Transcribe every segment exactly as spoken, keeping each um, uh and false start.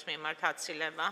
პრინციპს მიმართ აცილება.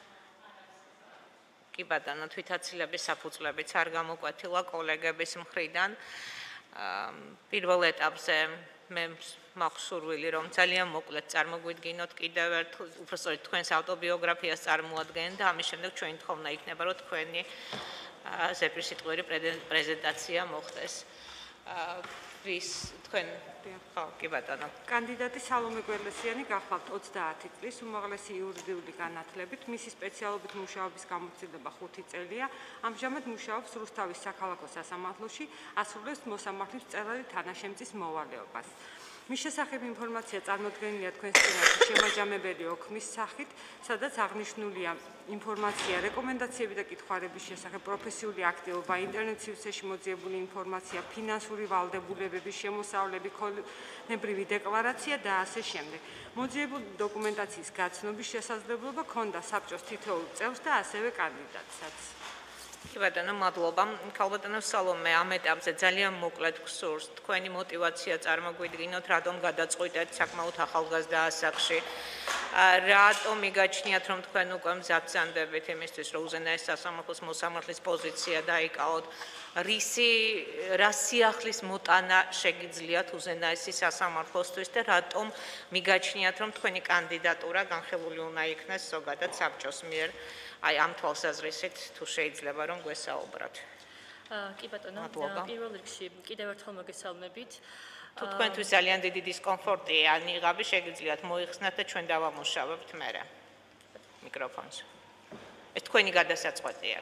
კი ბატონო, თვითაცილების საფუძვლებიც არ გამოკვეთილა კოლეგების მხრიდან. პირველ ეტაპზე მე მაქვს რომ ძალიან მოკლედ წარმოგვიდგინოთ კიდევ ერთხელ, უბრალოდ თქვენს ავტობიოგრაფიას წარმოადგენთ და ამის შემდეგ ჩვენი თხოვნა იქნება, რომ თქვენი ზეპირსიტყვიერი პრეზენტაცია მოხდეს. ვის თქვენ ხო, კი ბატონო. კანდიდატი სალომე გველესიანი გახლავთ ოცდაათი წლის, უმაღლესი იურიდიული განათლებით, მისი სპეციალობით მუშაობის გამოცდილება ხუთი წელია. ამჟამად მუშაობს რუსთავის საქალაქო სასამართლოში, ასრულებს მოსამართლის მწერალი თანაშემწის მოვალეობას. მის შესახებ ინფორმაცია წარმოდგენილია თქვენს წინაშე შემაჯამებელი ოქმის სახით, სადაც აღნიშნულია ინფორმაცია, რეკომენდაციები და კითხვარების შესახებ, პროფესიული აქტივობა, ინტერნეტ სივრცეში მოძიებული ინფორმაცია, ფინანსური ვალდებულებების შემოსავლები, ქონებრივი დეკლარაცია და ასე შემდეგ. მოძიებული დოკუმენტაციის გაცნობის შესაძლებლობა ჰქონდა საბჭოს თითოეულ წევრს და ასევე კანდიდატსაც. კი ბატონო, მადლობა. ქალბატონო სალომე, ამ ეტაპზე ძალიან მოკლედ გსურს თქვენი мотиваცია წარმოგვიდგინოთ, რატომ გადაწყვიტეთ საკმაოდ ახალგაზრდა ასაკში. რატომ მიგაჩნიათ, რომ თქვენ უკვე მზადსანდებით იმისთვის, რომ უზენაეს სასამართლოს მოსამართლის პოზიცია დაიკავოთ? რისი რა სიახლის მოტანა შეგიძლიათ უზენაესი სასამართლოსთვის და რატომ მიგაჩნიათ, რომ თქვენი კანდიდატურა განხილული უნდა იქნეს ზოგადად საბჭოს მიერ? აი ამ თვალსაზრისით თუ შეიძლება რომ გვესაუბროთ. კი ბატონო, პირველ რიგში კიდევ ერთხელ მოგესალმებით. თუ თქვენთვის ძალიან დიდი დისკომფორტია ნიღაბი, შეგიძლიათ მოიხსნათ და ჩვენ დავამუშავებთ მერე მიკროფონს. ეს თქვენი გადასაწყვეტია.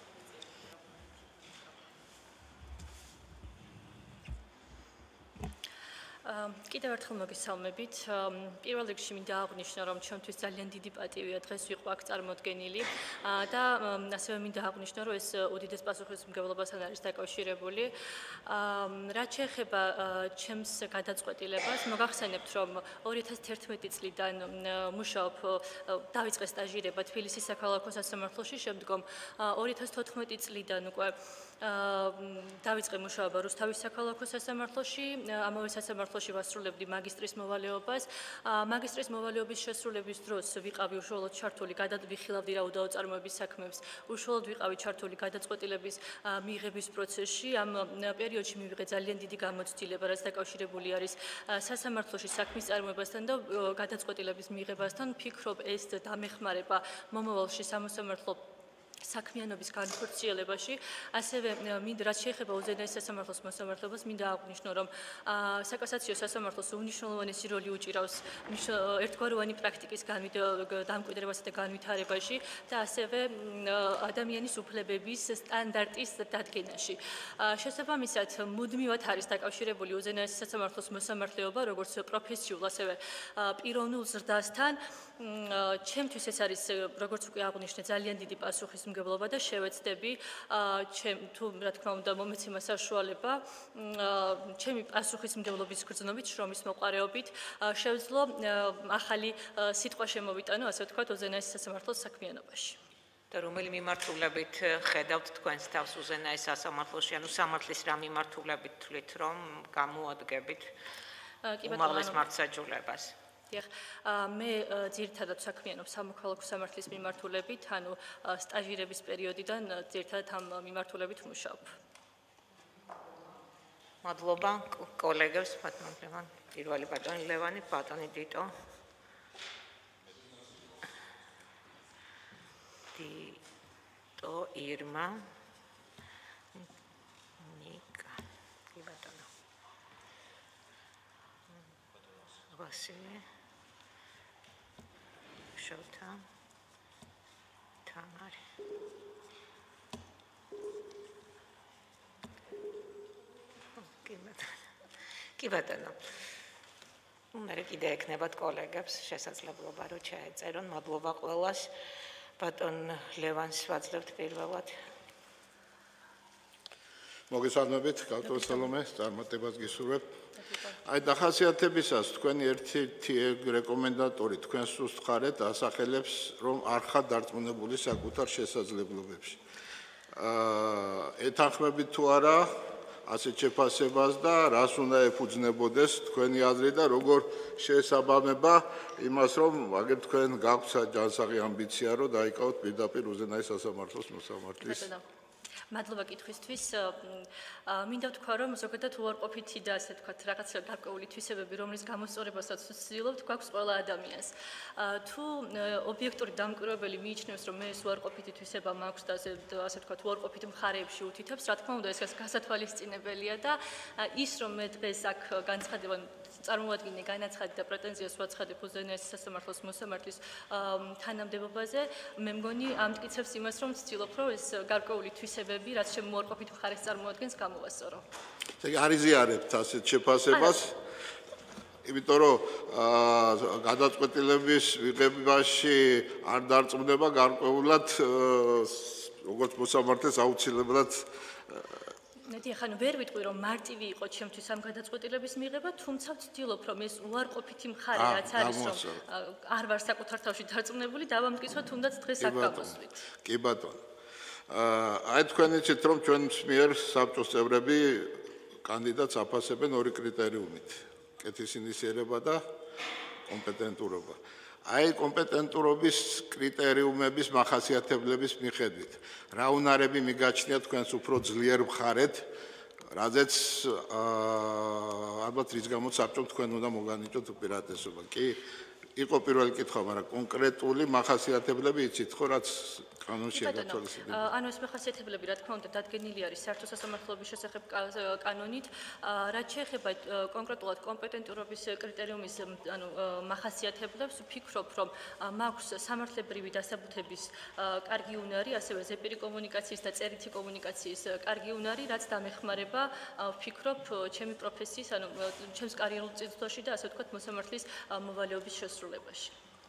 კიდევ ერთხელ მოგესალმებით. პირველ რიგში მინდა აღვნიშნო, რომ ჩემთვის ძალიან დიდი პატივია დღეს ვიყო აქ წარმოდგენილი და ასევე მინდა აღვნიშნო, რომ ეს უდიდეს პასუხისმგებლობასთან არის დაკავშირებული. რაც შეეხება ჩემს გადაწყვეტილებას, მოგახსენებთ, რომ ორი ათას თერთმეტი წლიდან მუშაობ, დავიწყე სტაჟირება თბილისის საქალაქო სასამართლოში, შემდგომ ორი ათას თოთხმეტი წლიდან უკვე დავიწყე მუშაობა რუსთავის საქალაქო სასამართლოში, ამავე სასამართლოში ვასრულებდი მაგისტრის მოვალეობას. მაგისტრის მოვალეობის შესრულების დროს ვიყავი უშუალოდ ჩართული, გადავიხილავდი რაოდენობით წარმოების საქმეებს, უშუალოდ ვიყავი ჩართული გადაწყვეტილების მიღების პროცესში. ამ პერიოდში მივიღე ძალიან დიდი გამოცდილება, რაც დაკავშირებული არის სასამართლოში საქმის წარმოებასთან და გადაწყვეტილების მიღებასთან. ვფიქრობ, ეს დამეხმარება მომავალში სამოსამართლო საქმიანობის განხორციელებაში, ასევე მინდა რაც შეეხება უზენაეს სასამართლოს მოსამართლეობას, მინდა აღვნიშნო, რომ საკასაციო სასამართლოს უნიშნულოვანესი როლი უჭირავს ერთგვაროვანი პრაქტიკის დამკვიდრებასა და განვითარებაში და ასევე ადამიანის უფლებების სტანდარტის დადგენაში. შესაბამისად, მუდმივად არის დაკავშირებული უზენაეს სასამართლოს მოსამართლეობა, როგორც პროფესიულ, ასევე პიროვნულ ზრდასთან. ჩემთვის ეს არის, როგორც უკვე აღვნიშნე, ძალიან დიდი პასუხისმგებლობა და შევეცდები, თუ რა თქმა უნდა მომეცემა საშუალება, ჩემი პასუხისმგებლობის გრძნობით, შრომის მოყარეობით, შევძლო ახალი სიტყვა შემოვიტანო, ასე ვთქვათ, უზენაეს სასამართლოს საქმიანობაში. და რომელი მიმართულებით ხედავთ თქვენს თავს უზენაეს სასამართლოში, ანუ სამართლის რა მიმართულებით თვლით, რომ გამოადგებით უმაღლეს მართლმსაჯულებას? მე ძირითადად საქმიანობ სამოქალაქო სამართლის მიმართულებით, ანუ სტაჟირების პერიოდიდან ძირითადად ამ მიმართულებით მუშაობ. მადლობა კოლეგებს, ბატონი ლევანი, პირველი ბატონი ლევანი, ბატონი დიტო. დიტო ირმა. ნიკა. კი ბატონო. ვასილი. შოთა თამარი კი ბატონო მე კიდე ეკნებათ კოლეგებს შესაძლებლობა რომ ჩაეწერონ. მადლობა ყველას. ბატონ ლევანს ვაძლევთ პირველად. მოგესალმებით, ბატონ სალომე, წარმატებას გისურვებთ. აი დახასიათებისას თქვენი ერთ-ერთი რეკომენდატორი თქვენს უსტხარეთ ასახელებს, რომ არ ხართ დარწმუნებული საკუთარ შესაძლებლობებში. აა ეთანხმებით თუ არა ასეთ შეფასებას და რას უნდა ეფუძნებოდეს თქვენი აზრი და როგორ შეესაბამება იმას, რომ აგერ თქვენ გაქვთ ჯანსაღი ამბიცია, რომ დაიკავოთ პირდაპირ უზენაეს სასამართლოს მოსამართლის. მადლობა კითხვისთვის. მინდა ვთქვა, რომ ზოგადად უარყოფითი და ასე ვთქვათ, რაღაცა გარკვეული თვისებები, რომლის გამოსწორებასაც ვცდილობთ, გვაქვს ყველა ადამიანს. თუ ობიექტური დამკვირვებელი მიიჩნევს, რომ მე ეს უარყოფითი თვისება მაქვს და ასე ვთქვათ, უარყოფით მხარეებში უთითებს, რა თქმა უნდა, ეს გასათვალისწინებელია და ის, რომ მე დღეს აქ განცხადება წარმოადგინე განაცხადი და პრეტენზიას ვაცხადებ უზენაეს სასამართლოს მოსამართლის თანამდებობაზე, მე მგონი ამტკიცებს იმას, რომ ვცდილობ, რომ ეს გარკვეული თვისებები, რაც შემოუარყოფით მხარეს წარმოადგენს, გამოვასწორო. ესე იგი, არიზიარებთ ასეთ შეფასებას, იმიტომ რომ გადაწყვეტილების მიღებაში არ დარწმუნება გარკვეულად როგორც მოსამართლეს აუცილებლად ნეტი ახლა ვერ ვიტყვი რომ მარტივი იყო ჩემთვის ამ გადაწყვეტილების მიღება, თუმცა ვცდილობ რომ ეს უარყოფითი მხარე რაც არის რომ არ ვარ საკუთარ თავში დარწმუნებული, დავამტკიცო თუნდაც დღეს აქ გავასვით. კი ბატონო. აი თქვენ იცით რომ ჩვენს მიერ საბჭოს წევრები კანდიდატს აფასებენ ორი კრიტერიუმით: კეთილსინისიერება და კომპეტენტურობა. აი კომპეტენტურობის კრიტერიუმების მახასიათებლების მიხედვით რა უნარები მიგაჩნია თქვენს უფრო ძლიერ მხარეთ, რაზეც ალბათ რის გამოც საბჭომ თქვენ უნდა მოგანიჭოთ უპირატესობა. კი, იყო პირველი კითხვა, მაგრამ კონკრეტული მახასიათებლები იცით ხო, რაც კანონში გათვალისწინებია? ანუ ეს მახასიათებლები, რა თქმა უნდა, დადგენილი არის საერთო სასამართლოების შესახებ კანონით, რაც შეეხება კონკრეტულად კომპეტენტურობის კრიტერიუმის ანუ მახასიათებლებს, ვფიქრობ, რომ მაქვს სამართლებრივი დასაბუთების კარგი უნარი, ასევე ზეპირი კომუნიკაციის და წერითი კომუნიკაციის კარგი უნარი, რაც დამეხმარება, ვფიქრობ, ჩემი პროფესიის, ანუ ჩემს კარიერულ წინსვლაში და ასე ვთქვათ, მოსამართლის მოვალეობის შესრულებაში.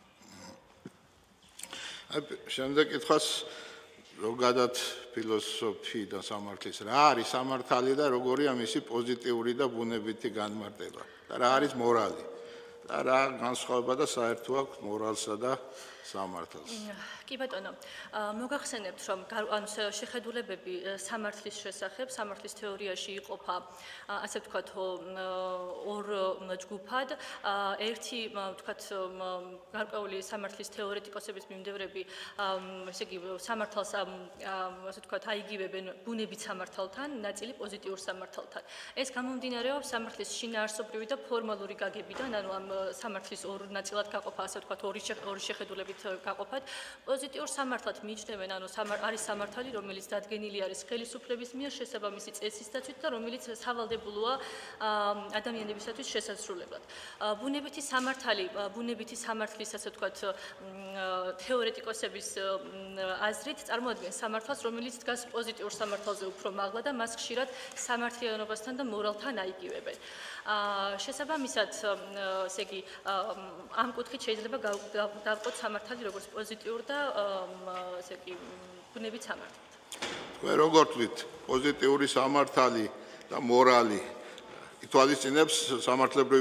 შემდეგ კითხვას ზოგადად ფილოსოფიიდან სამართლის რა არის სამართალი და როგორია მისი პოზიტიური და ბუნებითი განმარტება და რა არის მორალი და რა განსხვავება და საერთო აქვს მორალსა და სამართალს. კი ბატონო, მოგახსენებთ რომ ანუ შეხედულებები სამართლის შესახებ, სამართლის თეორიაში იყოფა ასე ვთქვათ ორ ჯგუფად. ერთი ვთქვათ გარკვეული სამართლის თეორეტიკოსების მიმდევრები, ესე იგი სამართალს ასე ვთქვათ აიგივებენ ბუნებით სამართალთან, ნაწილი პოზიტიურ სამართალთან. ეს გამომდინარეობს სამართლის შინაარსობრივი და ფორმალური გაგებიდან, ანუ ამ სამართლის ორ ნაწილად გაყოფა, ასე ვთქვათ ორი ორი შეხედულებით გაყოფად. პოზიტიურ სამართლად მიიჩნევენ, ანუ არის სამართალი, რომელიც დადგენილი არის ხელისუფლების მიერ შესაბამისი წესის დაცვით და რომელიც სავალდებულოა ადამიანებისათვის შესაძლებლად. ბუნებითი სამართალი, ბუნებითი სამართლის ასე ვთქვათ თეორეტიკოსების აზრით წარმოადგენს სამართალს, რომელიც დგას პოზიტიურ სამართალზე უფრო მაღლა და მას ხშირად სამართლიანობასთან და მორალთან აიგივებენ. შესაბამისად, ესე იგი, ამ კუთხით შეიძლება დავყოთ სამართალი როგორც პოზიტიურ და ესე იგი, ბუნებით სამართალად. თქვენ როგორ თვლით, პოზიტიური სამართალი და მორალი ითვალისწინებს სამართლებრივი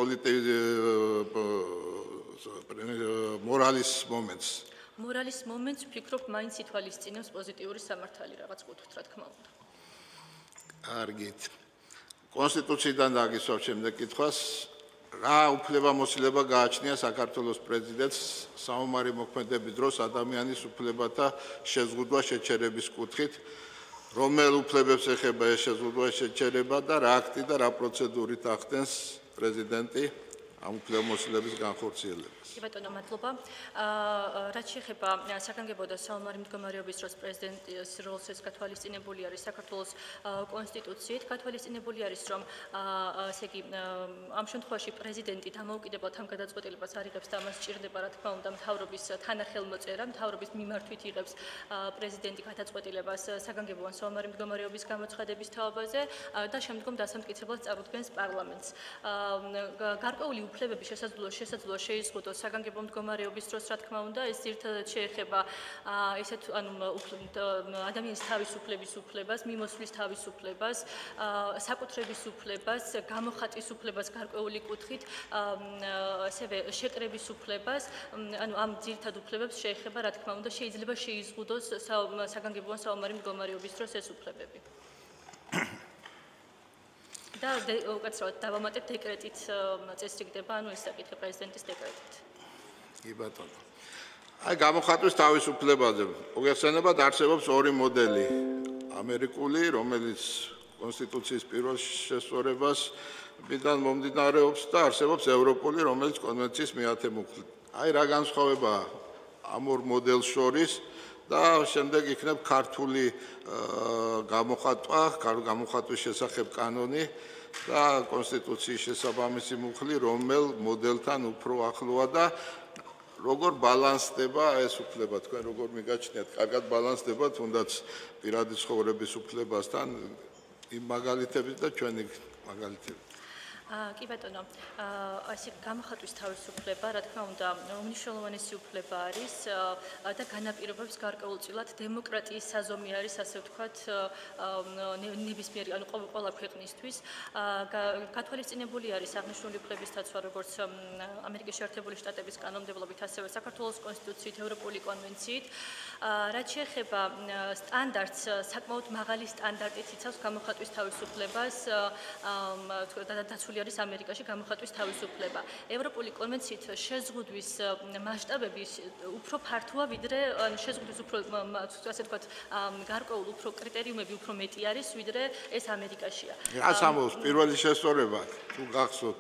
მორალის მომენტს? მორალის მომენტს ვფიქრობ, მაინც ითვალისწინებს პოზიტიური სამართალი რაღაც კუთხით, რა თქმა უნდა. კარგით. კონსტიტუციიდან დაგისვავ შემდეგ კითხვას. რა უფლებამოსილება გააჩნია საქართველოს პრეზიდენტს საომარი მოქმედების დროს ადამიანის უფლებათა შეზღუდვა შეჩერების კუთხით, რომელ უფლებებს ეხება ეს შეზღუდვა შეჩერება და რა აქტი და რა პროცედურით ახდენს პრეზიდენტი ამ უფლებამოსილების განხორციელებას? კი ბატონო, მადლობა. რაც შეეხება საგანგებო და საომარი მდგომარეობის დროს პრეზიდენტის როლს, ეს გათვალისწინებული არის საქართველოს კონსტიტუციით. გათვალისწინებული არის, რომ ესე იგი ამ შემთხვევაში პრეზიდენტი დამოუკიდებელ ამ გადაწყვეტილებას არ იღებს და ამას სჭირდება, რა თქმა უნდა, მთავრობის თანახელმოწერა, მთავრობის მიმართვით იღებს პრეზიდენტი გადაწყვეტილებას საგანგებო ან საომარი მდგომარეობის გამოცხადების თაობაზე და შემდგომ დასამტკიცებლად წარუდგენს პარლამენტს. გარკვეული უფლებები შესაძლოა შესაძლოა შეიზღუდოს საგანგებო მდგომარეობის დროს, რა თქმა უნდა, ეს ძირითადად შეეხება ესეთ ანუ ადამიანის თავისუფლების უფლებას, მიმოსვლის თავისუფლებას, საკუთრების უფლებას, გამოხატვის უფლებას გარკვეული კუთხით, ასევე შეკრების უფლებას, ანუ ამ ძირითად უფლებებს შეეხება, რა თქმა უნდა, შეიძლება შეიზღუდოს საგანგებო ან საომარი მდგომარეობის დროს ეს უფლებები. და უკაცრავად დავამატებ დეკრეტით წესრიგდება, ანუ ეს საკითხი პრეზიდენტის დეკრეტით. კი ბატონო. აი გამოხატვის თავისუფლებაზე მოგეხსენებათ არსებობს ორი მოდელი ამერიკული, რომელიც კონსტიტუციის პირველ შესწორებას მიდან მომდინარეობს და არსებობს ევროპული, რომელიც კონვენციის მიათემუქლით. აი რა განსხვავებაა ამ ორ მოდელს შორის და შემდეგ იქნებ ქართული გამოხატვა, გამოხატვის შესახებ კანონი და კონსტიტუციის შესაბამისი მუხლი, რომელ მოდელთან უფრო ახლოა და როგორ ბალანსდება ეს უფლება, თქვენ როგორ მიგაჩნიათ, კარგად ბალანსდება თუნდაც პირადი ცხოვრების უფლებასთან იმ მაგალითებით და ჩვენი მაგალითებით. კი ბატონო, ასე გამოხატვის თავისუფლება, რა თქმა უნდა, უმნიშვნელოვანესი უფლება არის და განაპირობებს გარკვეულწილად დემოკრატიის საზომი არის, ასე ვთქვათ, ნებისმიერი, ანუ ყველა ქვეყნისთვის. გათვალისწინებული არის აღნიშნული უფლების დაცვა როგორც ამერიკის შეერთებული შტატების კანონმდებლობით, ასევე საქართველოს კონსტიტუციით, ევროპული კონვენციით. რაც შეეხება სტანდარტს, საკმაოდ მაღალი სტანდარტით იცავს გამოხატვის თავისუფლებას და დაცული არის ამერიკაში გამოხატვის თავისუფლება. ევროპული კონვენციით შეზღუდვის მასშტაბები უფრო ფართოა, ვიდრე შეზღუდვის უფრო ასე ვთქვათ, გარკვეულ უფრო კრიტერიუმები უფრო მეტი არის, ვიდრე ეს ამერიკაშია. რას ამბობს პირველი შესწორება, თუ გახსოვთ,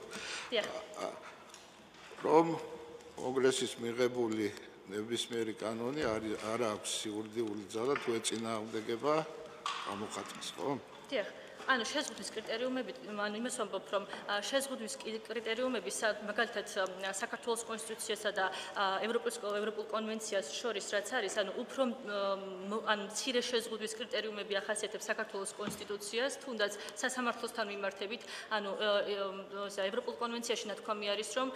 რომ კონგრესის მიღებული ნებისმიერი კანონი არ აქვს სიურდიული ძალა თუ ეწინააღმდეგება გამოხატვის, ხო? დიახ. ანუ შეზღუდვის კრიტერიუმები, ანუ იმას ვამბობ, რომ შეზღუდვის კრიტერიუმები, მაგალითად, საქართველოს კონსტიტუციასა და ევროპულ კონვენციას შორის რაც არის, ანუ უფრო ანუ მცირე შეზღუდვის კრიტერიუმები ახასიათებს საქართველოს კონსტიტუციას, თუნდაც სასამართლოსთან მიმართებით, ანუ ევროპულ კონვენციაში ნათქვამი არის, რომ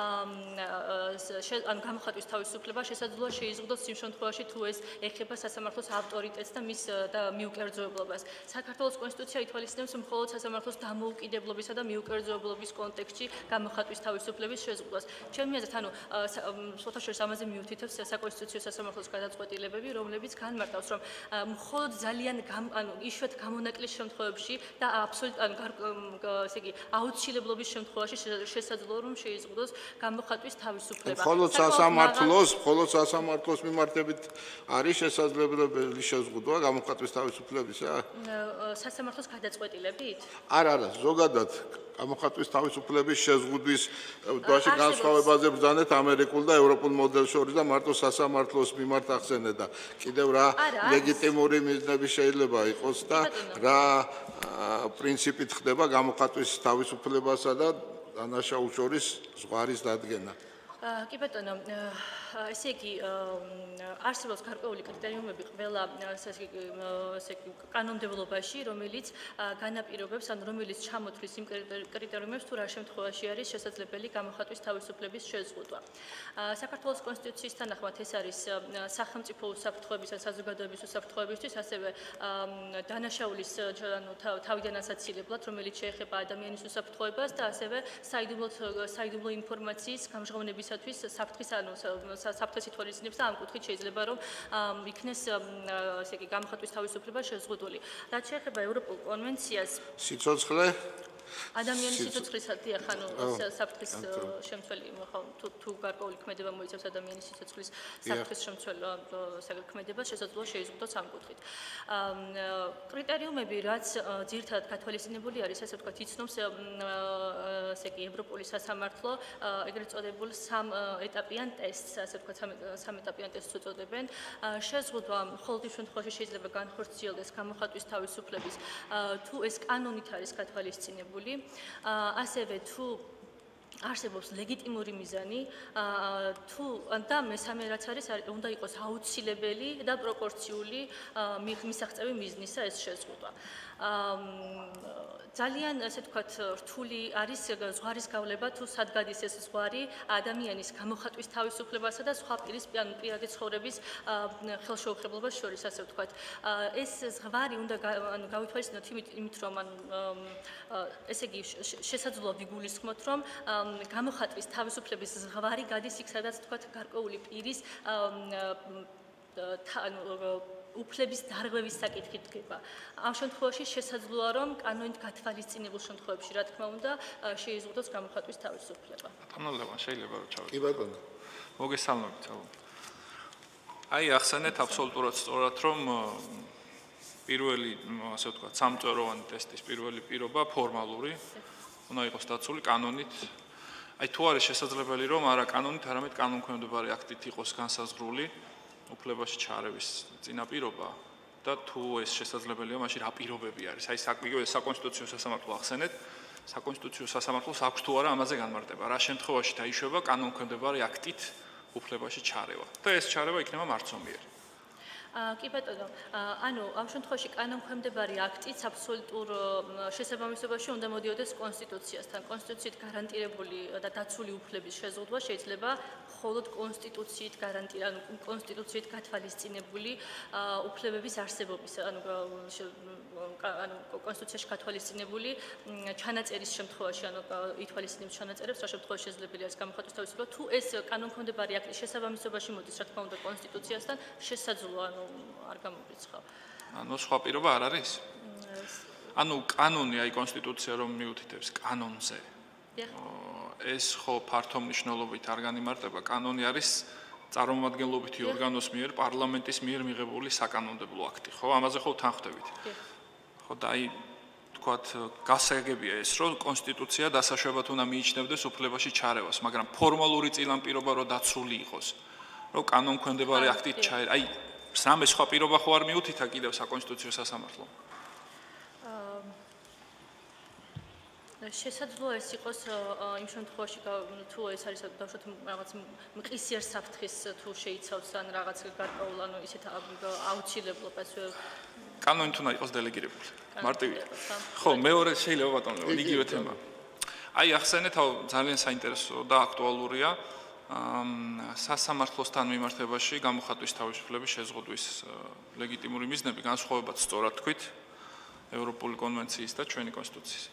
ანუ გამოხატვის თავისუფლება შესაძლოა შეიზღუდოს იმ შემთხვევაში, თუ ეს ეხება სასამართლოს ავტორიტეტს და მის და მიუკერძოებლობას. საქართველოს კონსტიტუცია ითვალისწინებს მხოლოდ სასამართლოს დამოუკიდებლობისა და მიუკერძოებლობის კონტექსტში გამოხატვის თავისუფლების შეზღუდვას. ჩემი აზრით, ანუ სხვათა შორის ამაზე მიუთითებს საკონსტიტუციო სასამართლოს გადაწყვეტილებები, რომლებიც განმარტავს, რომ მხოლოდ ძალიან ანუ იშვიათ გამონაკლის შემთხვევებში და აბსოლუტ ანუ ესე იგი აუცილებლობის შემთხვევაში შესაძლოა რომ შეიზღუდოს გამოხატვის თავისუფლება. მხოლოდ სასამართლოს, მხოლოდ სასამართლოს მიმართებით არის შესაძლებელი შეზღუდვა გამოხატვის თავისუფლებისა? სასამართლოს გადაწყვეტილებით? არა, არა, ზოგადად გამოხატვის თავისუფლების შეზღუდვის დაში განსხვავებაზე ბრძანეთ ამერიკულ და ევროპულ მოდელს შორის და მარტო სასამართლოს მიმართ ახსენეთ და კიდევ რა ლეგიტიმური მიზნები შეიძლება იყოს და რა პრინციპით ხდება გამოხატვის თავისუფლებასა და დანაშაულ შორის ზღვარის დადგენა. კი ბატონო, ესე იგი არსებობს გარკვეული კრიტერიუმები ყველა ესე იგი კანონმდებლობაში, რომელიც განაპირობებს, ან რომელიც ჩამოთვლის იმ კრიტერიუმებს, თუ რა შემთხვევაში არის შესაძლებელი გამოხატვის თავისუფლების შეზღუდვა. საქართველოს კონსტიტუციის თანახმად ეს არის სახელმწიფო უსაფრთხოების ან საზოგადოების უსაფრთხოებისთვის, ასევე დანაშაულის ანუ თავიდან ასაცილებლად, რომელიც შეეხება ადამიანის უსაფრთხოებას და ასევე საიდუმლო ინფორმაციის გამჟღავნებისათვის საფრთხის ანუ საფრთხეს ითვალისწინებს და ამ კუთხით შეიძლება რომ იქნეს ესე იგი გამოხატვის თავისუფლება შეზღუდული. რაც შეეხება ევროპულ კონვენციას, სიცოცხლე ადამიანის სიცოცხლისა დიახ, ანუ საფრთხის შემცველი ხო თუ გარკვეული ქმედება მოიცავს ადამიანის სიცოცხლის საფრთხის შემცველ საქმედებას შესაძლოა შეიზღუდოს ამ კუთხით. კრიტერიუმები, რაც ძირითადად გათვალისწინებული არის, ასე ვთქვათ, იცნობს ესე იგი ევროპული სასამართლო ეგრეთ წოდებულ სამ ეტაპიან ტესტს, ასე ვთქვათ, სამ ეტაპიან ტესტს უწოდებენ. შეზღუდვა მხოლოდ იმ შემთხვევაში შეიძლება განხორციელდეს გამოხატვის თავისუფლების, თუ ეს კანონით არის გათვალისწინებული. ასევე თუ არსებობს ლეგიტიმური მიზანი, თუ და მესამე რაც არის, უნდა იყოს აუცილებელი და პროპორციული მისაღწევი მიზნისა ეს შეზღუდვა. ძალიან ასე ვთქვათ, რთული არის ზღვარის გავლება თუ სად გადის ეს ზღვარი ადამიანის გამოხატვის თავისუფლებასა და სხვა პირის პირადი ცხოვრების ხელშეუხებლობას შორის, ასე ვთქვათ. ეს ზღვარი უნდა ანუ გავითვალისწინოთ იმით, რომ ანუ ესე იგი შესაძლოა ვიგულისხმოთ, რომ გამოხატვის თავისუფლების ზღვარი გადის იქ, სადაც ვთქვათ, გარკვეული პირის ანუ უფლების დარღვევის საკითხი დგება. ამ შემთხვევაში შესაძლოა რომ კანონით გათვალისწინებულ შემთხვევებში, რა თქმა უნდა, შეიზღუდოს გამოხატვის თავისუფლება. ბატონო ლევან, შეიძლება რომ ჩავიდე. კი ბატონო. მოგესალმებით, ალბათ. აი, ახსენეთ აბსოლუტურად სწორად, რომ პირველი, ასე ვთქვათ, სამწვეროვანი ტესტის პირველი პირობა ფორმალური უნდა იყოს დაცული კანონით. აი, თუ არის შესაძლებელი, რომ არა კანონით, არამედ კანონქვემდებარე აქტით იყოს განსაზღვრული უფლებაში ჩარევის წინაპირობა და თუ ეს შესაძლებელია, მაშინ რა პირობები არის? აი, საკმაოდ საკონსტიტუციო სასამართლო ახსენეთ, საკონსტიტუციო სასამართლოს აქვს თუ არა ამაზე განმარტება. რა შემთხვევაში დაიშვება კანონქვემდებარე აქტით უფლებაში ჩარევა და ეს ჩარევა იქნება მარცომიერი. კი ბატონო, ანუ ამ შემთხვევაში კანონქვემდებარე აქტიც აბსოლუტურ შესაბამისობაში უნდა მოდიოდეს კონსტიტუციასთან. კონსტიტუციით გარანტირებული და დაცული უფლების შეზღუდვა შეიძლება მხოლოდ კონსტიტუციით გარანტირებული, ანუ კონსტიტუციით გათვალისწინებული უფლებების არსებობის, ანუ ანუ კონსტიტუციაში გათვალისწინებული ჩანაწერის შემთხვევაში, ანუ ითვალისწინებს ჩანაწერებს, რა შემთხვევაში შესაძლებელია ეს გამოხატვის თავისუფლება, თუ ეს კანონქვემდებარე აქტი შესაბამისობაში მოდის, რა თქმა უნდა, კონსტიტუციასთან, შესაძლოა, ანუ არ გამომრიცხავ. ანუ სხვა პირობა არ არის? ანუ კანონი, აი კონსტიტუცია რომ მიუთითებს კანონზე. ეს ხო ფართო მნიშვნელობით არ განიმარტება, კანონი არის წარმომადგენლობითი ორგანოს მიერ, პარლამენტის მიერ მიღებული საკანონმდებლო აქტი, ხო? ამაზე ხო თანხმდებით. ხო და აი თქვათ გასაგებია ეს, რომ კონსტიტუცია დასაშვებად უნდა მიიჩნევდეს უფლებაში ჩარევას, მაგრამ ფორმალური წინაპირობა რო დაცული იყოს, რომ კანონქვემდებარე აქტით ჩაერა, აი სამე სხვა პირობა ხო არ მიუთითა კიდევ საკონსტიტუციო სასამართლომ? შესაძლოა ეს იყოს იმ შემთხვევაში, თუ ეს არის დავუშვათ რაღაც მყისიერ საფრთხის თუ შეიცავს ან რაღაც გარკვეულ, ანუ ისეთ აუცილებლობას. კანონით უნდა იყოს დელეგირებული. მარტივია. ხო, მეორე შეიძლება ბატონო, იგივე თემა. აი ახსენეთ, ძალიან საინტერესო და აქტუალურია. სასამართლოსთან მიმართებაში გამოხატვის თავისუფლების შეზღუდვის ლეგიტიმური მიზნები განსხვავებად სწორად თქვით ევროპული კონვენციის და ჩვენი კონსტიტუციის.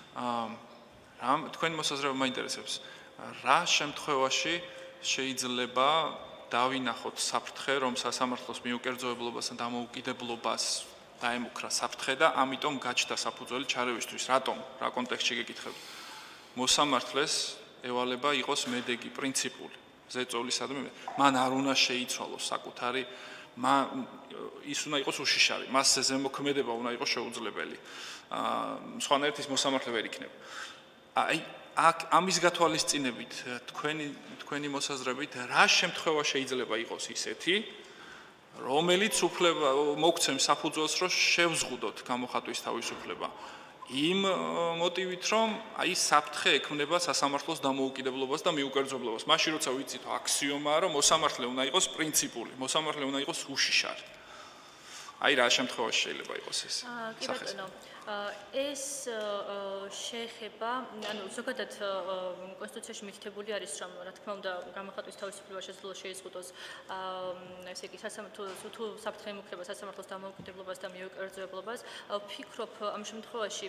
რა თქვენი მოსაზრება მაინტერესებს? რა შემთხვევაში შეიძლება დავინახოთ საფრთხე, რომ სასამართლოს მიუკერძოებლობას და დამოუკიდებლობას დაემუქრა საფრთხე და ამიტომ გაჩნდა საფუძველი ჩარევისთვის? რატომ? რა კონტექსტში გეკითხებთ? მოსამართლეს ევალება იყოს მედეგი, პრინციპული, ზეწოლისადმი, მან არ უნდა შეიცვალოს საკუთარი, ის უნდა იყოს უშიშარი, მასზე ზემოქმედება უნდა იყოს შეუძლებელი. სხვანაირად ის მოსამართლე ვერ იქნება. აი, აქ ამის გათვალისწინებით, თქვენი თქვენი მოსაზრებით, რა შემთხვევა შეიძლება იყოს ისეთი, რომელიც უფლება მოგცემს საფუძველს, რომ შევზღუდოთ გამოხატვის თავისუფლება. იმ მოტივით, რომ აი საფრთხე ექმნება სასამართლოს დამოუკიდებლობას და მიუკერძოებლობას. მაშინ როცა ვიცით აქსიომაა, რომ მოსამართლე უნდა იყოს პრინციპული, მოსამართლე უნდა იყოს უშიშარი. აი რა შემთხვევაში შეიძლება იყოს ეს? კი ბატონო, ეს შეეხება, ანუ ზოგადად კონსტიტუციაში მითითებული არის, რომ რა თქმა უნდა გამოხატვის თავისუფლება შესაძლოა შეიზღუდოს, ესე იგი სასამართლოს თუ საფრთხე ემუქრება სასამართლოს დამოუკიდებლობას და მიუკერძოებლობას, ვფიქრობ ამ შემთხვევაში,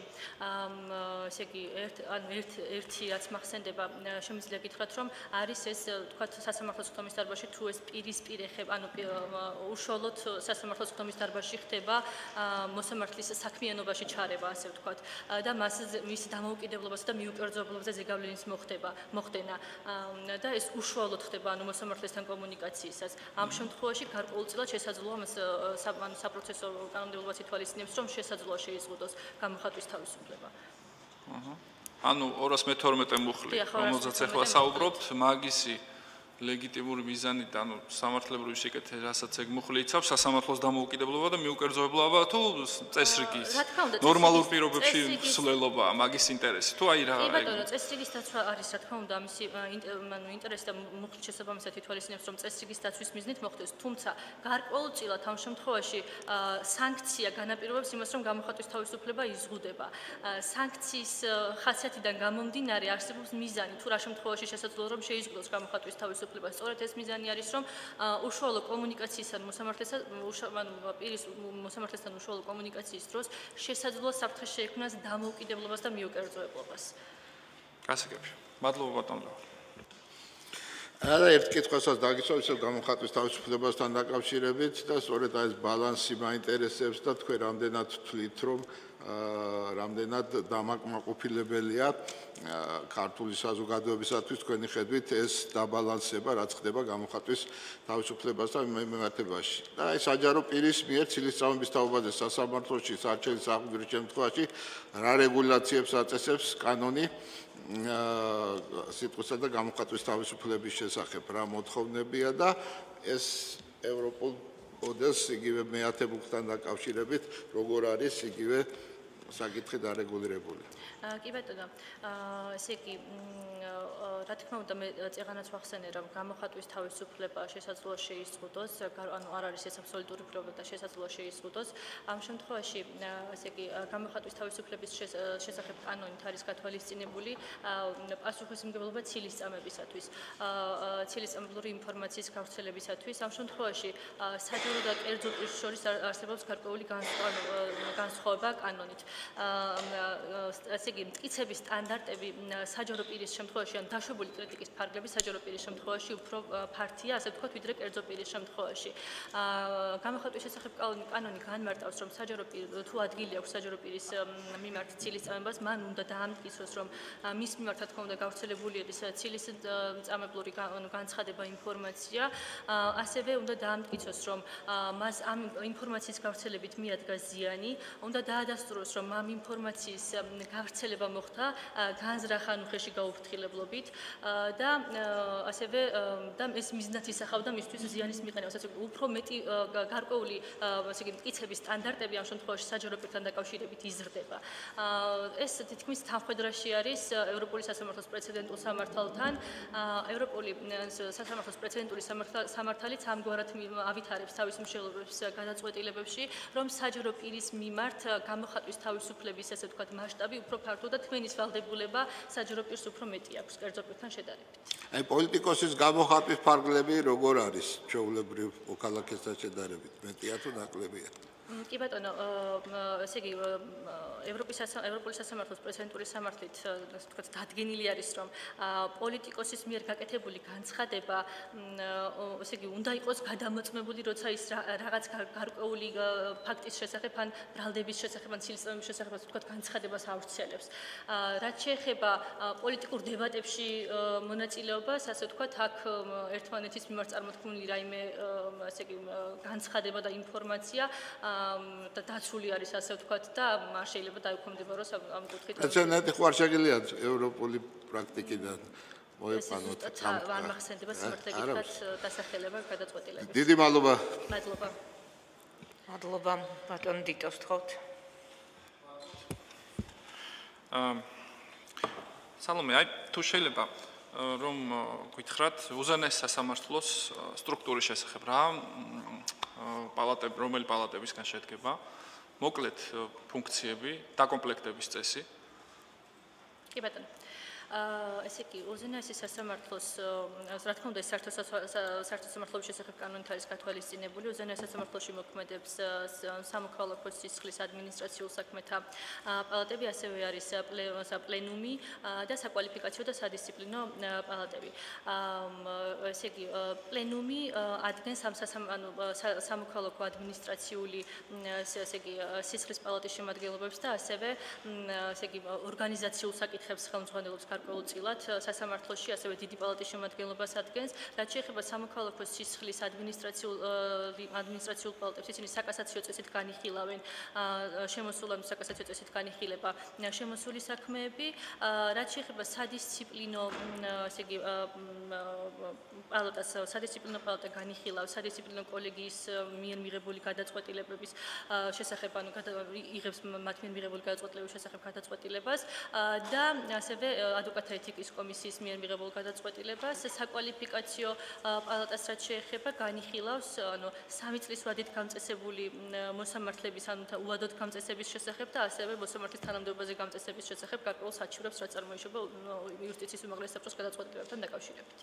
ესე იგი ერთ ანუ ერთ ერთი რაც მახსენდება, შემიძლია გითხრათ, რომ არის ეს თქვათ სასამართლოს ხდომის დარბაზში თუ ეს პირისპირ ეხება, ანუ უშუალოდ სასამართლოს ხდომის დარბაზში ხდება მოსამართლის საქმიანობაში ჩარევა, ასე ვთქვათ, და მას მის დამოუკიდებლობასა და მიუკერძოებლობაზე ზეგავლენის მოხდება, მოხდენა და ეს უშუალოდ ხდება, ანუ მოსამართლესთან კომუნიკაციისას. ამ შემთხვევაში გარკვეულწილად შესაძლოა მას ანუ საპროცესო კანონმდებლობას ითვალისწინებს, რომ შესაძლოა შეიზღუდოს გამოხატვის თავისუფლება. აჰა. ანუ ორას მეთორმეტე მუხლი, რომელზეც ახლა საუბრობთ, მაგისი ლეგიტიმური მიზანი და ანუ სამართლებრივი სიკეთე, რასაც ეგ მუხლი იცავს, სასამართლოს დამოუკიდებლობა და მიუკერძოებლობა თუ წესრიგის ნორმალურ პირობებში მსვლელობა, მაგის ინტერესი. თუ აი რა კი ბატონო, წესრიგის დაცვა არის, რა თქმა უნდა, ამისი ანუ ინტერესი და მუხლის შესაბამისად ითვალისწინებს, რომ წესრიგის დაცვის მიზნით მოხდეს, თუმცა გარკვეულწილად ამ შემთხვევაში სანქცია განაპირობებს იმას, რომ გამოხატვის თავისუფლება იზღუდება. სანქციის ხასიათიდან გამომდინარე არსებობს მიზანი, თუ რა შემთხვევაში შესაძლოა რომ შეიზღუდოს გამოხატვის თავისუფლება. სწორედ ეს მიზანი არის, რომ უშუალო კომუნიკაციისთან მოსამართლესთან, ანუ პირის მოსამართლესთან უშუალო კომუნიკაციის დროს შესაძლოა საფრთხე შეექმნას დამოუკიდებლობას და მიუკერძოებლობას. გასაგებია. მადლობა ბატონო. არა ერთ კითხვასაც დაგისვა ისევ გამოხატვის თავისუფლებასთან დაკავშირებით და სწორედ ეს ბალანსი მაინტერესებს და თქვენ რამდენად თვლით რომ რამდენად დამაკმაყოფილებელია ქართული საზოგადოებისათვის თქვენი ხედვით ეს დაბალანსება რაც ხდება გამოხატვის თავისუფლებასთან მიმართებაში და აი საჯარო პირის მიერ ცილისწამების თაობაზე სასამართლოში საარჩევნო საქმის შემთხვევაში რა რეგულაციებს აწესებს კანონი სიტყვისა და გამოხატვის თავისუფლების შესახებ რა მოთხოვნებია და ეს ევროპულ მოდელს იგივე მეათე ბუქთან დაკავშირებით როგორ არის იგივე საკითხი დარეგულირებული. კი ბატონო, ესე იგი, რა თქმა უნდა, მე წეღანაც ვახსენე, რომ გამოხატვის თავისუფლება შესაძლოა შეიზღუდოს, ანუ არ არის ეს აბსოლუტური პრობლემა და შესაძლოა შეიზღუდოს. ამ შემთხვევაში, ესე იგი, გამოხატვის თავისუფლების შესახებ კანონით არის გათვალისწინებული პასუხისმგებლობა ცილისწამებისათვის, ცილისწამებლური ინფორმაციის გავრცელებისათვის. ამ შემთხვევაში საჯარო და კერძო პირს შორის არსებობს გარკვეული განსხვავება კანონით. ასე იგი, მტკიცების სტანდარტები საჯარო პირის შემთხვევაში ან დაშვებული კრიტიკის ფარგლები საჯარო პირის შემთხვევაში უფრო ფართია, ასე ვთქვათ, ვიდრე კერძო პირის შემთხვევაში. გამოხატვის შესახებ კანონი განმარტავს, რომ საჯარო პირ თუ ადგილი აქვს საჯარო პირის მიმართ ცილისწამებას, მან უნდა დაამტკიცოს, რომ მის მიმართ, რა თქმა უნდა, გავრცელებული არის ცილისწამებლური განცხადება, ინფორმაცია, ასევე უნდა დაამტკიცოს, რომ მას ამ ინფორმაციის გავრცელებით მიადგა ზიანი, უნდა დაადასტუროს, რომ ამ ინფორმაციის გავრცელება მოხდა განზრახანუხეში გაუფრთხილებლობით და ასევე და ეს მიზნად ისახავდა მისთვის ზიანის მიყენებას. ასე უფრო მეტი გარკვეული ასე იგი მტკიცების სტანდარტები ამ შემთხვევაში საჯარო პირთან დაკავშირებით იზრდება. ეს თითქმის თანხვედრაში არის ევროპული სასამართლოს პრეცედენტულ სამართალთან. ევროპული სასამართლოს პრეცედენტული სამართალიც ამგვარად ავითარებს თავის მსჯელობებს გადაწყვეტილებებში, რომ საჯარო პირის მიმართ გამოხატვის თავისუფლების ასე ვთქვათ მასშტაბი უფრო ფართო და თქვენის ვალდებულება საჯარო პირს უფრო მეტი აქვს კერძო პირთან შედარებით. აი პოლიტიკოსის გამოხატვის ფარგლები როგორ არის ჩვეულებრივ მოქალაქესთან შედარებით? მეტია თუ ნაკლებია? კი ბატონო, ესე იგი ევროპის ევროპული სასამართლოს პრეცედენტული სამართლით ასე ვთქვათ დადგენილი არის, რომ პოლიტიკოსის მიერ გაკეთებული განცხადება ესე იგი უნდა იყოს გადამოწმებული, როცა ის რაღაც გარკვეული ფაქტის შესახებ ან ბრალდების შესახებ ან ცილისწამების შესახებ ასე ვთქვათ განცხადებას ავრცელებს. რაც შეეხება პოლიტიკურ დებატებში მონაწილეობას, ასე ვთქვათ, აქ ერთმანეთის მიმართ წარმოქმნილი რაიმე ესე იგი განცხადება და ინფორმაცია და დაცული არის ასე ვთქვათ და არ შეიძლება დაუქვემდებაროს ამ კუთხით. ეცენეთი ხო არ შეგიძლია ევროპული პრაქტიკიდან მოეპანოთ ამ არ მახსენდება სიმართლე დასახელება გადაწყვეტილებას. დიდი მადლობა. მადლობა. მადლობა ბატონ დიტოს თხოვთ. სალომე, აი თუ შეიძლება რომ გითხრათ უზენაეს სასამართლოს სტრუქტურის შესახებ რა პალატები, რომელი პალატებისგან შედგება, მოკლედ ფუნქციები, დაკომპლექტების წესი. კი ბატონო. ესე იგი, უზენაესი სასამართლოს, რა თქმა უნდა, საერთო სასამართლოების შესახებ კანონით არის გათვალისწინებული. უზენაეს სასამართლოში მოქმედებს სამოქალაქო სისხლის ადმინისტრაციულ საქმეთა პალატები, ასევე არის პლენუმი და საკვალიფიკაციო და სადისციპლინო პალატები. ესე იგი, პლენუმი ადგენს ამ სამოქალაქო ადმინისტრაციული ესე იგი, სისხლის პალატის შემადგენლობებს და ასევე ესე იგი, ორგანიზაციულ საკითხებს ხელმძღვანელობს გარკვეულწილად სასამართლოში, ასევე დიდი პალატის შემადგენლობას ადგენს. რაც შეეხება სამოქალაქო სისხლის ადმინისტრაციულ ადმინისტრაციულ პალატებს, ისინი საკასაციო წესით განიხილავენ შემოსულან საკასაციო წესით განიხილება შემოსული საქმეები. რაც შეეხება სადისციპლინო, ესე იგი, პალატას, სადისციპლინო პალატა განიხილავს სადისციპლინო კოლეგიის მიერ მიღებული გადაწყვეტილებების შესახებ, ანუ იღებს მათ მიერ მიღებული გადაწყვეტილებების შესახებ გადაწყვეტილებას და ასევე ადვოკატთა ეთიკის კომისიის მიერ მიღებულ გადაწყვეტილებას. საკვალიფიკაციო პალატას რაც შეეხება განიხილავს, ანუ სამი წლის ვადით გამწესებული მოსამართლების, ანუ უადოდ გამწესების შესახებ და ასევე მოსამართლის თანამდებობაზე გამწესების შესახებ გარკვეულ საჩივრებს, რაც წარმოიშობა იუსტიციის უმაღლეს საბჭოს გადაწყვეტილებებთან დაკავშირებით.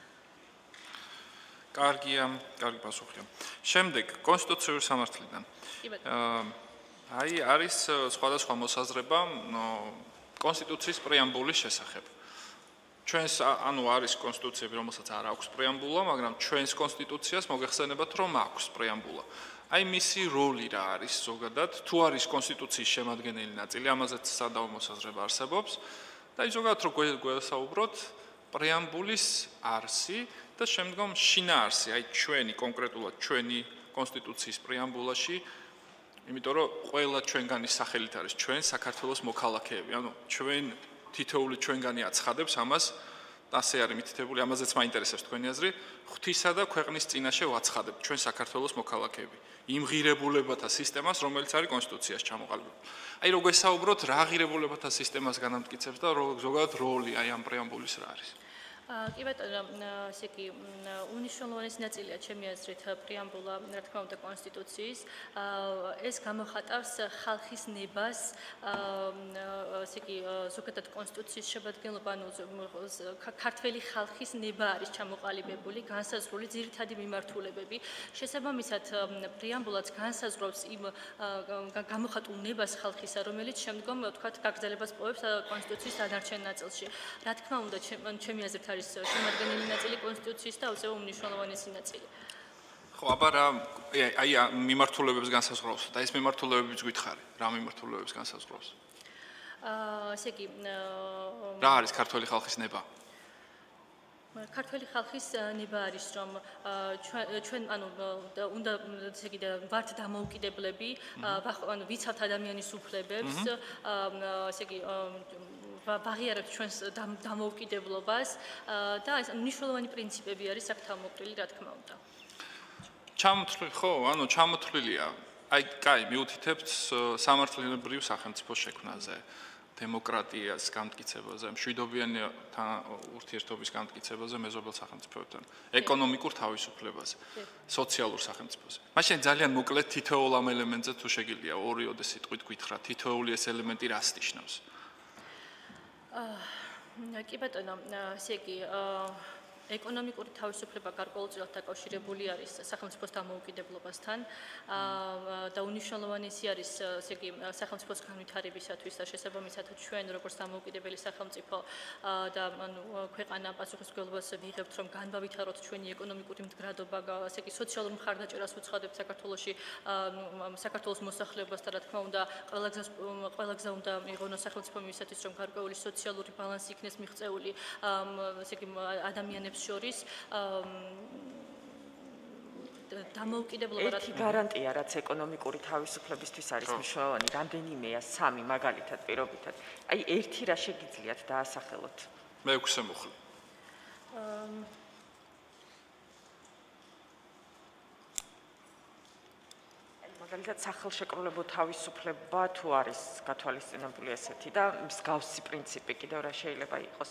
კარგია, კარგი პასუხია. შემდეგ კონსტიტუციური სამართლიდან. აი არის სხვადასხვა მოსაზრება კონსტიტუციის პრეამბულის შესახებ. ჩვენს ანუ არის კონსტიტუციები, რომელსაც არ აქვს პრეამბულა, მაგრამ ჩვენს კონსტიტუციას მოგეხსენებათ, რომ აქვს პრეამბულა. აი მისი როლი რა არის ზოგადად, თუ არის კონსტიტუციის შემადგენელი ნაწილი, ამაზეც სადავო მოსაზრება არსებობს და აი ზოგადად რო გვესაუბროთ პრეამბულის არსი და შემდგომ შინაარსი, აი ჩვენი კონკრეტულად ჩვენი კონსტიტუციის პრეამბულაში, იმიტომ რომ ყველა ჩვენგანი სახელით არის ჩვენ საქართველოს მოქალაქეები, ანუ ჩვენ თითოეული ჩვენგანი აცხადებს ამას, ასე არის მითითებული, ამაზეც მაინტერესებს თქვენი აზრი, ღვთისა და ქვეყნის წინაშე ვაცხადებთ ჩვენ საქართველოს მოქალაქეები. იმ ღირებულებათა სისტემას, რომელიც არის კონსტიტუციაში ჩამოყალიბებული. აი რო გვესაუბროთ, რა ღირებულებათა სისტემას განამტკიცებს და ზოგადად როლი აი ამ პრეამბულის რა არის? კი ბატონო, ესე იგი უნიშნულოვანესი ნაწილია ჩემი აზრით პრეამბულა, რა თქმა უნდა, კონსტიტუციის. ეს გამოხატავს ხალხის ნებას, ესე იგი ზოგადად კონსტიტუციის შემადგენლობა, ანუ ქართველი ხალხის ნება არის ჩამოყალიბებული, განსაზღვრული ძირითადი მიმართულებები. შესაბამისად, პრეამბულაც განსაზღვრავს იმ გამოხატულ ნებას ხალხისა, რომელიც შემდგომ, ვთქვათ, გაგრძელებას პოვებს კონსტიტუციის დანარჩენ ნაწილში. რა თქმა უნდა, ჩემი აზრით არის შემადგენელი ნაწილი კონსტიტუციის და უწევო უმნიშვნელოვანესი ნაწილი. ხო, აბა რა აი მიმართულებებს განსაზღვრავს და ეს მიმართულებებიც გითხარი, რა მიმართულებებს განსაზღვრავს? აა, ესე იგი, რა არის ქართველი ხალხის ნება? ქართველი ხალხის ნება არის, რომ ჩვენ ანუ უნდა ესე იგი ვართ დამოუკიდებლები, ანუ ვიცავთ ადამიანის უფლებებს, ესე იგი ვაღიარებთ ჩვენს დამოუკიდებლობას და ეს მნიშვნელოვანი პრინციპები არის აქ თავმოყრილი, რა თქმა უნდა. ჩამოთვლილი, ხო, ანუ ჩამოთვლილია. აი, კაი, მიუთითებთ სამართლებრივ სახელმწიფოს შექმნაზე, დემოკრატიას გამტკიცებაზე, მშვიდობიანი ურთიერთობის გამტკიცებაზე მეზობელ სახელმწიფოებთან, ეკონომიკურ თავისუფლებაზე, სოციალურ სახელმწიფოზე. მაშინ ძალიან მოკლედ თითოეულ ამ ელემენტზე თუ შეგიძლია ორი-ოდე სიტყვით გითხრათ, თითოეული ეს ელემენტი რას ნიშნავს? კი ბატონო, ესე იგი, ეკონომიკური თავისუფლება გარკვეულწილად დაკავშირებული არის სახელმწიფოს დამოუკიდებლობასთან და უნიშნულოვანესი არის, ესე იგი, სახელმწიფოს განვითარებისათვის და შესაბამისად ჩვენ როგორც დამოუკიდებელი სახელმწიფო და ანუ ქვეყანა პასუხისმგებლობას ვიღებთ, რომ განვავითაროთ ჩვენი ეკონომიკური მდგრადობა, ესე იგი, სოციალურ მხარდაჭერას უცხადებთ საქართველოში, საქართველოს მოსახლეობას და რა თქმა უნდა, ყველა გზას ყველა გზა უნდა მიღონოს სახელმწიფო მისათვის, რომ გარკვეული სოციალური ბალანსი იქნეს მიღწეული, ესე იგი, ადამიანებს შორის დამოუკიდებლობა ერთი გარანტია, რაც ეკონომიკური თავისუფლებისთვის არის მნიშვნელოვანი, რამდენიმეა, სამი მაგალითად პირობითად. აი ერთი რა შეგიძლიათ დაასახელოთ? მეექვსე მუხლი. მაგალითად სახელშეკრულებო თავისუფლება თუ არის გათვალისწინებული ესეთი და მსგავსი პრინციპი კიდევ რა შეიძლება იყოს?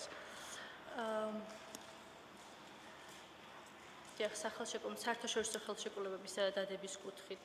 დიახ, სახელშეკრულება, საერთაშორისო ხელშეკრულებების დადების კუთხით.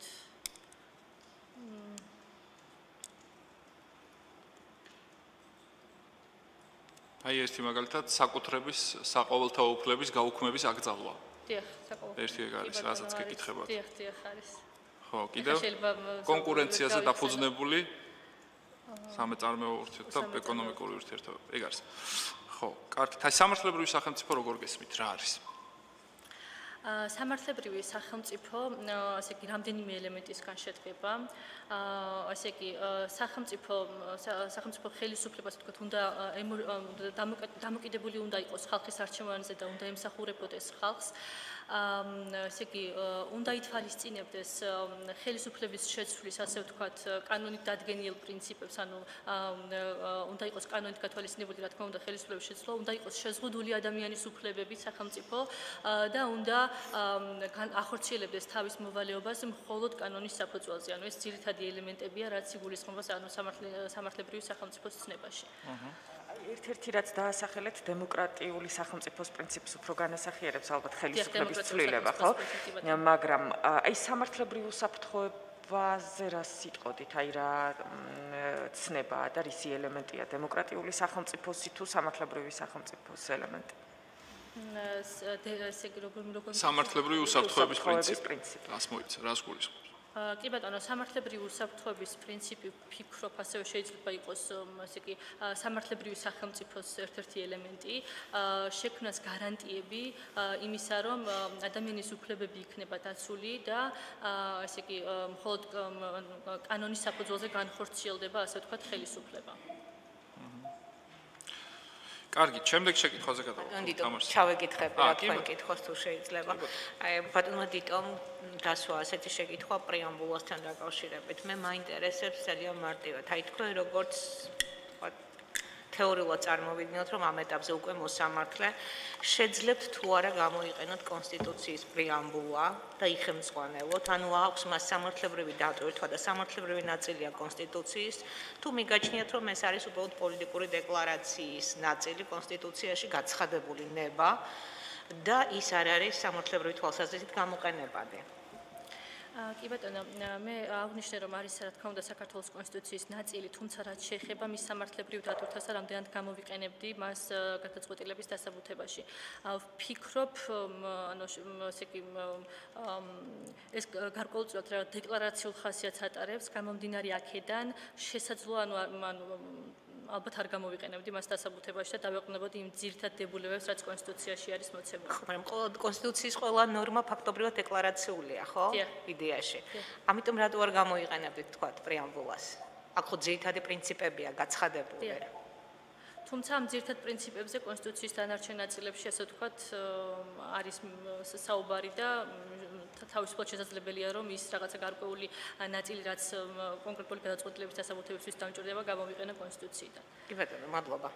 აი ერთი მაგალითად საკუთრების საყოველთაო უფლების გაუქმების აკრძალვა. დიახ, საყოველთაო. ერთი ეგ არის, რასაც გეკითხებათ. დიახ, დიახ არის. ხო, კიდევ კონკურენციაზე დაფუძნებული სამეწარმეო ურთიერთობა და ეკონომიკური ურთიერთობა. ეგ არის. ხო, კარგით. აი სამართლებრივი სახელმწიფო როგორ გესმით, რა არის? სამართლებრივი სახელმწიფო, ასე იგი, რამდენიმე ელემენტისგან შედგება. ასე იგი, სახელმწიფო სახელმწიფო ხელისუფლებას, თქვათ, უნდა დამოკიდებული უნდა იყოს ხალხის არჩევანზე და უნდა ემსახურებოდეს ხალხს. ასე იგი, უნდა ითვალისწინებდეს ხელისუფლების შეცვლის, ასე ვთქვათ, კანონით დადგენილ პრინციპებს, ანუ უნდა იყოს კანონით გათვალისწინებული, რა თქმა უნდა, ხელისუფლების შეცვლა, უნდა იყოს შეზღუდული ადამიანის უფლებები სახელმწიფო და უნდა ახორციელებდეს თავის მოვალეობას მხოლოდ კანონის საფუძველზე. ანუ ეს ძირითადი ელემენტებია, რაც იგულისხმება ანუ სამართლებრივი სახელმწიფოს ცნებაში. ერთ-ერთი რაც დაასახელეთ დემოკრატიული სახელმწიფოს პრინციპს უფრო განასახიერებს ალბათ ხელისუფლების ცვლილება, ხო? მაგრამ აი სამართლებრივ უსაფრთხოებაზე რა სიტყოდით, აი რა ცნებაა და რისი ელემენტია დემოკრატიული სახელმწიფოსი თუ სამართლებრივი სახელმწიფოს ელემენტი? სამართლებრივი უსაფრთხოების პრინციპი. რას მოიცა, რას გულისხმობს? კი ბატონო, სამართლებრივი უსაფრთხოების პრინციპი ვფიქრობ, ასევე შეიძლება იყოს, ასე კი, სამართლებრივი სახელმწიფოს ერთ-ერთი ელემენტი, შექმნას გარანტიები იმისა, რომ ადამიანის უფლებები იქნება დაცული და ასე კი, მხოლოდ კანონის საფუძველზე განხორციელდება, ასე ვთქვათ, ხელისუფლება. კარგი, შემდეგ შეკითხვაზე გადავიდეთ. ჩავეკითხები რა თქვენ კითხოს თუ შეიძლება. აი ბატონმა დიტომ დასვა ასეთი შეკითხვა პრეამბულასთან დაკავშირებით. მე მაინტერესებს ძალიან მარტივად. აი თქვენ როგორც თეორიულად წარმოვიდგინოთ, რომ ამ ეტაპზე უკვე მოსამართლე შეძლებთ თუ არა გამოიყენოთ კონსტიტუციის პრეამბულა და იხელმძღვანელოთ, ანუ აქვს მას სამართლებრივი დატვირთვა და სამართლებრივი ნაწილია კონსტიტუციის, თუ მიგაჩნიათ, რომ ეს არის უბრალოდ პოლიტიკური დეკლარაციის ნაწილი კონსტიტუციაში გაცხადებული ნება და ის არ არის სამართლებრივი თვალსაზრისით გამოყენებადი. კი ბატონო, მე აღნიშნე რომ არის რა თქმა უნდა საქართველოს კონსტიტუციის ნაწილი, თუმცა რაც შეეხება მის სამართლებრივ დატვირთვას და რამდენად გამოვიყენებდი მას გადაწყვეტილების დასაბუთებაში. ვფიქრობ, ანუ ესე კი ეს გარკვეულწილად რა დეკლარაციულ ხასიათს ატარებს, გამომდინარე აქედან შესაძლოა ანუ ალბათ არ გამოვიყენებდი მას დასაბუთებაში და დავეყნებოდი იმ ძირითად დებულებებს, რაც კონსტიტუციაში არის მოცემული. მაგრამ კონსტიტუციის ყველა ნორმა ფაქტობრივად დეკლარაციულია, ხო? იდეაში. ამიტომ რატო არ გამოიყენებდით თქვა პრეამბულას? აქ ხო ძირითადი პრინციპებია გაცხადებული. თუმცა ამ ძირითად პრინციპებზე კონსტიტუციის დანარჩენ ნაწილებში, ასე ვთქვათ, არის საუბარი და თავისუფლად შესაძლებელია, რომ ის რაღაცა გარკვეული ნაწილი, რაც კონკრეტული გადაწყვეტილების დასაბუთებისთვის დამჭირდება, გამოვიყენო კონსტიტუციიდან. კი ბატონო, მადლობა.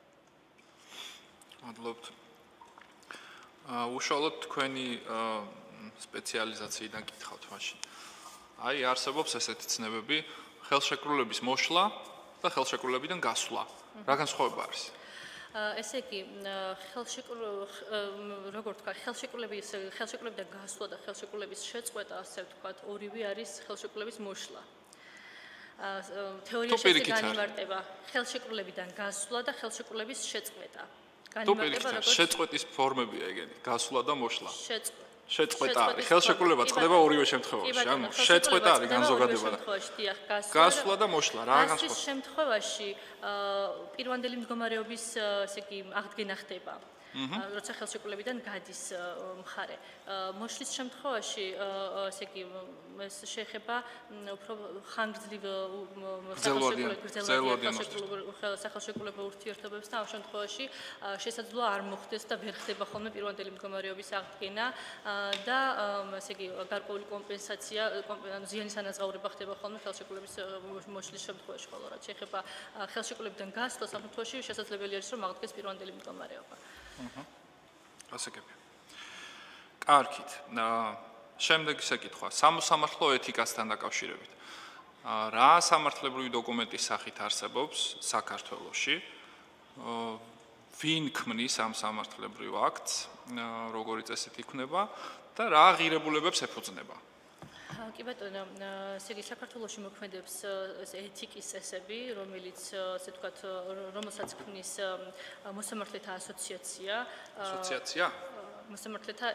მადლობთ. უშუალოდ თქვენი სპეციალიზაციიდან გითხავთ მაშინ. აი, არსებობს ესეთი ცნებები, ხელშეკრულების მოშლა და ხელშეკრულებიდან გასვლა. რა განსხვავება არის? ესე იგი, ხელშეკრულება, როგორ ვთქვა, ხელშეკრულების ხელშეკრულებიდან გასვლა და ხელშეკრულების შეწყვეტა, ასე ვთქვათ, ორივე არის ხელშეკრულების მოშლა. თეორიაში განიმარტება ხელშეკრულებიდან გასვლა და ხელშეკრულების შეწყვეტა. განიმარტება როგორც შეწყვეტის ფორმებია ეგენი, გასვლა და მოშლა. შეწყვეტა შეწყვეტა არის. ხელშეკრულება წყდება ორივე შემთხვევაში, ანუ შეწყვეტა არის განზოგადება და გასვლა და მოშლა, რა განსხვავება? გასვლის შემთხვევაში პირვანდელი მდგომარეობის, ესე იგი, აღდგენა ხდება. როცა ხელშეკრულებიდან გადის მხარე. მოშლის შემთხვევაში, ესე იგი, ეს შეეხება უფრო ხანგრძლივ სახელშეკრულებულ ურთიერთობებს და ამ შემთხვევაში შესაძლოა არ მოხდეს და ვერ ხდება ხოლმე პირვანდელი მდგომარეობის აღდგენა და ესე იგი, გარკვეული კომპენსაცია, ანუ ზიანის ანაზღაურება ხდება ხოლმე ხელშეკრულების მოშლის შემთხვევაში, ხოლო რაც შეეხება ხელშეკრულებიდან გასვლას, ამ შემთხვევაში შესაძლებელი არის, რომ აღდგეს პირვანდელი მდგომარეობა. ასეკები. კარგით. შემდეგი შეკითხვა. სამოსამართლო ეთიკასთან დაკავშირებით. რა სამართლებრივი დოკუმენტის სახით არსებობს საქართველოში? ვინ ქმნის ამ სამართლებრივ აქტს, როგორი წესით იქმნება და რა ღირებულებებს ეფუძნება? კი ბატონო, ესე იგი საქართველოში მოქმედებს ეთიკის წესები, რომელიც ასე ვთქვათ, რომელსაც ქმნის მოსამართლეთა ასოციაცია. ასოციაცია? მოსამართლეთა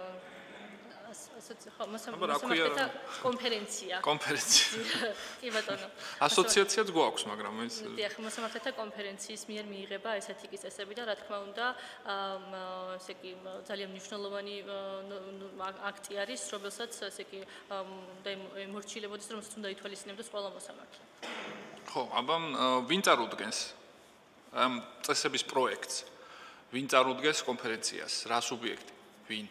მოსამართლეთა კონფერენცია. კონფერენცია. კი ბატონო. ასოციაციაც გვაქვს, მაგრამ ეს დიახ, მოსამართლეთა კონფერენციის მიერ მიიღება ეს ეთიკის წესები და რა თქმა უნდა, ესე იგი ძალიან მნიშვნელოვანი აქტი არის, რომელსაც ესე იგი და მორჩილებოდეს, რომელსაც უნდა ითვალისწინებდეს ყველა მოსამართლე. ხო, აბამ ვინ წარუდგენს ამ წესების პროექტს? ვინ წარუდგენს კონფერენციას? რა სუბიექტი? ვინ?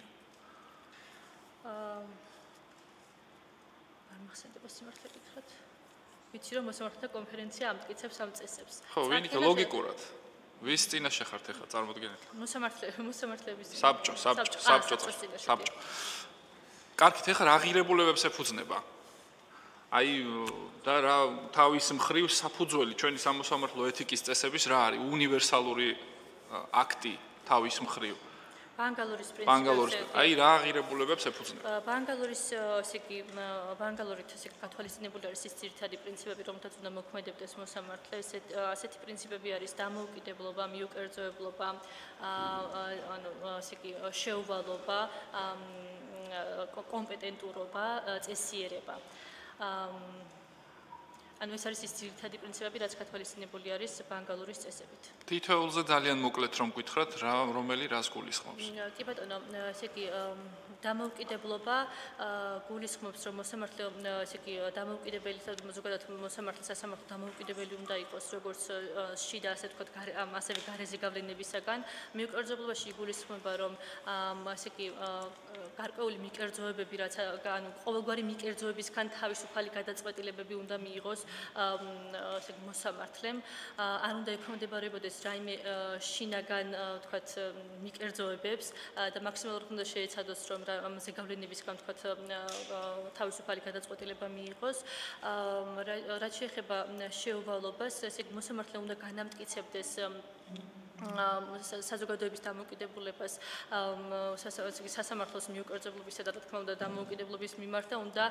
სიმართლე გითხრათ. ვიცი რომ მოსამართლეთა კონფერენცია ამტკიცებს ამ წესებს. ხო, ვინ იქ ლოგიკურად? ვის წინაშე ხართ ახლა წარმოდგენეთ? მოსამართლე, მოსამართლეების საბჭო, საბჭო, საბჭო, საბჭო. კარგით, ახლა რა ღირებულებებს ეფუძნება? აი და რა თავის მხრივ საფუძველი ჩვენი სამოსამართლო ეთიკის წესების რა არის? უნივერსალური აქტი თავის მხრივ. ბანგალორის პრინციპი. აი რა ღირებულებებს ეფუძნება? ბანგალორის ესე იგი ბანგალორით ესე გათვალისწინებული არის ის ძირითადი პრინციპები, რომელთაც უნდა მოქმედებდეს მოსამართლე. ასეთი პრინციპები არის დამოუკიდებლობა, მიუკერძოებლობა, ანუ ესე იგი შეუვალობა, კომპეტენტურობა, წესიერება. ანუ ეს არის ის ძირითადი პრინციპები, რაც გათვალისწინებული არის ბანგალურის წესებით. თითოეულზე ძალიან მოკლედ რომ გითხრათ, რა რომელი რას გულისხმობს? კი ბატონო, ესე იგი დამოუკიდებლობა გულისხმობს, რომ მოსამართლე ესე იგი დამოუკიდებელი ზოგადად მოსამართლე სასამართლო დამოუკიდებელი უნდა იყოს, როგორც შიდა ასე ვთქვათ, ასევე გარეზე გავლენებისაგან. მიუკერძებლობაში იგულისხმება, რომ ესე იგი გარკვეული მიკერძოებები, რაც ანუ ყოველგვარი მიკერძოებისგან თავისუფალი გადაწყვეტილებები უნდა მიიღოს ასე მოსამართლემ. არ უნდა ექვემდებარებოდეს რაიმე შინაგან ვთქვათ მიკერძოებებს და მაქსიმალურად უნდა შეეცადოს, რომ ამაზე გავლენებისგან ვთქვათ თავისუფალი გადაწყვეტილება მიიღოს. რაც შეეხება შეუვალობას, ესე იგი მოსამართლე უნდა განამტკიცებდეს საზოგადოების დამოუკიდებლობას სასამართლოს მიუკერძებლობისა და რა თქმა უნდა დამოუკიდებლობის მიმართ და უნდა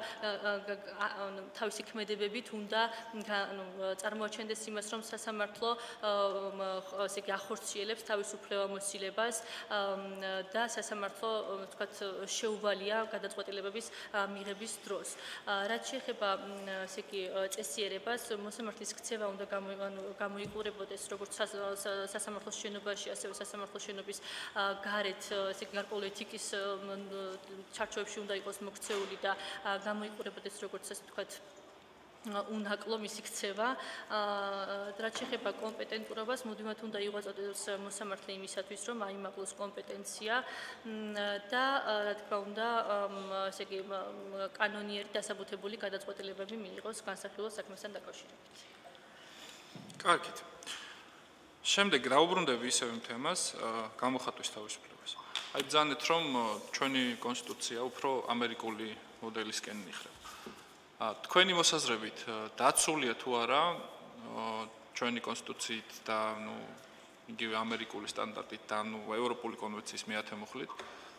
თავისი ქმედებებით უნდა წარმოაჩენდეს იმას, რომ სასამართლო ესე იგი ახორციელებს თავისუფლებამოსილებას და სასამართლო ვთქვათ შეუვალია გადაწყვეტილებების მიღების დროს. რაც შეეხება ესე იგი წესიერებას, მოსამართლის ქცევა უნდა გამოიყურებოდეს როგორც სასამართლოს შენობაში, ასევე სასამართლოს შენობის გარეთ, ესე იგი გარკვეული ეთიკის ჩარჩოებში უნდა იყოს მოქცეული და გამოიყურებოდეს როგორც ასე ვთქვათ უნაკლო მისი ქცევა. რაც შეეხება კომპეტენტურობას, მუდმივად უნდა იღვაწოდეს მოსამართლე იმისათვის, რომ აიმაღლოს კომპეტენცია და რა თქმა უნდა, ესე იგი კანონიერი დასაბუთებული გადაწყვეტილებები მიიღოს განსახილველ საქმესთან დაკავშირებით. კარგით. შემდეგ დაუბრუნდები ისევ თემას, გამოხატვის თავისუფლებას. აი ბრძანეთ, რომ ჩვენი კონსტიტუცია უფრო ამერიკული მოდელისკენ მიხრება. თქვენი მოსაზრებით დაცულია თუ არა ჩვენი კონსტიტუციით და ნუ იგივე ამერიკული სტანდარტით და ნუ ევროპული კონვენციის მეათე მუხლით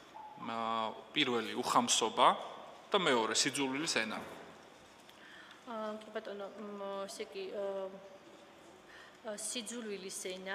პირველი უხამსობა და მეორე სიძულვილის ენა. კი ბატონო, ესე იგი სიძულვილის ენა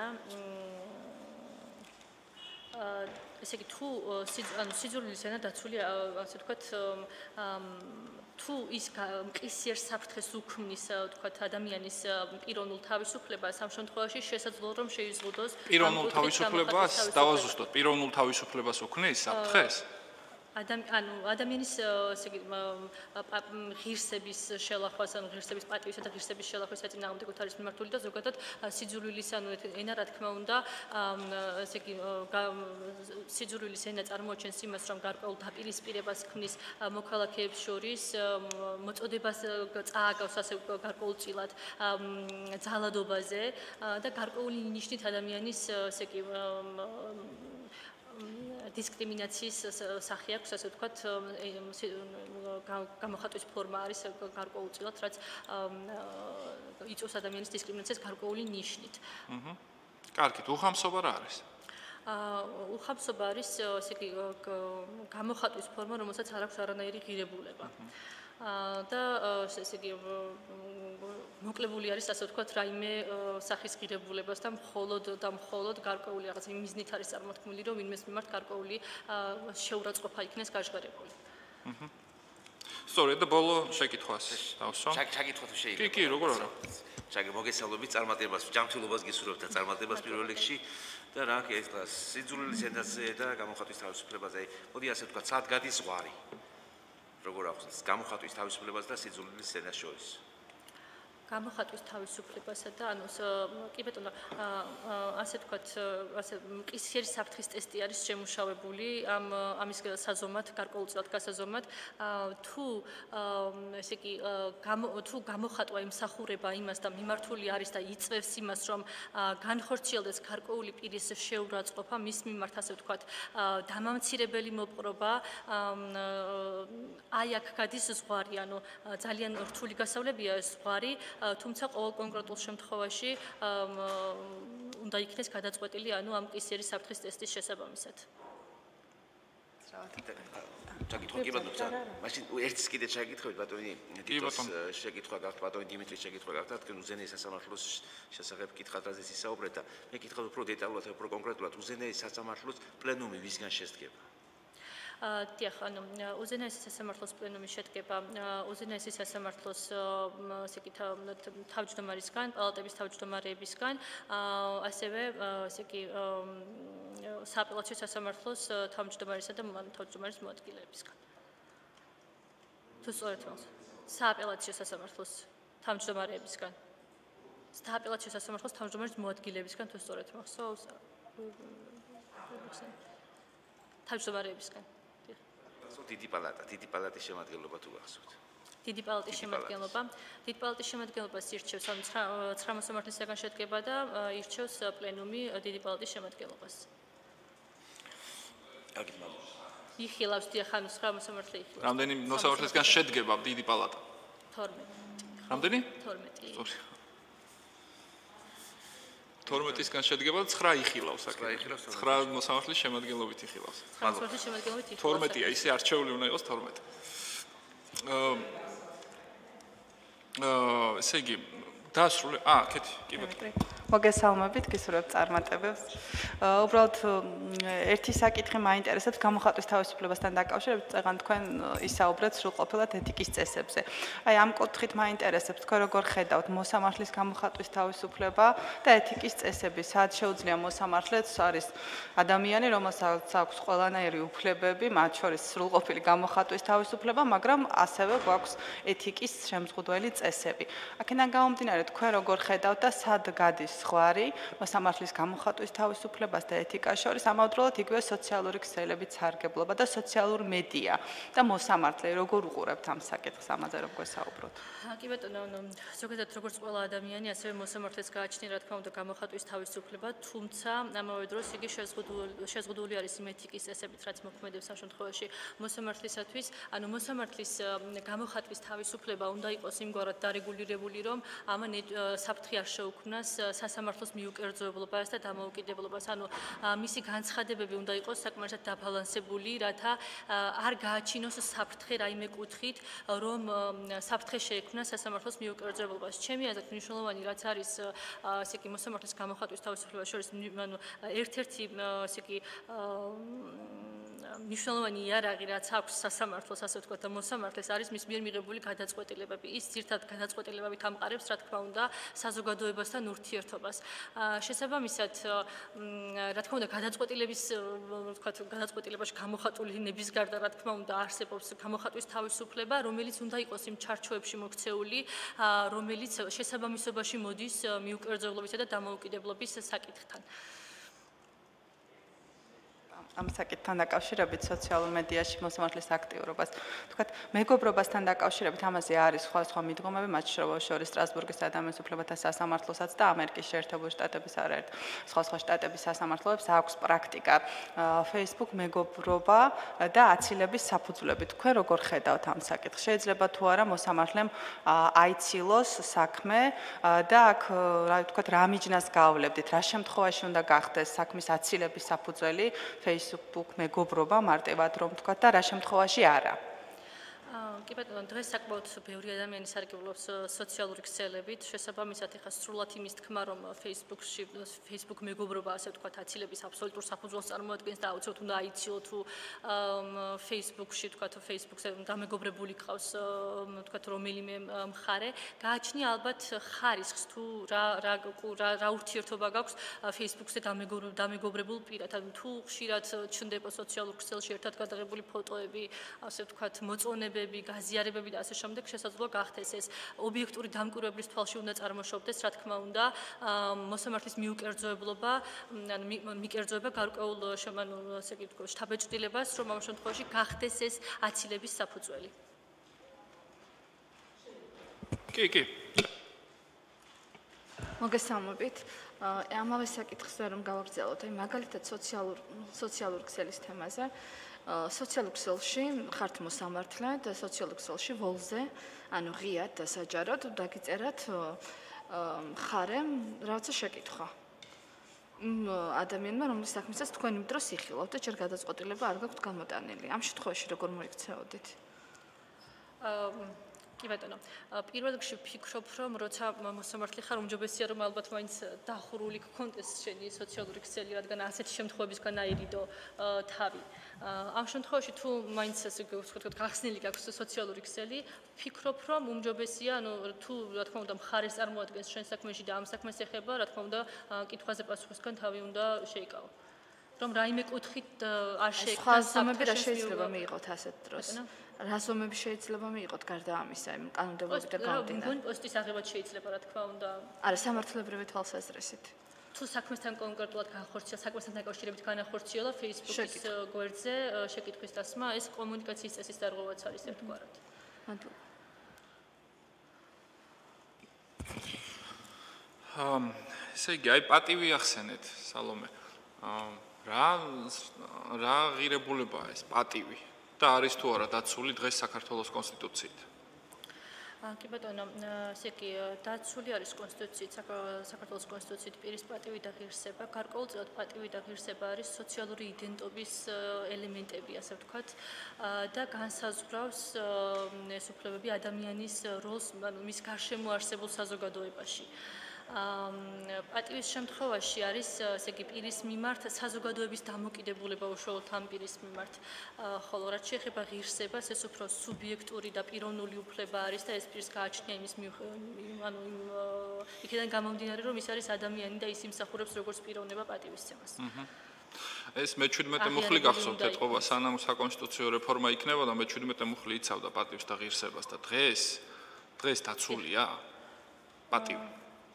ესე იგი თუ ანუ სიძულვილის ენა დაცულია ასე ვთქვათ თუ ის მყისიერ საფრთხეს უქმნის ვთქვათ ადამიანის პიროვნულ თავისუფლებას, ამ შემთხვევაში შესაძლოა რომ შეიზღუდოს პიროვნულ თავისუფლებას დავაზუსტოთ, პიროვნულ თავისუფლებას უქმნის საფრთხეს? ანუ ადამიანის ესე იგი ღირსების შელახვას, ანუ ღირსების პატივისა და ღირსების შელახვის საწინააღმდეგოდ არის მიმართული და ზოგადად სიძულვილის ანუ ენა რა თქმა უნდა ესე იგი სიძულვილის ენა წარმოაჩენს იმას, რომ გარკვეულ დაპირისპირებას ქმნის მოქალაქეებს შორის, მოწოდებას წააგავს ასე გარკვეულწილად ძალადობაზე და გარკვეული ნიშნით ადამიანის ესე იგი დისკრიმინაციის სახე აქვს, ასე ვთქვათ, გამოხატვის ფორმა არის გარკვეულწილად, რაც იწვევს ადამიანის დისკრიმინაციას გარკვეული ნიშნით. აჰა. კარგით, უხამსობა რა არის? უხამსობა არის ესე იგი გამოხატვის ფორმა, რომელსაც არ აქვს არანაირი ღირებულება. და ესე იგი მოკლებული არის ასე ვთქვათ რაიმე სახის ღირებულებას და მხოლოდ და მხოლოდ გარკვეული რაღაც მიზნით არის წარმოქმნილი, რომ ვინმეს მიმართ გარკვეული შეურაცხყოფა იქნეს გაჟღერებული. აჰა. სწორედ და ბოლო შეკითხვას დავსვამ. შეკითხვა თუ შეიძლება. კი, კი, როგორ არა. ჩაგე მოგესალმებით წარმატებას, ჯანმრთელობას გისურვებთ და წარმატებას პირველ რიგში და რა ეხლა სიძულვილის ენაზე და გამოხატვის თავისუფლებაზე. მოდი ასე ვთქვათ, სად გადის ზღვარი? როგორ ახსენს გამოხატვის თავისუფლებას და სიძულვილის ენას შორის? გამოხატვის თავისუფლებასა და ანუ კი ბატონო ასე ვთქვათ ასე მყისიერი საფრთხის ტესტი არის შემუშავებული ამ ამის საზომად გარკვეულწილად გასაზომად თუ ესე იგი თუ გამოხატვა იმსახურება იმას და მიმართული არის და იწევს იმას რომ განხორციელდეს გარკვეული პირის შეურაცხყოფა მის მიმართ ასე ვთქვათ დამამცირებელი მოპყრობა აი აქ გადის ზღვარი ანუ ძალიან რთული გასავლებია ეს ზღვარი თუმცა ყოველ კონკრეტულ შემთხვევაში უნდა იქნეს გადაწყვეტილი ანუ ამ მყისიერი საფრთხის ტესტის შესაბამისად. ჩაკითხვა კი ბატონო, მაშინ ერთს კიდე ჩაკითხებით ბატონი დიტოს შეკითხვა გაქვთ ბატონი დიმიტრის შეკითხვა გაქვთ, თქვენ უზენაეს სასამართლოს შესახებ კითხავთ, რაზეც ისაუბრეთ და მე კითხავ უფრო დეტალურად, უფრო კონკრეტულად უზენაეს სასამართლოს პლენუმი ვისგან შედგება? დიახ, ანუ უზენაესი სასამართლოს პლენუმის შედგება უზენაესი სასამართლოს ესე იგი თავმჯდომარისგან, პალატების თავმჯდომარეებისგან, ასევე ესე იგი სააპელაციო სასამართლოს თავმჯდომარისა და თავმჯდომარის მოადგილეებისგან. თუ სწორედ მოს. სააპელაციო სასამართლოს თავმჯდომარეებისგან. სააპელაციო სასამართლოს თავმჯდომარის მოადგილეებისგან თუ სწორედ მახსოვს. თავმჯდომარეებისგან. დიდი პალატა, დიდი პალატის შემადგენლობა თუ გახსოვთ. დიდი პალატის შემადგენლობა, დიდი პალატის შემადგენლობას ირჩევს ცხრა მოსამართლისგან შედგება და ირჩევს პლენუმი დიდი პალატის შემადგენლობას. აგით მაგ იხილავს დიახანოს ცხრა მოსამართლე იხილავს. რამდენი მოსამართლისგან შედგება დიდი პალატა? თორმეტი. რამდენი? თორმეტი. თორმეტისგან შედგება და ცხრა იხილავს აქ. ცხრა მოსამართლის შემადგენლობით იხილავს. მოსამართლის შემადგენლობით იხილავს. თორმეტია, ისე არჩეული უნდა იყოს თორმეტი. აა ესე იგი დასრული, აა, კეთი, კი ბატონო. მოგესალმებით, გისურვებთ წარმატებებს. უბრალოდ ერთი საკითხი მაინტერესებს გამოხატვის თავისუფლებასთან დაკავშირებით, წეგან თქვენ ისაუბრეთ სრულყოფილად ეთიკის წესებზე. აი ამ კუთხით მაინტერესებს თქვენ როგორ ხედავთ მოსამართლის გამოხატვის თავისუფლება და ეთიკის წესები, სად შეუძლია მოსამართლეს არის ადამიანი, რომელსაც აქვს ყველანაირი უფლებები, მათ შორის სრულყოფილი გამოხატვის თავისუფლება, მაგრამ ასევე გვაქვს ეთიკის შემზღუდველი წესები. აქედან გამომდინარე, თქვენ როგორ ხედავთ და სად გადის ზღვარი მოსამართლის გამოხატვის თავისუფლებას და ეთიკას შორის, ამავდროულად იგივე სოციალური ქსელებიც სარგებლობა და სოციალურ მედია და მოსამართლე როგორ უყურებთ ამ საკითხს, ამაზე რომ გვესაუბროთ. კი ბატონო, ზოგადად როგორც ყველა ადამიანი, ასევე მოსამართლეს გააჩნია რა თქმა უნდა გამოხატვის თავისუფლება, თუმცა ამავე დროს იგი შეზღუდული არის იმ ეთიკის წესებით, რაც მოქმედებს ამ შემთხვევაში მოსამართლისათვის, ანუ მოსამართლის გამოხატვის თავისუფლება უნდა იყოს იმგვარად დარეგულირებული, რომ ამან საფრთხე არ შეუქმნას სასამართლოს მიუკერძოებლობას და დამოუკიდებლობას, ანუ მისი განცხადებები უნდა იყოს საკმარისად დაბალანსებული, რათა არ გააჩინოს საფრთხე რაიმე კუთხით, რომ საფრთხე შეექმნას სასამართლოს მიუკერძოებლობას. ჩემი აზრით მნიშვნელოვანი რაც არის ესე იგი მოსამართლის გამოხატვის თავისუფლებას შორის, ანუ ერთ-ერთი ესე იგი მნიშვნელოვანი იარაღი რაც აქვს სასამართლოს, ასე ვთქვათ, და მოსამართლეს არის მის მიერ მიღებული გადაწყვეტილებები. ის ძირთად გადაწყვეტილებებით ამყარებს, რა თქმა უნდა, საზოგადოებასთან ურთიერთობას. შესაბამისად, რა თქმა უნდა, გადაწყვეტილების, ვთქვათ, გადაწყვეტილებაში გამოხატულინების გარდა, რა თქმა უნდა, არსებობს გამოხატვის თავისუფლება, რომელიც უნდა იყოს იმ ჩარჩოებში მოქცეული, რომელიც შესაბამისობაში მოდის მიუკერძოებლობისა და დამოუკიდებლობის საკითხთან. ამ საკითხთან დაკავშირებით სოციალურ მედიაში მოსამართლის აქტიურობას. თქვათ, მეგობრობასთან დაკავშირებით ამაზე არის სხვადასხვა მიდგომები, მათ შორის სტრასბურგის ადამიანის უფლებათა სასამართლოსაც და ამერიკის შეერთებული შტატების არაერთ სხვადასხვა შტატების სასამართლოებს აქვს პრაქტიკა Facebook მეგობრობა და აცილების საფუძვლებით. თქვენ როგორ ხედავთ ამ საკითხს? შეიძლება თუ არა მოსამართლემ აიცილოს საქმე და აქ რა ვთქვათ, რა მიჯნას გავლებდით, რა შემთხვევაში უნდა გახდეს საქმის აცილების საფუძველი Facebook მეგობრობა მარტივად რომ ვთქვათ და რა შემთხვევაში არა. კი ბატონო, დღეს საკმაოდ ბევრი ადამიანი სარგებლობს სოციალური ქსელებით, შესაბამისად ეხა სრულად იმის თქმა, რომ Facebook-ში Facebook მეგობრობა, ასე ვთქვათ, აცილების აბსოლუტურ საფუძველს წარმოადგენს და აუცილებლად უნდა აიცილო თუ Facebook-ში, ვთქვათ, Facebook-ზე დამეგობრებული ყავს, ვთქვათ, რომელიმე მხარე, გააჩნია ალბათ ხარისხს თუ რა რა რა ურთიერთობა გაქვს Facebook-ზე დამეგობრებულ პირად, ანუ თუ ხშირად ჩნდება სოციალურ ქსელში ერთად გადაღებული ფოტოები, ასე ვთქვათ, მოწონებები, გაზიარებები და ასე შემდეგ, შესაძლოა გახდეს ეს ობიექტური დამკვირვებლის თვალში უნდა წარმოშობდეს, რა თქმა უნდა, მოსამართლის მიუკერძოებლობა, ანუ მიკერძოება გარკვეულ ანუ ასე ვთქვათ, შთაბეჭდილებას, რომ ამ შემთხვევაში გახდეს ეს აცილების საფუძველი. კი, კი. მოგესალმებით. ამავე საკითხზე რომ გავაგრძელოთ, აი მაგალითად სოციალურ სოციალურ ქსელის თემაზე. სოციალურ ქსელში ხართ მოსამართლე და სოციალურ ქსელში ვოლზე, ანუ ღიად და საჯაროდ დაგიწერათ მხარემ რაღაცა შეკითხვა. ადამიანმა, რომლის საქმესაც თქვენ იმ დროს იხილავთ და ჯერ გადაწყვეტილება არ გაქვთ გამოტანილი. ამ შემთხვევაში როგორ მოიქცეოდით? კი ბატონო, პირველ რიგში ვფიქრობ, რომ როცა მოსამართლე ხარ, უმჯობესია რომ ალბათ მაინც დახურული გქონდეს შენი სოციალური ქსელი, რადგან ასეთი შემთხვევების განაირიდო თავი. ამ შემთხვევაში თუ მაინც ასე ვთქვათ, გახსნილი გაქვს სოციალური ქსელი, ვფიქრობ, რომ უმჯობესია, ანუ თუ რა თქმა უნდა მხარეს წარმოადგენს შენ საქმეში და ამ საქმეს ეხება, რა თქმა უნდა, კითხვაზე პასუხისგან თავი უნდა შეიკავო. რომ რაიმე კუთხით არ შეექმნა სხვა ზომები რა შეიძლება მიიღოთ ასეთ დროს? რა ზომები შეიძლება მიიღოთ გარდა ამისა, იმ კანონმდებლობიდან გამომდინარე? მგონი პოსტის აღებაც შეიძლება, რა თქმა უნდა. არა, სამართლებრივი თვალსაზრისით. თუ საქმესთან კონკრეტულად განხორციელა, საქმესთან დაკავშირებით განახორციელა Facebook-ის გვერდზე შეკითხვის დასმა, ეს კომუნიკაციის წესის დარღვევაც არის ერთგვარად. მადლობა. ამ ესე იგი, აი პატივი ახსენეთ, სალომე. რა რა ღირებულებაა ეს პატივი და არის თუ არა დაცული დღეს საქართველოს კონსტიტუციით? კი ბატონო, ესე იგი, დაცული არის კონსტიტუციით, საქართველოს კონსტიტუციით პირის პატივი და ღირსება. გარკვეულწილად პატივი და ღირსება არის სოციალური იდენტობის ელემენტები, ასე ვთქვათ, და განსაზღვრავს ეს უფლებები ადამიანის როლს მის გარშემო არსებულ საზოგადოებაში. პატივის შემთხვევაში არის ესე იგი პირის მიმართ საზოგადოების დამოკიდებულება უშუალოდ ამ პირის მიმართ, ხოლო რაც შეეხება ღირსებას, ეს უფრო სუბიექტური და პიროვნული უფლება არის და ეს პირს გააჩნია იმის ანუ იქიდან გამომდინარე, რომ ის არის ადამიანი და ის იმსახურებს როგორც პიროვნება პატივისცემას. ეს მეჩვიდმეტე მუხლი გახსოვთ ეთყობა, სანამ საკონსტიტუციო რეფორმა იქნებოდა, მეჩვიდმეტე მუხლი იცავდა პატივს და ღირსებას და დღეს დღეს დაცულია პატივი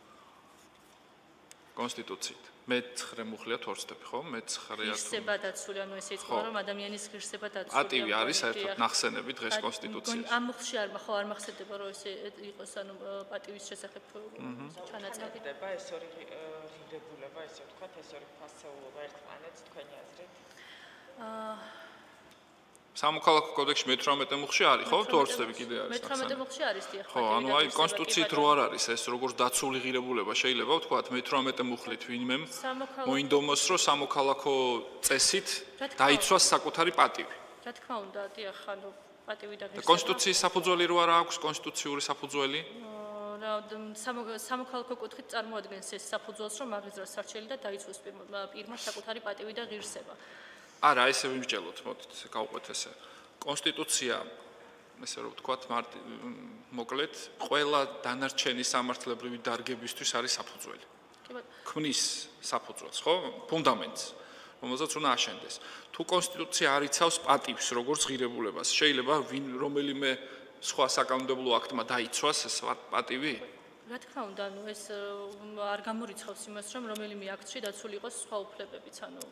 კონსტიტუციით. მეცხრე მუხლია თორცდები, ხო? მეცხრეა თუ ღირსება დაცული, ანუ ესე იწყება, რომ ადამიანის ღირსება დაცულია. პატივი არის საერთოდ ნახსენები დღეს კონსტიტუციაში. ამ მუხლში არ ხო არ მახსენდება, რომ ესე იყოს, ანუ პატივის შესახებ ჩანაწერი. ხდება ეს ორი ღირებულება, ესე ვთქვათ, ეს ორი ფასეულობა ერთმანეთს თქვენი აზრით? აა სამოქალაქო კოდექსში მეთვრამეტე მუხლში არის, ხო? თუ ორცდები კიდე არის. მეთვრამეტე მუხლში არის, დიახ. ხო, ანუ აი კონსტიტუციით რო არ არის ეს როგორც დაცული ღირებულება, შეიძლება ვთქვათ მეთვრამეტე მუხლით ვინმემ მოინდომოს, რომ სამოქალაქო წესით დაიცვას საკუთარი პატივი. რა თქმა უნდა, დიახ, ანუ პატივი და ღირსება. კონსტიტუციის საფუძველი რო არ აქვს კონსტიტუციური საფუძველი? რა სამოქალაქო კუთხით წარმოადგენს ეს საფუძველს, რომ აღიზრას სარჩელი და დაიცვას პირმა საკუთარი პატივი და ღირსება. არა, ესე ვიმსჯელოთ, მოდით, გავყვეთ ესე. კონსტიტუცია, ესე რომ ვთქვათ, მოკლედ, ყველა დანარჩენი სამართლებრივი დარგებისთვის არის საფუძველი. ქმნის საფუძველს, ხო? ფუნდამენტს, რომელზეც უნდა აშენდეს. თუ კონსტიტუცია არ იცავს პატივს, როგორც ღირებულებას, შეიძლება ვინ რომელიმე სხვა საკანონმდებლო აქტმა დაიცვას ეს პატივი? რა თქმა უნდა, ანუ ეს არ გამორიცხავს იმას, რომ რომელიმე აქტში დაცული იყოს სხვა უფლებებიც, ანუ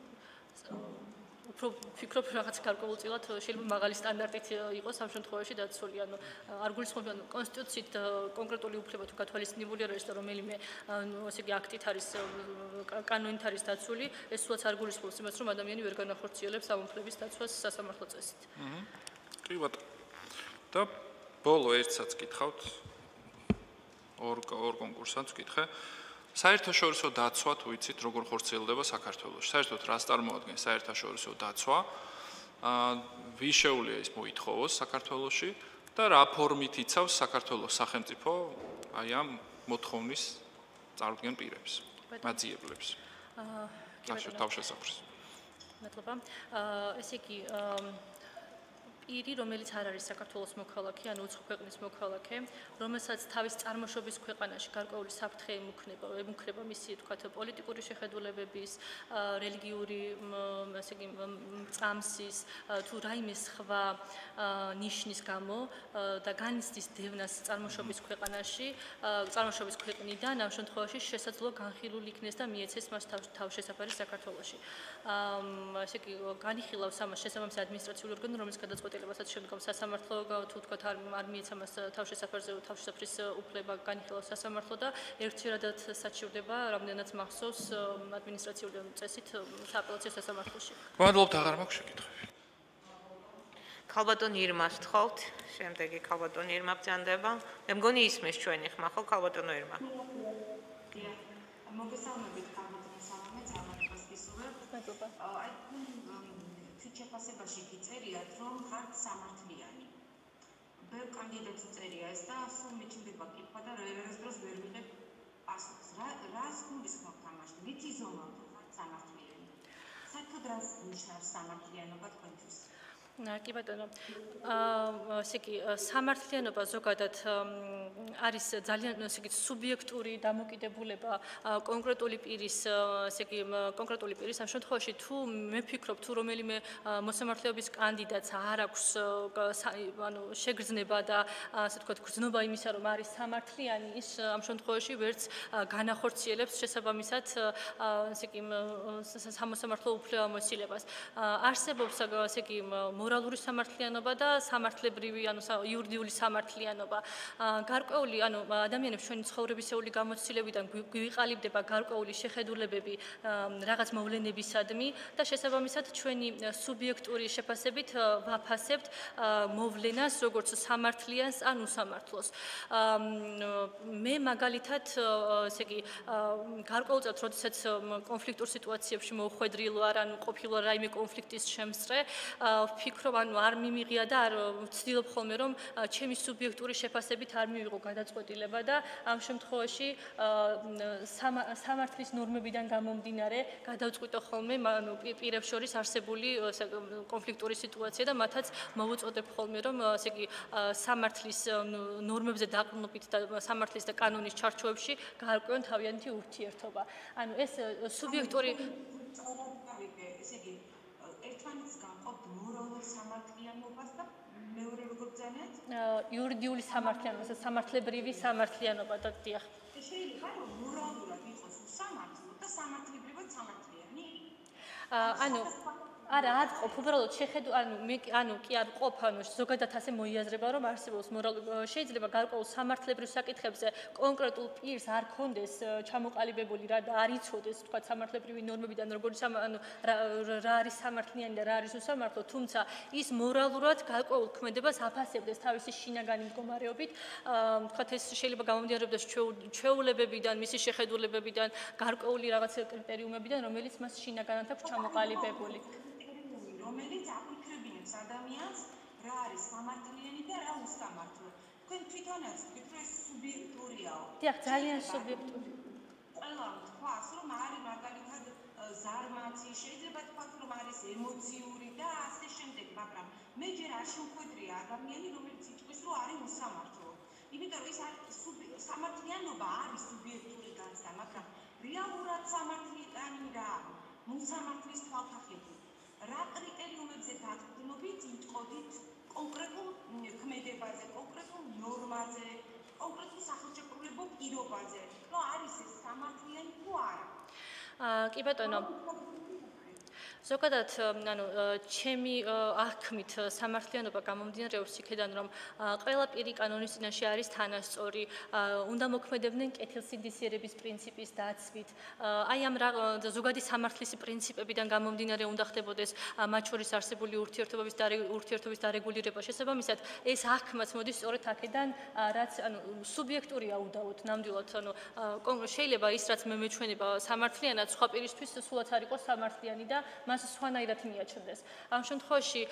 უფრო ვფიქრობ რაღაც გარკვეულწილად შეიძლება მაღალი სტანდარტით იყოს ამ შემთხვევაში დაცული, ანუ არ გულისხმობ, ანუ კონსტიტუციით კონკრეტული უფლება თუ გათვალისწინებული არ არის და რომელიმე ანუ ესე იგი აქტით არის კანონით არის დაცული, ეს სულაც არ გულისხმობს იმას, რომ ადამიანი ვერ განახორციელებს ამ უფლების დაცვას სასამართლო წესით. აჰა. კი ბატონო. და ბოლო ერთსაც გითხავთ. ორ ორ კონკურსანტს გითხე. საერთაშორისო დაცვა თუ იცით როგორ ხორციელდება საქართველოში? საერთოდ რას წარმოადგენს საერთაშორისო დაცვა? აა ვის შეუძლია ის მოითხოვოს საქართველოში და რა ფორმით იცავს საქართველოს სახელმწიფო აი ამ მოთხოვნის წარდგენ პირებს, მაძიებლებს? აა თავშესაფრის. მადლობა. აა ესე იგი პირი, რომელიც არ არის საქართველოს მოქალაქე, ანუ უცხო ქვეყნის მოქალაქე, რომელსაც თავის წარმოშობის ქვეყანაში გარკვეული საფრთხე ემუქრება, ემუქრება მისი, თქვათ, პოლიტიკური შეხედულებების, რელიგიური, ასე იგი, წამსის, თუ რაიმე სხვა ნიშნის გამო და განიცდის დევნას წარმოშობის ქვეყანაში, წარმოშობის ქვეყნიდან, ამ შემთხვევაში შესაძლოა განხილული იქნეს და მიეცეს მას თავშესაფარი საქართველოში. ასე იგი, განიხილავს ამას შესაბამისი ადმინისტრაციული ორგანო, რომელიც გადაწყვეტილებას შემდგომ სასამართლო თუ თქვათ არ მიეცა მას თავშესაფარზე თავშესაფრის უფლება განიხილავს სასამართლო და ერთჯერადად საჩივრდება რამდენადაც მახსოვს ადმინისტრაციული წესით სააპელაციო სასამართლოში. მადლობთ, აღარ მაქვს შეკითხვები. ქალბატონ ირმას ვთხოვთ, შემდეგი ქალბატონ ირმა ბრძანდება. მე მგონი ისმის ჩვენი ხმა, ხო, ქალბატონო ირმა? მოგესალმებით, ქალბატონო სალომე, წარმატებას გისურვებ. მადლობა. აი შეფასებაში გიწერიათ, რომ ხართ სამართლიანი. ბევრ კანდიდატს წერია ეს და სულ მიჩნდება კითხვა და ერთ დროს ვერ ვიღებ პასუხს. რა რას გულისხმობთ ამაში? რითი ზომა ხართ სამართლიანი? საერთოდ რას ნიშნავს სამართლიანობა თქვენთვის? კი ბატონო. აა ესე იგი სამართლიანობა ზოგადად არის ძალიან ესე იგი სუბიექტური დამოკიდებულება კონკრეტული პირის ესე იგი კონკრეტული პირის ამ შემთხვევაში თუ მე ვფიქრობ თუ რომელიმე მოსამართლეობის კანდიდატს არ აქვს ანუ შეგრძნება და ასე ვთქვათ გრძნობა იმისა რომ არის სამართლიანი ის ამ შემთხვევაში ვერც განახორციელებს შესაბამისად ესე იგი სამოსამართლო უფლებამოსილებას. არსებობს ესე იგი მორალური სამართლიანობა და სამართლებრივი, ანუ იურიდიული სამართლიანობა. გარკვეული, ანუ ადამიანებს ჩვენი ცხოვრებისეული გამოცდილებიდან გვიყალიბდება გარკვეული შეხედულებები რაღაც მოვლენებისადმი და შესაბამისად ჩვენი სუბიექტური შეფასებით ვაფასებთ მოვლენას როგორც სამართლიანს ან უსამართლოს. მე მაგალითად, ესე იგი, გარკვეულწილად, როდესაც კონფლიქტურ სიტუაციებში მოვხვედრილ ვარ, ანუ ყოფილვარ რაიმე კონფლიქტის შემსწრე, ვფიქრობ, ანუ არ მიმიღია და არ ვცდილობ ხოლმე რომ ჩემი სუბიექტური შეფასებით არ მივიღო გადაწყვეტილება და ამ შემთხვევაში სამართლის ნორმებიდან გამომდინარე გადავწყვიტო ხოლმე ანუ პირებს შორის არსებული კონფლიქტური სიტუაცია და მათაც მოვუწოდებ ხოლმე რომ ესე იგი სამართლის ნორმებზე დაყრდნობით და სამართლის და კანონის ჩარჩოებში გაარკვევენ თავიანთი ურთიერთობა. ანუ ეს სუბიექტური ესე იგი ერთმანეთს განყოფთ მორალურ სამართლიანობას და მეორე როგორ ძალიან იურიდიული სამართლიანობა, სამართლებრივი სამართლიანობა და დიახ. შეიძლება რომ მორალურად იყოს უსამართლო და სამართლებრივად სამართლიანი? ანუ არა, არ ყოფ, უბრალოდ შეხედო, ანუ მე ანუ კი არ ყოფ, ანუ ზოგადად ასე მოიაზრება, რომ არსებობს მორალური შეიძლება გარკვეულ სამართლებრივ საკითხებზე კონკრეტულ პირს არ ქონდეს ჩამოყალიბებული რა და არ იცოდეს, თქვა სამართლებრივი ნორმებიდან როგორი ანუ რა არის სამართლიანი და რა არის უსამართლო, თუმცა ის მორალურად გარკვეულ ქმედებას აფასებდეს თავისი შინაგანი მდგომარეობით, თქვა ეს შეიძლება გამომდინარეობდეს ჩვეულებებიდან, მისი შეხედულებებიდან, გარკვეული რაღაც კრიტერიუმებიდან, რომელიც მას შინაგანად აქვს ჩამოყალიბებული. რომელიც აკუთვნებინებს ადამიანს რა არის სამართლიანი და რა უსამართლო. თქვენ თვითონაც ვთქვით, რომ ეს სუბიექტურიაო. დიახ, ძალიან სუბიექტური. ყველა თქვას, რომ არის მაგალითად ზარმაცი, შეიძლება თქვას, რომ არის ემოციური და ასე შემდეგ, მაგრამ მე ჯერ არ შევხვედრია ადამიანი, რომელიც იტყვის, რომ არის უსამართლო. იმიტომ რომ ის სამართლიანობა არის სუბიექტური განცდა, მაგრამ რეალურად სამართლიანი რა არის? უსამართლის თვალსაჩინო. რა კრიტერიუმებზე დაგრძნობით იტყოდით კონკრეტულ ქმედებაზე, კონკრეტულ ნორმაზე, კონკრეტულ სახელმწიფო პირობაზე, რომ არის ეს სამართლიანი თუ არა? კი ბატონო. ზოგადად, ანუ ჩემი აღქმით სამართლიანობა გამომდინარეობს იქედან, რომ ყველა პირი კანონის წინაშე არის თანასწორი, უნდა მოქმედებდნენ კეთილსინდისიერების პრინციპის დაცვით. აი ამ ზოგადი სამართლის პრინციპებიდან გამომდინარე უნდა ხდებოდეს მათ შორის არსებული ურთიერთობების და ურთიერთობის დარეგულირება. შესაბამისად, ეს აღქმაც მოდის სწორედ აქედან, რაც ანუ სუბიექტურია უდაოდ, ნამდვილად, ანუ შეიძლება ის რაც მე მეჩვენება სამართლიანად, სხვა პირისთვის სულაც არ იყოს სამართლიანი და მას სხვანაირად მიაჩნდეს. ამ შემთხვევაში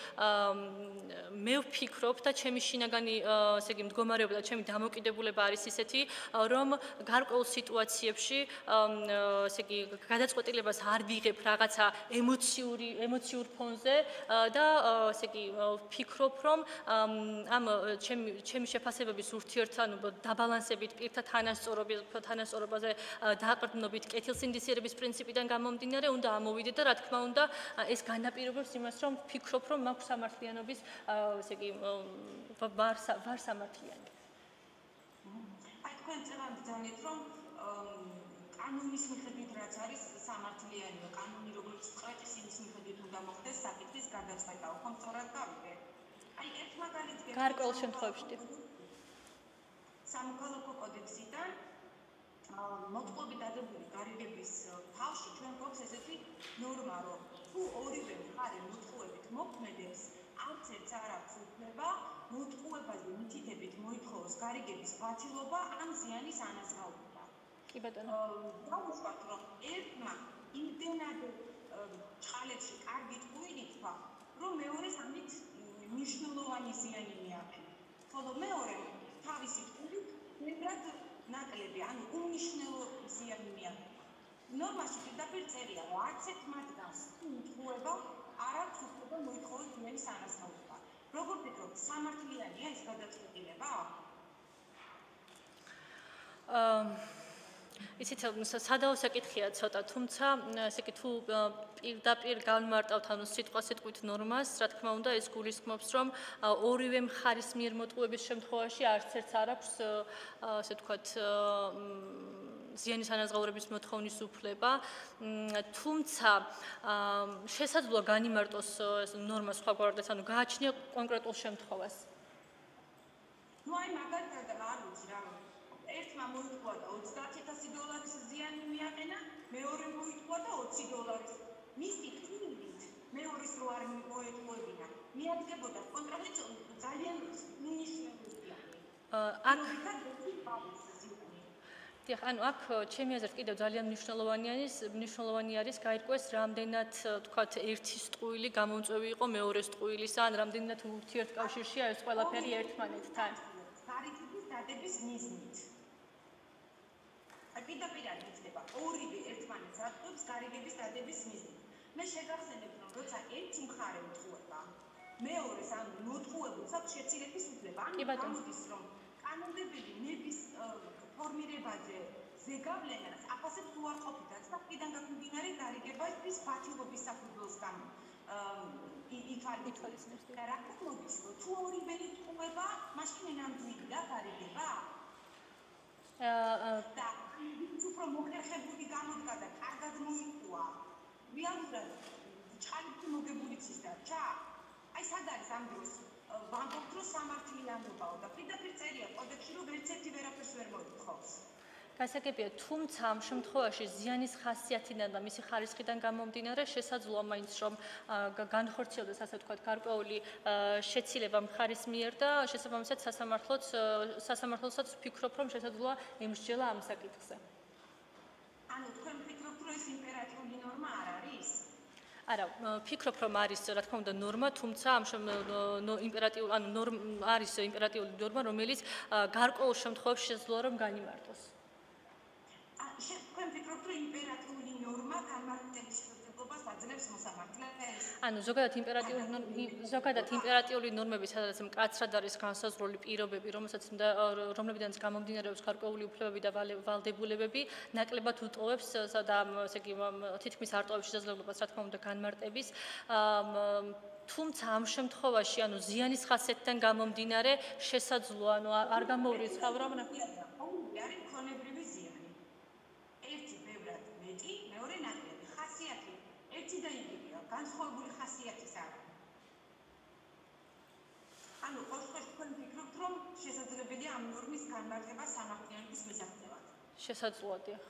მე ვფიქრობ და ჩემი შინაგანი ესე იგი მდგომარეობა და ჩემი დამოკიდებულება არის ისეთი, რომ გარკვეულ სიტუაციებში ესე იგი გადაწყვეტილებას არ ვიღებ რაღაცა ემოციური ემოციურ ფონზე და ესე იგი ვფიქრობ, რომ ამ ჩემი ჩემი შეფასებების ურთიერთთან დაბალანსებით პირთა თანასწორობაზე დაყრდნობით კეთილსინდისიერების პრინციპიდან გამომდინარე უნდა ამოვიდე და რა თქმა უნდა ეს განაპირობებს იმას, რომ ვფიქრობ, რომ მაქვს სამართლიანობის, ესე იგი, ვარ სამართლიანი. აი თქვენ წელად ძანეთ, რომ კანონის მიხედვით რაც არის სამართლიანი, კანონი როგორც წყვეტის იმის მიხედვით უნდა მოხდეს საკითხის გადაწყვეტა, ხომ სწორად გავიგე? აი ერთ მაგალითს გეტყვით. გარკვეულ შემთხვევებში. სამოქალაქო კოდექსიდან მოტყუები დადებული გარიგების თავში ჩვენ გვაქვს ესეთი ნორმა, რომ თუ ორივე მხარე მოტყუებით მოქმედებს, არც ერთს არ აქვს უფლება მოტყუებაზე მითითებით მოითხოვოს გარიგების ბათილობა ან ზიანის ანაზღაურება. კი ბატონო. დავუშვათ, რომ ერთმა იმდენად ჭყალებში კარგი ტყუილი თქვა, რომ მეორეს ამით მნიშვნელოვანი ზიანი მიაყენა. ხოლო მეორე ბევრად ნაკლები, ანუ უმნიშვნელო ზიანი მიაღწია. ნორმაში პირდაპირ წერია, რომ არც ერთ მათგანს უთხოვება არ აქვს უფლება მოითხოვოს ძმების ანაზღაურება. როგორ ფიქრობთ, სამართლიანია ეს გადაწყვეტილება? იცით, სადაო საკითხია ცოტა, თუმცა ესე იგი თუ პირდაპირ განმარტავთ ანუ სიტყვა სიტყვით ნორმას, რა თქმა უნდა, ეს გულისხმობს, რომ ორივე მხარის მიერ მოტყუების შემთხვევაში არც ერთს არ აქვს, ასე ვთქვათ, ზიანის ანაზღაურების მოთხოვნის უფლება, თუმცა შესაძლოა განიმარტოს ეს ნორმა სხვაგვარად, ანუ გააჩნია კონკრეტულ შემთხვევას. ნუ აი მაგალითად არ ვიცი რა ერთმა მოითხოვა და ოცდაათი ათასი დოლარის ზიანი მიაყენა, მეორე მოითხოვა და ოცი დოლარის. მისი თქმით, მეორის რო არ მოეთხოვებინა, მიადგებოდა კონტროლი ძალიან მნიშვნელოვანია. აქ დიახ, ანუ აქ ჩემი აზრით კიდევ ძალიან მნიშვნელოვანი არის, მნიშვნელოვანი არის გაირკვეს რამდენად, ვთქვათ, ერთის ტყუილი გამომწვევი იყო მეორეს ტყუილისა, ან რამდენად ურთიერთკავშირშია ეს ყველაფერი ერთმანეთთან. გარიგების დადების მიზნით. აი პირდაპირ არ იწდება ორივე ერთმანეთს ატყუებს გარიგების დადების მიზნით. მე შეგახსენებ, რომ როცა ერთი მხარე უთხოვება, მეორეს ანუ მოტყუებულს აქვს შეცილების უფლება. ანუ გამოდის, რომ კანონმდებლები ნების ფორმირებაზე ზეგავლენას აფასებ თუ არ ყოფილდაც და პირდან გამომდინარე გარიგების ფათილობის საფუძველსგან ითვალისწინებს. და რა მოდის, რომ თუ ორივე უთხოვება, მაშინ ნამდვილია გარიგება? და ის უფრო მოხერხებული გამოდგა და კარგად მოიყვა. რეალურად ჭალიფი მოგებულიც ის დარჩა. აი სად არის ამ დროს ვამბობთ, რომ სამართლიანობაო და პირდაპირ წერია კოდექსში, რომ ერთ ერთი ვერაფერს ვერ მოითხოვს. გასაგებია, თუმცა ამ შემთხვევაში ზიანის ხასიათიდან და მისი ხარისხიდან გამომდინარე, შესაძლოა მაინც რომ განხორციელდეს, ასე ვთქვათ, გარკვეული შეცილება მხარის მიერ და შესაბამისად სასამართლოც სასამართლოსაც ვფიქრობ, რომ შესაძლოა ემსჯელა ამ საკითხზე. ანუ თქვენ ვფიქრობთ, რომ ეს იმპერატიული ნორმა არ არის? არა, ვფიქრობ, რომ არის, რა თქმა უნდა, ნორმა, თუმცა ამ იმპერატიული, ანუ არის იმპერატიული ნორმა, რომელიც გარკვეულ შემთხვევებში შესაძლოა რომ განიმარტოს. თქვენ ვფიქრობთ, რომ იმპერატიული ნორმა განმარტების შესაძლებლობას აძლევს მოსამართლეს? ანუ ზოგადად იმპერატიული ზოგადად იმპერატიული ნორმები, სადაც მკაცრად არის განსაზღვრული პირობები, რომელსაც რომლებიდანაც გამომდინარეობს გარკვეული უფლებები და ვალდებულებები, ნაკლებად უტოვებს და ესე იგი თითქმის არ ტოვებს შესაძლებლობას, რა თქმა უნდა, განმარტების. თუმცა ამ შემთხვევაში, ანუ ზიანის ხასიათიდან გამომდინარე, შესაძლოა, ანუ არ გამოურიცხავ, რომ არის ქონებრივი ზიანი. ერთი ბევრად მეტი, მეორე ნაკლები. ხასიათი ერთი და იგივეა, განსხვავებული ხასიათის არა. ანუ ყოველთვის თქვენ ვფიქრობთ, რომ შესაძლებელია ამ ნორმის განმარტება სამართლიანობის მიზანწევად. შესაძლოა, დიახ.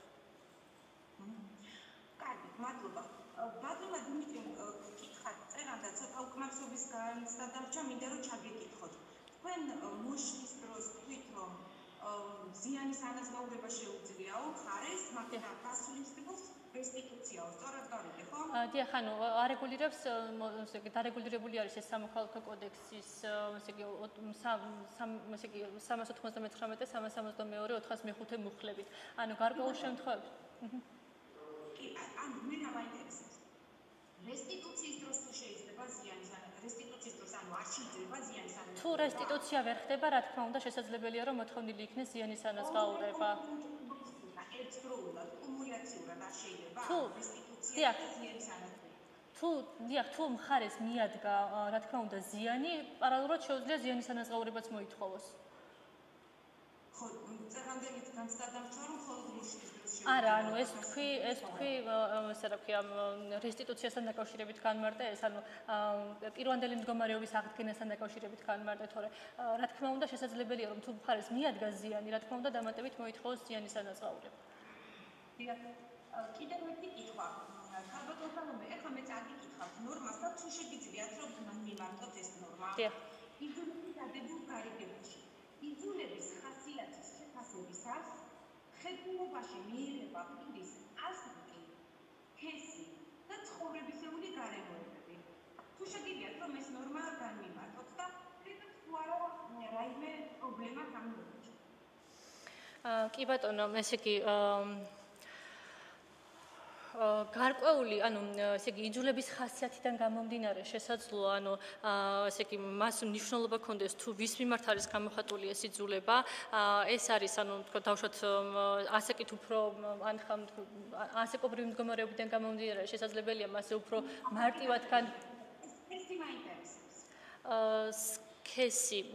კარგი, მადლობა. ბატონმა დიმიტრიმ კითხა წერან და ცოტა უკმარისობის განცდა დარჩა, მინდა რომ ჩაგეკითხოთ. თქვენ მოშლის დროს თქვით, რომ ზიანის ანაზღაურება შეუძლიაო მხარეს, მაგრამ გასულისწრებოს რესტიტუციაო, სწორად გავიგე, ხო? დიახ, ანუ არეგულირებს, ესე იგი, დარეგულირებული არის ეს სამოქალაქო კოდექსის, ესე იგი, ესე იგი, სამას ოთხმოცდამეცხრამეტე და სამას სამოცდამეორე ოთხას მეხუთე მუხლებით. ანუ გარკვეულ შემთხვევებში. კი, ანუ მე რა მაინტერესებს? რესტიტუციის დროს თუ შეიძლება ზიანის რესტიტუციის დროს ანუ არ შეიძლება ზიანის ანაზღაურება. თუ რესტიტუცია ვერ ხდება, რა თქმა უნდა, შესაძლებელია რომ მოთხოვნილი იქნეს ზიანის ანაზღაურება. ერთდროულად კუმულაციურად არ შეიძლება რესტიტუცია და ზიანის ანაზღაურება. თუ დიახ, თუ მხარეს მიადგა, რა თქმა უნდა, ზიანი, პარალელურად შეუძლია ზიანის ანაზღაურებაც მოითხოვოს. ხო, წერანდელით განცდა დარჩა, რომ მხოლოდ მოშლის დროს შეუძლია. არა, ანუ ეს თქვი, ეს თქვი, ესე რა ქვია, რესტიტუციასთან დაკავშირებით განმარტე, ეს ანუ პირვანდელი მდგომარეობის აღდგენასთან დაკავშირებით განმარტე, თორე რა თქმა უნდა, შესაძლებელია რომ თუ მხარეს მიადგა ზიანი, რა თქმა უნდა, დამატებით მოითხოვოს ზიანის ანაზღაურება. დიახ, კიდევ ერთი კითხვა. ქალბატონ სალომე, ეხლა მე წაგიკითხავთ ნორმასაც, თუ შეგიძლიათ რომ მიმართოთ ეს ნორმა. დიახ. იძულების დადებულ გარიგებაში. იძულების ხასიათის შეფასებისას ხეთუნობაში მიიღება პირის ასაკი, თესი და ცხოვრებისეული გარემოებები. თუ შეგიძლიათ რომ ეს ნორმა განმიმართოთ და თუ არა რაიმე პრობლემა გამოვიჩინოთ. კი ბატონო, ესე იგი გარკვეული, ანუ ესე იგი იძულების ხასიათიდან გამომდინარე შესაძლოა, ანუ ესე იგი მას მნიშვნელობა კონდეს თუ ვის მიმართ არის გამოხატული ეს იძულება, ეს არის, ანუ თქო დავუშვათ ასაკით უფრო ან ხამ ასაკობრივი მდგომარეობიდან გამომდინარე შესაძლებელია მასზე უფრო მარტივად გან სქესი მაინტერესებს. სქესი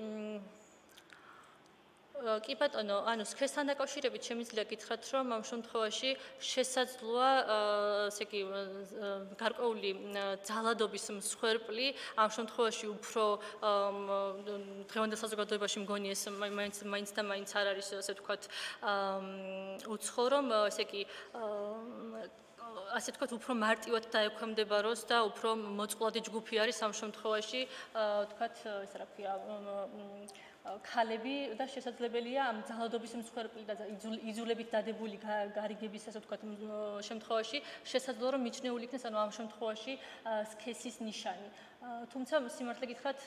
კი ბატონო, ანუ სქესთან დაკავშირებით შემიძლია გითხრათ, რომ ამ შემთხვევაში შესაძლოა, ესე იგი, გარკვეული ძალადობის მსხვერპლი, ამ შემთხვევაში უფრო დღევანდელ საზოგადოებაში მგონი ეს მაინც მაინც და მაინც არ არის, ასე ვთქვათ, უცხო, რომ ესე იგი ასე ვთქვათ, უფრო მარტივად დაექვემდებაროს და უფრო მოწყვლადი ჯგუფი არის ამ შემთხვევაში, ვთქვათ, ეს რა ქვია, ქალები და შესაძლებელია ამ ძალადობის მსხვერპლი და იძულებით დადებული გარიგების ასე ვთქვათ შემთხვევაში შესაძლოა რომ მიჩნეული იქნეს ანუ ამ შემთხვევაში სქესის ნიშანი. თუმცა სიმართლე გითხრათ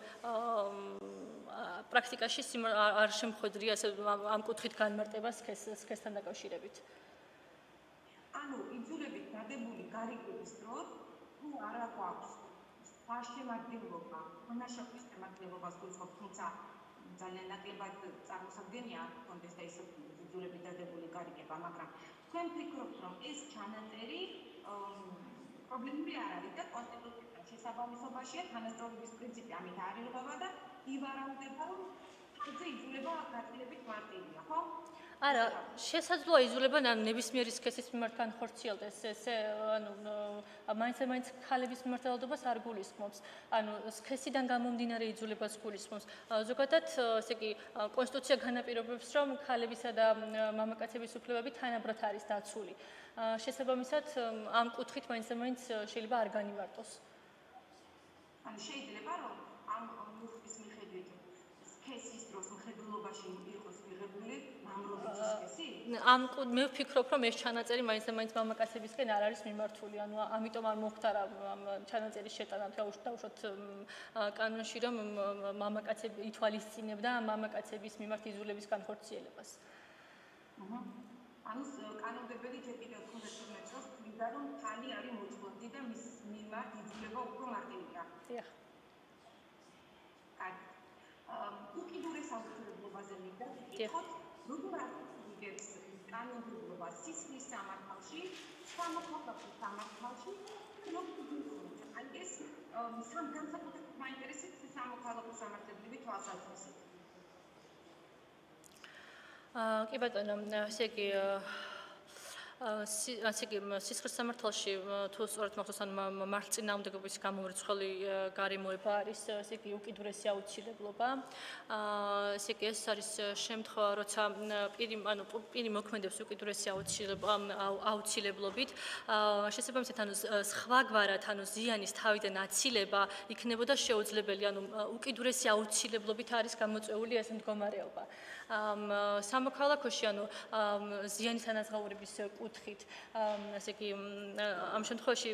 პრაქტიკაში არ შემხვედრია ასე ამ კუთხით განმარტება სქესთან დაკავშირებით. ანუ იძულებით დადებული გარიგების დროს თუ არა გვაქვს საშემადგენლობა, მონაშაკის შემადგენლობას გულისხმობ, თუმცა ძალიან ნაკლებად წარმოსადგენია კონდეს და ის იძულებით დადებული გარიგება, მაგრამ თქვენ ფიქრობთ, რომ ეს ჩანაწერი პრობლემური არ არის და კონსტიტუციასთან შესაბამისობაშია თანასწორობის პრინციპი ამით არ ირღვევა და ივარაუდება, რომ ეს იძულება გაცილებით მარტივია, ხო? არა, შესაძლოა იძულება ნებისმიერი სქესის მიმართ განხორციელდეს, ესე ანუ მაინც-მაინც ქალების მიმართ ძალადობას არ გულისხმობს. ანუ სქესიდან გამომდინარე იძულებას გულისხმობს. ზოგადად, ესე იგი, კონსტიტუცია განაპირობებს, რომ ქალებისა და მამაკაცების უფლებები თანაბრად არის დაცული. შესაბამისად, ამ კუთხით მაინც-მაინც შეიძლება არ განიმარტოს. ანუ შეიძლება რომ ამ მუხტის მიხედვით სქესის დროს მხედველობაში იყოს მიღებული ამ მე ვფიქრობ, რომ ეს ჩანაწერი მაინც-მაინც მამაკაცებისკენ არ არის მიმართული. ანუ ამიტომ არ მოხდარა ამ ჩანაწერის შეტანა დაუშვათ კანონში, რომ მამაკაცები ითვალისწინებდა მამაკაცების მიმართ იძულების განხორციელებას. აჰა. ანუ კანონმდებელი ჯერ კიდევ თუმცა წელს თვლიდა, რომ ქალი არის მოწყვლადი და მის მიმართ იძულება უფრო მარტივია. დიახ. კარგი. უკიდურეს აუცილებლობაზე მინდა ვიკითხოთ, როგორ აღიდგებს კანონმდებლობა სისხლის სამართალში, სამოქალაქო სამართალში, როგორ გიხსოვთ? აი ეს სამ განსაკუთრებით მაინტერესებს სამოქალაქო სამართლებრივი თვალსაზრისით. აა კი ბატონო, ესე იგი ასე იგი სისხლის სამართალში თუ სწორად მახსოვს ან მართლწინააღმდეგობის გამომრიცხველი გარემოება არის ესე იგი უკიდურესი აუცილებლობა. აა ესე იგი ეს არის შემთხვევა, როცა პირი ანუ პირი მოქმედებს უკიდურესი აუცილებლობით. აა შესაბამისად ანუ სხვაგვარად ანუ ზიანის თავიდან აცილება იქნებოდა შეუძლებელი, ანუ უკიდურესი აუცილებლობით არის გამოწვეული ეს მდგომარეობა. სამოქალაქოში ანუ ზიანის ანაზღაურების კუთხით ასე იგი ამ შემთხვევაში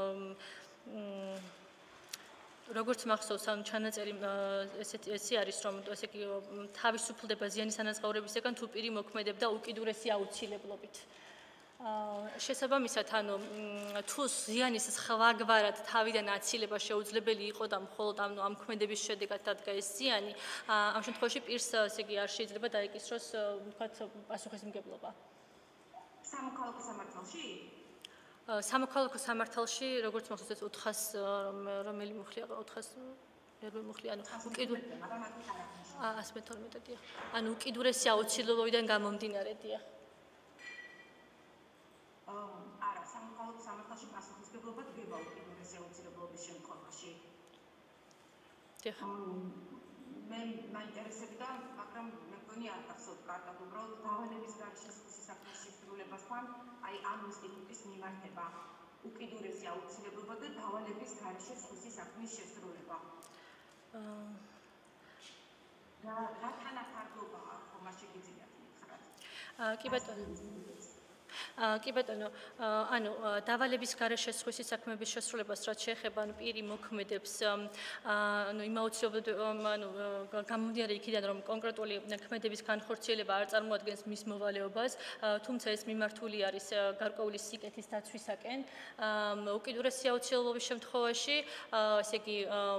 როგორც მახსოვს ამ ჩანაწერი ესეთი ესე არის რომ ესე იგი თავისუფლდება ზიანის ანაზღაურებისგან თუ პირი მოქმედებდა უკიდურესი აუცილებლობით. შესაბამისად ანუ თუ ზიანის სხვაგვარად თავიდან აცილება შეუძლებელი იყო და მხოლოდ ამ ამ ქმედების შედეგად დადგა ეს ზიანი, ამ შემთხვევაში პირს ესე იგი არ შეიძლება დაეკისროს ვთქვათ პასუხისმგებლობა. სამოქალაქო სამართალში? სამოქალაქო სამართალში, როგორც მახსოვს ეს ოთხას რომელი მუხლია ოთხას მერვე მუხლი ანუ უკიდურესი ასი მეთორმეტე დიახ. ანუ უკიდურესი აუცილებლობიდან გამომდინარე დიახ. არა, სამოქალაქო სამართალში პასუხისმგებლობა დგება უკიდურესი აუცილებლობის შემთხვევაში. დიახ. მე მაინტერესებდა, მაგრამ მე მგონი არ გახსოვთ კარგად, უბრალოდ დავალების გარშე სქესის საქმის შესრულებასთან, აი ამ ინსტიტუტის მიმართება უკიდურესი აუცილებლობა და დავალების გარშე სქესის საქმის შესრულება. და რა თანაფარდობა ხომ მას შეგიძლიათ მითხრათ? კი ბატონო. კი ბატონო, ანუ დავალების გარეშე სხვისი საქმეების შესრულებას რაც შეეხება ანუ პირი მოქმედებს ანუ იმ აუცილებლად ანუ გამომდინარე იქიდან რომ კონკრეტული ქმედების განხორციელება არ წარმოადგენს მის მოვალეობას, თუმცა ეს მიმართული არის გარკვეული სიკეთის დაცვისაკენ, უკიდურესი აუცილებლობის შემთხვევაში, ესე იგი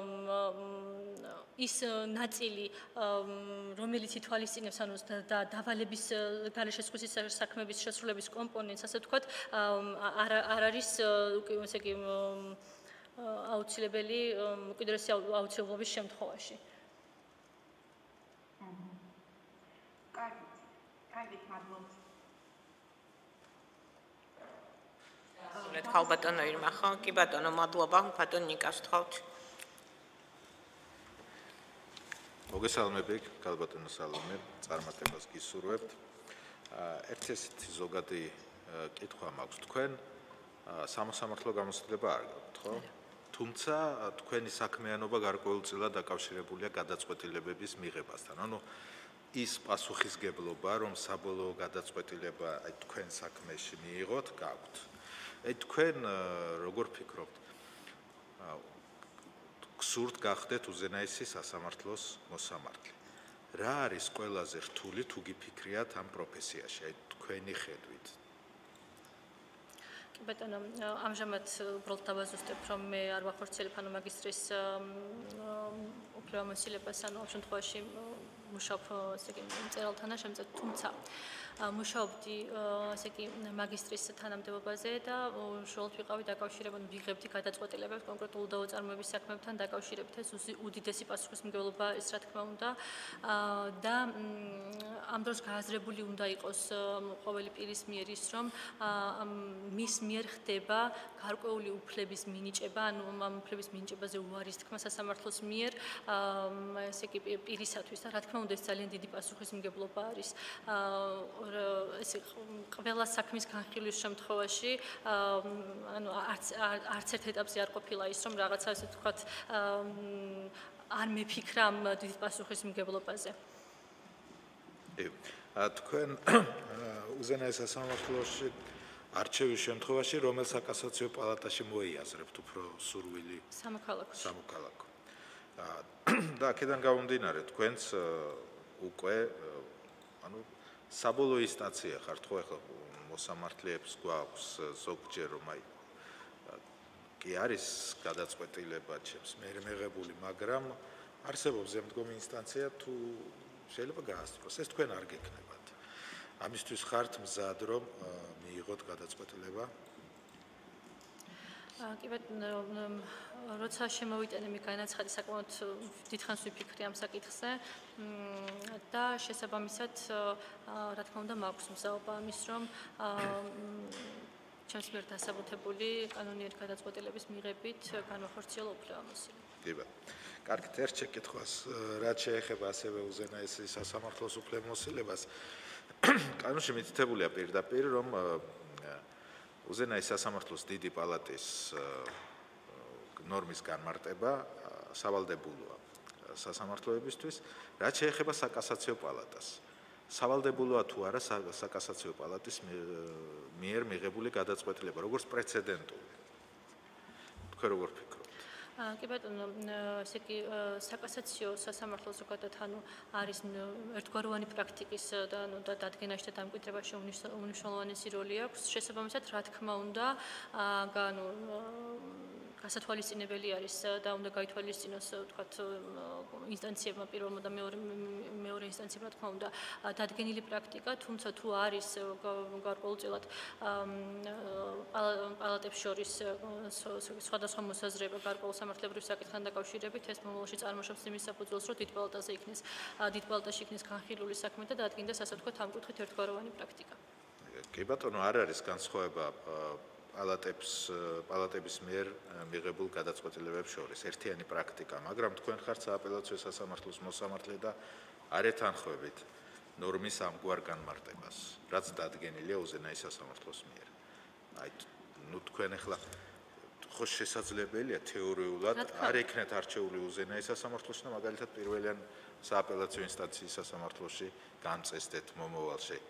ის ნაწილი რომელიც ითვალისწინებს ანუ დავალების გარეშე სხვისი საქმეების შესრულების კომპონენტს, ასე ვთქვათ, არ არ არის ესე იგი აუცილებელი უკიდურესი აუცილებლობის შემთხვევაში. კარგი, კარგი, მადლობა. სულეთ ხალბატონო ირმა ხო? კი ბატონო, მადლობა, ბატონ ნიკას თხოვთ. მოგესალმები, ქალბატონო სალომე, წარმატებას გისურვებთ. ერთ ესეთი ზოგადი კითხვა მაქვს თქვენ სამოსამართლო გამოცდილება არ გაქვთ, ხო? თუმცა თქვენი საქმიანობა გარკვეულწილად დაკავშირებულია გადაწყვეტილებების მიღებასთან. ანუ ის პასუხისგებლობა, რომ საბოლოო გადაწყვეტილება აი თქვენ საქმეში მიიღოთ, გაქვთ. აი თქვენ როგორ ფიქრობთ? გსურთ გახდეთ უზენაესი სასამართლოს მოსამართლე. რა არის ყველაზე რთული თუ გიფიქრიათ ამ პროფესიაში, აი თქვენი ხედვით? კი ბატონო, ამჟამად უბრალოდ დავაზუსტებ, რომ მე არ ვახორციელებ ანუ მაგისტრის უფლებამოსილებას, ანუ ამ შემთხვევაში მუშაობ ესე იგი მწერალთან და შემწედ, თუმცა მუშაობდი ესე იგი მაგისტრის თანამდებობაზე და უშუალოდ ვიყავი დაკავშირებული ვიღებდი გადაწყვეტილებებს კონკრეტულ დაუწარმოების საქმეებთან დაკავშირებით. ეს უდიდესი პასუხისმგებლობა ის რა თქმა უნდა და ამ დროს გააზრებული უნდა იყოს ყოველი პირის მიერ ის, რომ მის მიერ ხდება გარკვეული უფლების მინიჭება, ანუ ამ უფლების მინიჭებაზე უარის თქმა სასამართლოს მიერ ესე იგი პირისათვის და რა თქმა უნდა ეს ძალიან დიდი პასუხისმგებლობა არის. ესე ყველა საქმის განხილვის შემთხვევაში ანუ არც არც ერთ ეტაპზე არ ყოფილა ის რომ რაღაცა ესე ვთქვათ არ მეფიქრა ამ დიდი პასუხისმგებლობაზე. თქვენ უზენაეს სასამართლოში არჩევის შემთხვევაში რომელ საკასაციო პალატაში მოიაზრებთ უფრო სურვილი? სამოქალაქო. სამოქალაქო. და აქედან გამომდინარე თქვენს უკვე ანუ საბოლოო ინსტანცია ხართ ხო ახლა მოსამართლეებს გვაქვს ზოგჯერ რომ აი კი არის გადაწყვეტილება ჩემს მიერ მიღებული, მაგრამ არსებობს ზემდგომი ინსტანცია თუ შეიძლება გაასწროს, ეს თქვენ არ გეკნებათ. ამისთვის ხართ მზად რომ მიიღოთ გადაწყვეტილება? კი ბატონო, როცა შემოვიტანე მე განაცხადი საკმაოდ დიდხანს ვიფიქრე ამ საკითხზე და შესაბამისად რა თქმა უნდა მაქვს მზაობა ამის რომ ჩემს მიერ დასაბუთებული კანონიერი გადაწყვეტილების მიღებით განვახორციელო უფლებამოსილება. კი ბატონო. კარგით, ერთ შეკითხვას რაც შეეხება ასევე უზენაესი სასამართლოს უფლებამოსილებას, კანონში მითითებულია პირდაპირ რომ უზენაეს სასამართლოს დიდი პალატის ნორმის განმარტება სავალდებულოა სასამართლოებისთვის, რაც შეეხება საკასაციო პალატას. სავალდებულოა თუ არა საკასაციო პალატის მიერ მიღებული გადაწყვეტილება, როგორც პრეცედენტული. თქვენ როგორ ფიქრობთ? კი ბატონო, ესე იგი საკასაციო სასამართლო ზოგადად ანუ არის ერთგვაროვანი პრაქტიკის და ანუ დადგენაში და დამკვიდრებაში უმნიშვნელოვანესი როლი აქვს. შესაბამისად, რა თქმა უნდა, ანუ გასათვალისწინებელი არის და უნდა გაითვალისწინოს, ვთქვათ, ინსტანციებმა პირველმა და მეორე მეორე ინსტანციებმა, რა თქმა უნდა, დადგენილი პრაქტიკა, თუმცა თუ არის გარკვეულწილად პალატებს შორის სხვადასხვა მოსაზრება გარკვეულ სამართლებრივ საკითხთან დაკავშირებით, ეს მომავალში წარმოშობს იმის საფუძველს, რომ დიდ პალატაზე იქნეს დიდ პალატაში იქნეს განხილული საქმე და დადგინდეს, ასე ვთქვათ, ამ კუთხით ერთგვაროვანი პრაქტიკა. კი ბატონო, არ არის განსხვავება პალატებს პალატების მიერ მიღებულ გადაწყვეტილებებს შორის ერთიანი პრაქტიკა, მაგრამ თქვენ ხართ სააპელაციო სასამართლოს მოსამართლე და არ ეთანხმებით ნორმის ამგვარ განმარტებას, რაც დადგენილია უზენაეს სასამართლოს მიერ. აი, ნუ თქვენ ახლა ხო შესაძლებელია თეორიულად არ ეკნეთ არჩეული უზენაეს სასამართლოში და მაგალითად პირველიან სააპელაციო ინსტანციის სასამართლოში გამწესდეთ მომავალში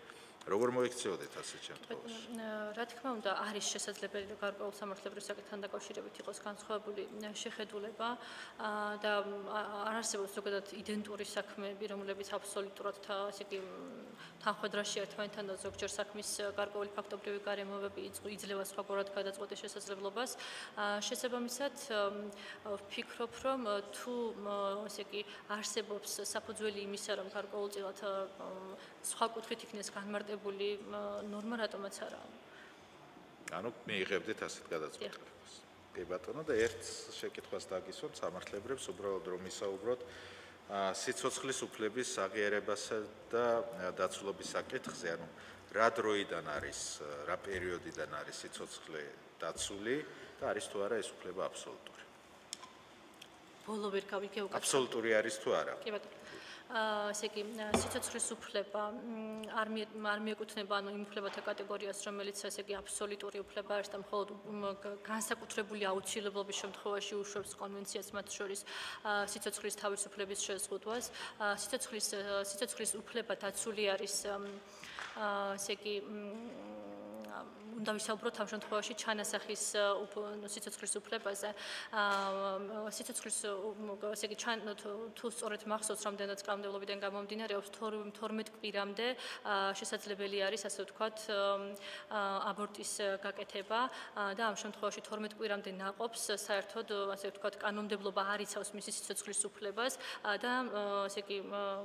როგორ მოიქცეოდეთ ასეთ შემთხვევაში? რა თქმა უნდა, არის შესაძლებელი, რომ გარკვეულ სამართლებრივ საკითხთან დაკავშირებით იყოს განსხვავებული შეხედულება და არ არსებობს ზოგადად იდენტური საქმეები, რომლებიც აბსოლუტურად ასე იგი თანხმედრაში ერთმანეთთან და ზოგჯერ საქმის გარკვეული ფაქტობრივი გარემოებები იძლევა სხვაგვარად გადაწყვეტის შესაძლებლობას. შესაბამისად, ვფიქრობ, რომ თუ ასე იგი არსებობს საფუძველი იმისა, რომ გარკვეულწილად სხვა კუთხით იქნეს განმარტებული ნორმა, რატომაც არა. ანუ მიიღებდით ასეთ გადაწყვეტილებას. კი ბატონო, და ერთ შეკითხვას დაგისვამ სამართლებრივს, უბრალოდ რომ ისაუბროთ სიცოცხლის უფლების აღიარებასა და დაცულობის საკითხზე, ანუ რა დროიდან არის, რა პერიოდიდან არის სიცოცხლე დაცული და არის თუ არა ეს უფლება აბსოლუტური. ბოლო ვერ გავიგე უკეთ. აბსოლუტური არის თუ არა? კი ბატონო. ასე იგი სიცოცხლის უფლება არ არ მიეკუთვნება ანუ იმ უფლებათა კატეგორიას, რომელიც ასე იგი აბსოლუტური უფლება არის და მხოლოდ განსაკუთრებული აუცილებლობის შემთხვევაში უშვებს კონვენციას მათ შორის სიცოცხლის თავისუფლების შეზღუდვას. სიცოცხლის სიცოცხლის უფლება დაცული არის ასე იგი უნდა ვისაუბროთ ამ შემთხვევაში ჩანასახის სიცოცხლის უფლებაზე. სიცოცხლის ასე იგი თუ სწორედ მახსოვს, რამდენად კანონმდებლობიდან გამომდინარეობს, თორმეტ კვირამდე შესაძლებელი არის, ასე ვთქვათ, აბორტის გაკეთება და ამ შემთხვევაში თორმეტ კვირამდე ნაყოფს საერთოდ, ასე ვთქვათ, კანონმდებლობა არ იცავს მისი სიცოცხლის უფლებას და ასე იგი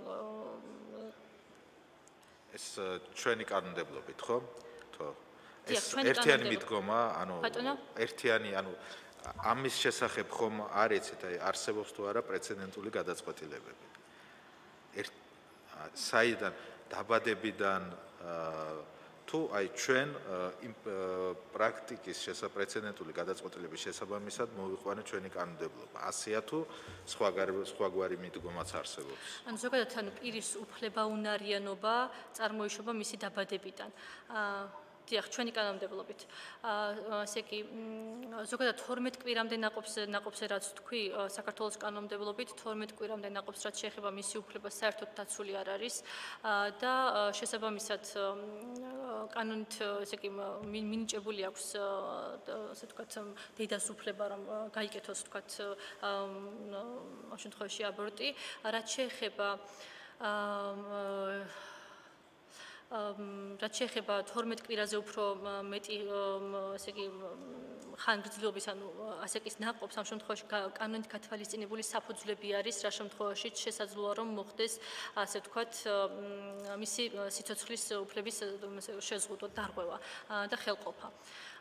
ეს ჩვენი კანონმდებლობით, ხო? თო ეს ერთიანი მიდგომა, ანუ ერთიანი, ანუ ამის შესახებ ხომ არ იცით, აი არსებობს თუ არა პრეცედენტული გადაწყვეტილებები. ერთ საიდან დაბადებიდან თუ აი ჩვენ იმ პრაქტიკის შესაძლებელწენებული გადაწყვეტილების შესაბამისად მოვიყვანეთ ჩვენი კანონმდებლობა. ასეა თუ სხვა სხვაგვარი მიდგომაც არსებობს. ანუ ზოგადად ანუ პირის უფლებაუნარიანობა წარმოიშობა მისი დაბადებიდან. დიახ, ჩვენი კანონმდებლობით. ასე იგი, ზოგადად თორმეტ კვირამდე ნაყოფს ნაყოფს რაც თქვი, საქართველოს კანონმდებლობით თორმეტ კვირამდე ნაყოფს რაც შეეხება მისი უფლება საერთოდ დაცული არ არის და შესაბამისად კანონით ასე იგი მინიჭებული აქვს ასე ვთქვათ დედას უფლება რომ გაიკეთოს ვთქვათ ამ შემთხვევაში აბორტი, რაც შეეხება რაც შეეხება თორმეტ კვირაზე უფრო მეტი ასე იგი ხანგრძლივობის ანუ ასეკის ნაყოფს ამ შემთხვევაში კანონით გათვალისწინებული საფუძვლები არის რა შემთხვევაში შესაძლოა რომ მოხდეს ასე ვთქვათ მისი სიცოცხლის უფლების შეზღუდვა დარღვევა და ხელყოფა.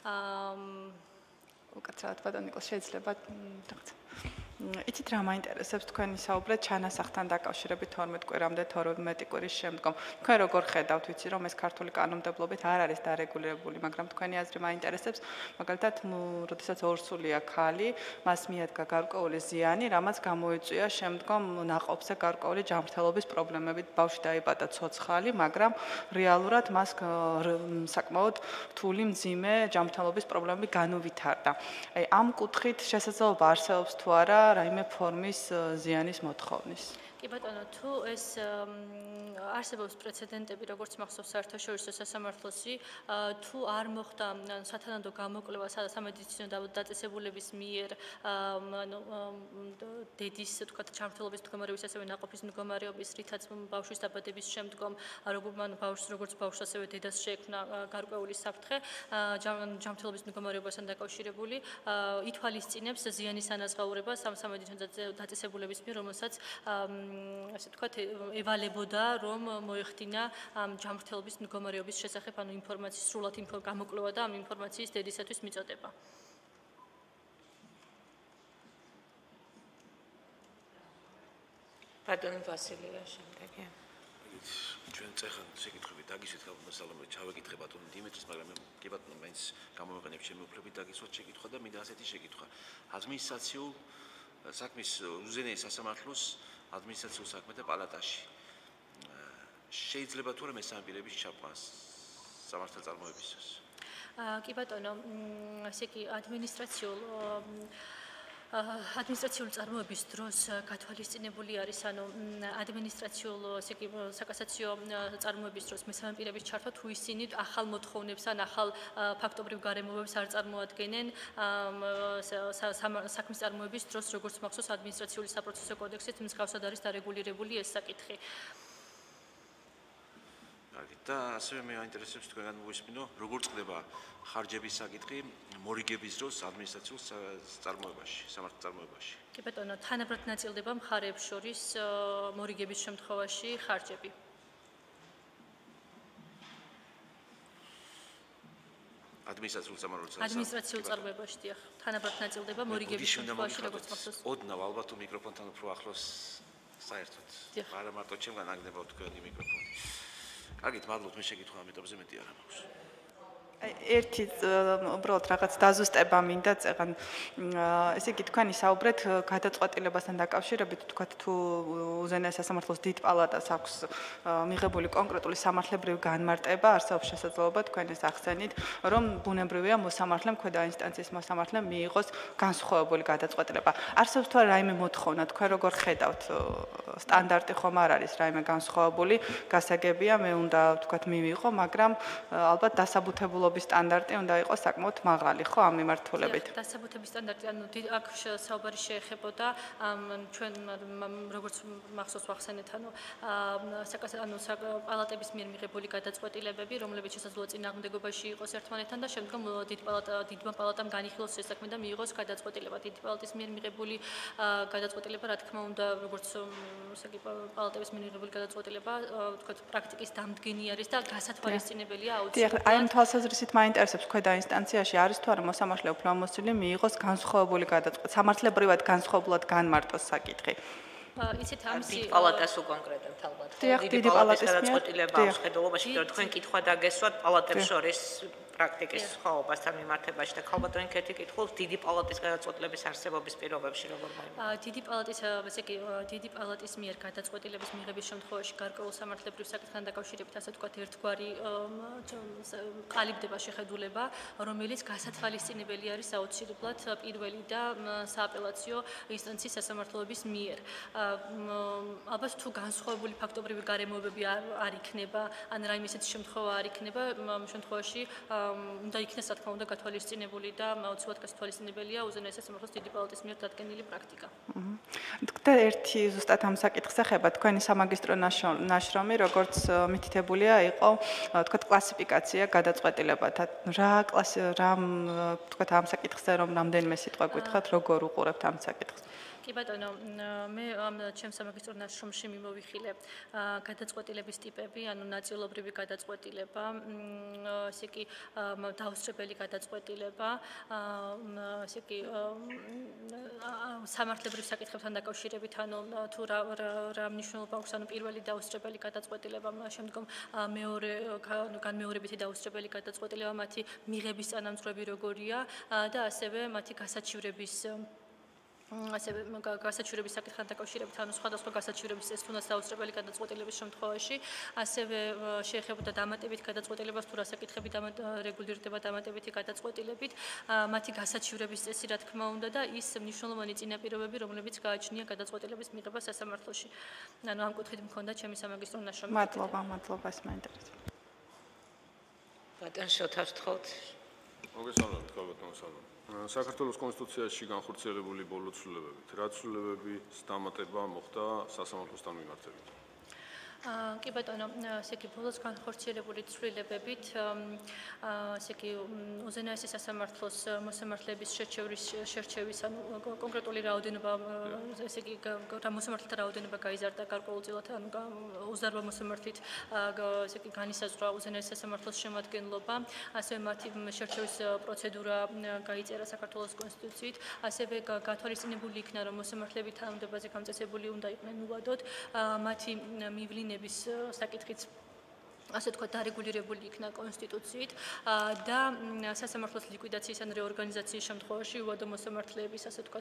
უკაცრავად ბატონ ნიკოლ შეიძლება იცით რა მაინტერესებს თქვენი საუბრად ჩანასახთან დაკავშირებით თორმეტ კვირამდე თორმეტ კვირის შემდგომ. თქვენ როგორ ხედავთ, ვიცი რომ ეს ქართული კანონმდებლობით არ არის დარეგულირებული, მაგრამ თქვენი აზრი მაინტერესებს, მაგალითად, როდესაც ორსულია ქალი, მას მიადგა გარკვეული ზიანი, რამაც გამოიწვია შემდგომ ნაყოფზე გარკვეული ჯანმრთელობის პრობლემები. ბავშვი დაიბადა ცოცხალი, მაგრამ რეალურად მას საკმაოდ რთული მძიმე ჯანმრთელობის პრობლემები განუვითარდა. აი ამ კუთხით შესაძლებლობა არსებობს თუ არა რაიმე ფორმის ზიანის მოთხოვნის. კი ბატონო, თუ ეს არსებობს პრეცედენტები, როგორც მახსოვს საერთაშორისო სასამართლოში, თუ არ მოხდა სათანადო გამოკვლევა სამედიცინო დაწესებულების მიერ, ანუ დედის, თქვათ, ჯანმრთელობის მდგომარეობის, ასევე ნაყოფის მდგომარეობის, რითაც ბავშვის დაბადების შემდგომ, როგორ ბავშვს, როგორც ბავშვს, ასევე დედას შეექმნა გარკვეული საფრთხე ჯანმრთელობის მდგომარეობასთან დაკავშირებული, ითვალისწინებს ზიანის ანაზღაურებას ამ სამედიცინო დაწესებულების მიერ, რომელსაც ასე ვთქვათ, ევალებოდა, რომ მოეხდინა ამ ჯანმრთელობის მდგომარეობის შესახებ, ანუ ინფორმაციის სრულად გამოკვლევა და ამ ინფორმაციის დედისათვის მიწოდება. ბატონი ვასილია შემდეგი. ჩვენ წეხან შეკითხები დაგისვით გამოსალომეთ ჩავეკითხე ბატონ დიმიტრის, მაგრამ კი ბატონო მაინც გამოვიყენებ ჩემი უფლებით დაგისვათ შეკითხვა და მინდა ასეთი შეკითხვა. ადმინისტრაციულ საქმის უზენაეს სასამართლოს ადმინისტრაციულ საქმეთა პალატაში შეიძლება თუ არა მესამე პირების ჩაყვანას სამართალ წარმოებისას? კი ბატონო, ასე იგი ადმინისტრაციულ ადმინისტრაციული წარმოების დროს გათვალისწინებული არის, ანუ ადმინისტრაციულ, ესე იგი, საკასაციო წარმოების დროს მესამე პირების ჩართვა თუ ისინი ახალ მოთხოვნებს ან ახალ ფაქტობრივ გარემოებებს არ წარმოადგენენ საქმის წარმოების დროს, როგორც მახსოვს ადმინისტრაციული საპროცესო კოდექსით მსგავსად არის დარეგულირებული ეს საკითხი. და ასევე მე აინტერესებს თქვენგან მოვისმინო, როგორ წყდება ხარჯების საკითხი მორიგების დროს ადმინისტრაციულ წარმოებაში, სამართლის წარმოებაში. კი ბატონო, თანაბრად ნაწილდება მხარეებს შორის მორიგების შემთხვევაში ხარჯები. ადმინისტრაციულ წარმოებაში. ადმინისტრაციულ წარმოებაში, დიახ. თანაბრად ნაწილდება მორიგების შემთხვევაში, როგორც მახსოვს. ოდნავ ალბათ თუ მიკროფონთან უფრო ახლოს საერთოდ. არა მარტო ჩემგან აგდება თქვენი მიკროფონი. კარგით, მადლობთ, მე შეკითხვა ამიტომზე მეტი არ მაქვს. ერთი უბრალოდ რაღაც დაზუსტება მინდა წეგან ესე იგი თქვენი საუბრეთ გადაწყვეტილებასთან დაკავშირებით თქვათ თუ უზენაეს სასამართლოს დიდ პალატას აქვს მიღებული კონკრეტული სამართლებრივი განმარტება არსებობს შესაძლებლობა თქვენ ეს ახსენით რომ ბუნებრივია მოსამართლემ ქვედა ინსტანციის მოსამართლემ მიიღოს განსხვავებული გადაწყვეტილება არსებობს თუ რაიმე მოთხოვნა თქვენ როგორ ხედავთ სტანდარტი ხომ არ არის რაიმე განსხვავებული გასაგებია მე უნდა თქვათ მივიღო მაგრამ ალბათ დასაბუთებულო სტანდარტი უნდა იყოს საკმაოდ მაღალი, ხო, ამ მიმართულებით. დასაბუთების სტანდარტი, ანუ აქ საუბარი შეეხებოდა ჩვენ როგორც მახსოვს ვახსენეთ, ანუ საკასაციო ანუ პალატების მიერ მიღებული გადაწყვეტილებები, რომლებიც შესაძლოა წინააღმდეგობაში იყოს ერთმანეთთან და შემდგომ დიდ პალატა დიდმა პალატამ განიხილოს ეს საქმე და მიიღოს გადაწყვეტილება. დიდი პალატის მიერ მიღებული გადაწყვეტილება, რა თქმა უნდა, როგორც ესე იგი პალატების მიერ მიღებული გადაწყვეტილება, თქვათ, პრაქტიკის დამდგენი არის და გასათვალისწინებელია აუცილებლად. აი ამ თვალსაზრისით მაინტერესებს ქვედა ინსტანციაში არის თუ არა მოსამართლე უფლებამოსილი მიიღოს განსხვავებული გადაწყვეტილება, სამართლებრივად განსხვავებულად განმარტოს საკითხი. იცით ამისი დიდ პალატას უკონკრეტებთ ალბათ. დიდი პალატის გადაწყვეტილება აქვს ხედულობაში, რომ თქვენ კითხვა დაგესვათ პალატებს შორის პრაქტიკის სხვაობასთან მიმართებაში და ქალბატონი კეთი კითხულობს დიდი პალატის გადაწყვეტილების არსებობის პირობებში როგორ მოიმართება. დიდი პალატის, ესე იგი, დიდი პალატის მიერ გადაწყვეტილების მიღების შემთხვევაში გარკვეულ სამართლებრივ საკითხთან დაკავშირებით, ასე ვთქვათ, ერთგვარი ყალიბდება შეხედულება, რომელიც გასათვალისწინებელი არის აუცილებლად პირველი და სააპელაციო ინსტანციის სასამართლოების მიერ. ალბათ თუ განსხვავებული ფაქტობრივი გარემოებები არ იქნება, ან რაიმე ისეთი შემთხვევა არ იქნება, ამ შემთხვევაში უნდა იქნეს, რა თქმა უნდა, გათვალისწინებული და აუცილებლად გათვალისწინებელია უზენაეს სასამართლოს დიდი პალატის მიერ დადგენილი პრაქტიკა. და ერთი ზუსტად ამ საკითხს ეხება თქვენი სამაგისტრო ნაშრომი, როგორც მითითებულია, იყო, თქვათ, კლასიფიკაცია გადაწყვეტილებათა. რა კლასი რა თქვათ ამ საკითხზე რომ რამდენიმე სიტყვა გითხრათ, როგორ უყურებთ ამ საკითხს? კი ბატონო, მე ამ ჩემს სამაგისტრო ნაშრომში მიმოვიხილე გადაწყვეტილების ტიპები, ანუ ნაწილობრივი გადაწყვეტილება, ესე იგი დაუსწრებელი გადაწყვეტილება, ესე იგი სამართლებრივ საკითხებთან დაკავშირებით, ანუ თუ რა რა მნიშვნელობა აქვს, ანუ პირველი დაუსწრებელი გადაწყვეტილება, შემდგომ მეორე განმეორებითი დაუსწრებელი გადაწყვეტილება, მათი მიღების წინამძღვრები როგორია და ასევე მათი გასაჩივრების ასევე გასაჩივრების საკითხთან დაკავშირებით, ანუ სხვადასხვა გასაჩივრების ეს თუნდაც დაუსწრებელი გადაწყვეტილების შემთხვევაში, ასევე შეეხებოდა დამატებით გადაწყვეტილებას, თუ რა საკითხები რეგულირდება დამატებითი გადაწყვეტილებით, მათი გასაჩივრების წესი, რა თქმა უნდა, და ის მნიშვნელოვანი წინაპირობები, რომლებიც გააჩნია გადაწყვეტილების მიღებას სასამართლოში. ანუ ამ კუთხით მქონდა ჩემი სამაგისტრო ნაშრომი. მადლობა, მადლობა, ეს მაინტერესებს. ბატონ შოთავს თხოვთ. მოგესალმებით, ქალბატონო სალო. საქართველოს კონსტიტუციაში განხორციელებული ბოლო ცვლილებებით, რა ცვლილებების დამატება მოხდა სასამართლოსთან მიმართებით? კი ბატონო, ესე იგი ბოლოს განხორციელებული ცვლილებებით, ესე იგი უზენაესი სასამართლოს მოსამართლეების შერჩევის შერჩევის ანუ კონკრეტული რაოდენობა, ესე იგი მოსამართლეთა რაოდენობა გაიზარდა გარკვეულწილად, ანუ ოცდაოთხ მოსამართლით, ესე იგი განისაზღვრა უზენაესი სასამართლოს შემადგენლობა, ასევე მათი შერჩევის პროცედურა გაიწერა საქართველოს კონსტიტუციით, ასევე გათვალისწინებული იქნა, რომ მოსამართლეები თანამდებობაზე გამწესებული უნდა იყვნენ უვადოდ, მათი მივლინების საკითხიც ასე თქვა დარეგულირებული იქნა კონსტიტუციით და სასამართლოს ლიკვიდაციის ან რეორგანიზაციის შემთხვევაში უვადო მოსამართლეების ასე თქვა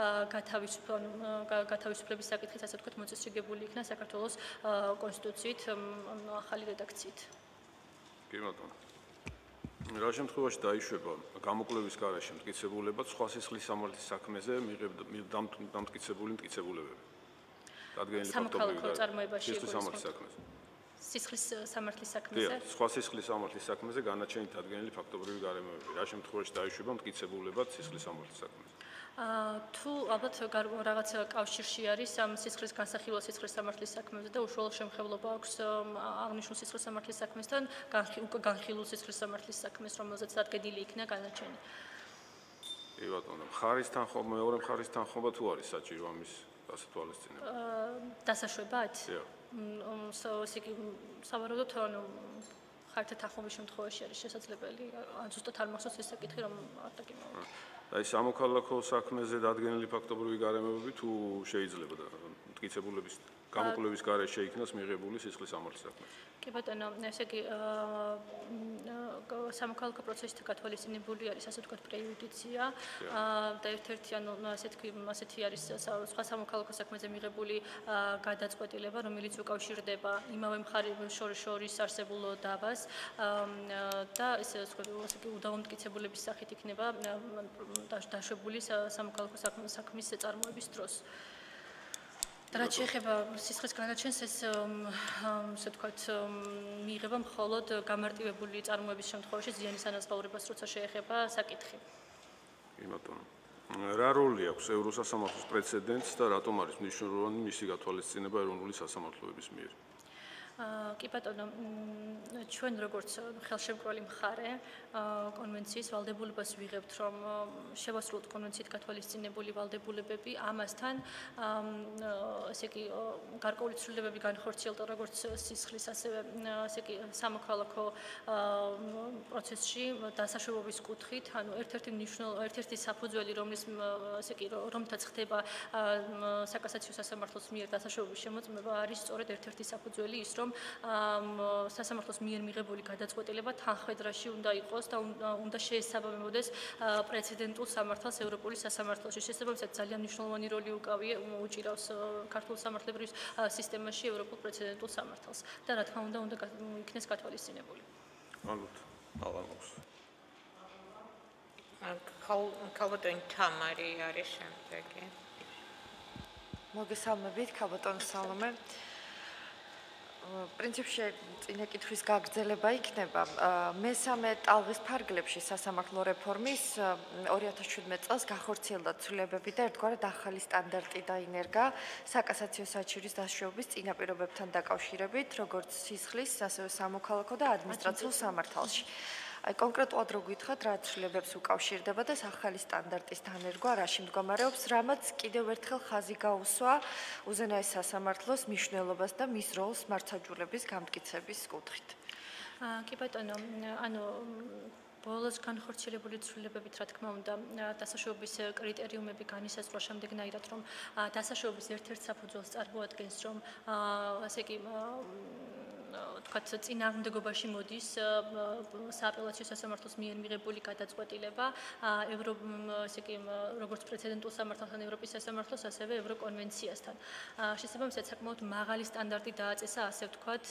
გათავისუფლების საკითხიც ასე თქვა მოწესრიგებული იქნა საქართველოს კონსტიტუციით ახალი რედაქციით. კი ბატონო. რა შემთხვევაში დაიშვება გამოკვლევის გარეშე მტკიცებულებად სხვა სისხლის სამართლის საქმეზე დამტკიცებული მტკიცებულებები. დადგენილი სამოქალაქო წარმოებაში სისხლის სამართლის საქმეზე. სისხლის სამართლის საქმეზე? სხვა სისხლის სამართლის საქმეზე განაჩენით დადგენილი ფაქტობრივი გარემოები. რა შემთხვევაში დაიშვება მტკიცებულებად სისხლის სამართლის საქმეზე. თუ ალბათ რაღაც კავშირში არის ამ სისხლის განსახილვა სისხლის სამართლის საქმეზე და უშუალო შემხებლობა აქვს აღნიშნულ სისხლის სამართლის საქმესთან განხილულ სისხლის სამართლის საქმეს, რომელზეც დადგენილი იქნა განაჩენი. კი ბატონო, მხარის თანხმობა, მეორე მხარის თანხმობა თუ არის საჭირო ამის დასათვალისწინებლად? დასაშვებად? ესე იგი, სავარაუდოდ ანუ ხართა თანხმობის შემთხვევაში არის შესაძლებელი, ან ზუსტად არ მახსოვს ეს საკითხი, რომ არ დაგიმოვიდა. აი სამოქალაქო საქმეზე დადგენილი ფაქტობრივი გარემოებები თუ შეიძლება და მტკიცებულების გამოკვლევის გარეშე იქნას მიღებული სისხლის სამართლის საქმე. კი ბატონო, ესე იგი სამოქალაქო პროცესში გათვალისწინებული არის ასე ვთქვათ პრეიუდიცია და ერთ-ერთი ანუ ასეთი ასეთი არის სხვა სამოქალაქო საქმეზე მიღებული გადაწყვეტილება, რომელიც უკავშირდება იმავე მხარეს შორის არსებულ დავას და ეს ასე იგი უდავმტკიცებულების სახით იქნება დაშვებული სამოქალაქო საქმის წარმოების დროს. რაც შეეხება სისხლის განაჩენს, ეს ასე ვთქვათ, მიიღება მხოლოდ გამარტივებული წარმოების შემთხვევაში ზიანის ანაზღაურებას, როცა შეეხება საკითხი. კი ბატონო. რა როლი აქვს ევროსასამართლოს პრეცედენტს და რატომ არის მნიშვნელოვანი მისი გათვალისწინება ეროვნული სასამართლოების მიერ? კი ბატონო, ჩვენ როგორც ხელშემკრალი მხარე კონვენციის ვალდებულებას ვიღებთ, რომ შევასრულოთ კონვენციით გათვალისწინებული ვალდებულებები, ამასთან ესე იგი გარკვეული ცვლილებები განხორციელდა როგორც სისხლის, ასევე ესე იგი სამოქალაქო პროცესში დასაშვებობის კუთხით, ანუ ერთ-ერთი მნიშვნელოვანი ერთ-ერთი საფუძველი, რომლის ესე იგი რომთაც ხდება საკასაციო სასამართლოს მიერ დასაშვებობის შემოწმება, არის სწორედ ერთ-ერთი საფუძველი ის, რომ სასამართლოს მიერ მიღებული გადაწყვეტილება თანხმედრაში უნდა იყოს და უნდა შეესაბამებოდეს პრეცედენტულ სამართალს ევროპული სასამართლოში. შესაბამისად ძალიან მნიშვნელოვანი როლი უკავია უჭირავს ქართულ სამართლებრივ სისტემაში ევროპულ პრეცედენტულ სამართალს და რა თქმა უნდა უნდა იქნეს გათვალისწინებული. ალბათ. ალბათ. ქალბატონი თამარი არის შემდეგი. მოგესალმებით, ქალბატონი სალომე. პრინციპში წინა კითხვის გაგრძელება იქნება. მესამე ტალღის ფარგლებში სასამართლო რეფორმის ორი ათას შვიდმეტ წელს გახორციელდა ცვლილებები და ერთგვარად ახალი სტანდარტი დაინერგა საკასაციო საჩივრის დასაშვების წინაპირობებთან დაკავშირებით, როგორც სისხლის, ასევე სამოქალაქო და ადმინისტრაციულ სამართალში. აი კონკრეტულად რო გითხრათ, რა ცვლილებებს უკავშირდება და ახალი სტანდარტის დანერგვა რაში მდგომარეობს, რამაც კიდევ ერთხელ ხაზი გაუსვა უზენაეს სასამართლოს მნიშვნელობას და მის როლს მართლმსაჯულების გამტკიცების კუთხით. კი ბატონო, ანუ ბოლოს განხორციელებული ცვლილებებით, რა თქმა უნდა, დასაშვების კრიტერიუმები განისაზღვრა შემდეგნაირად, რომ დასაშვების ერთ-ერთ საფუძველს წარმოადგენს, რომ ასე იგი თქვათ წინააღმდეგობაში მოდის სააპელაციო სასამართლოს მიერ მიღებული გადაწყვეტილება ევროპ ესე იგი როგორც პრეცედენტულ სამართალთან ევროპის სასამართლოს ასევე ევროკონვენციასთან. შესაბამისად საკმაოდ მაღალი სტანდარტი დააწესა ასე ვთქვათ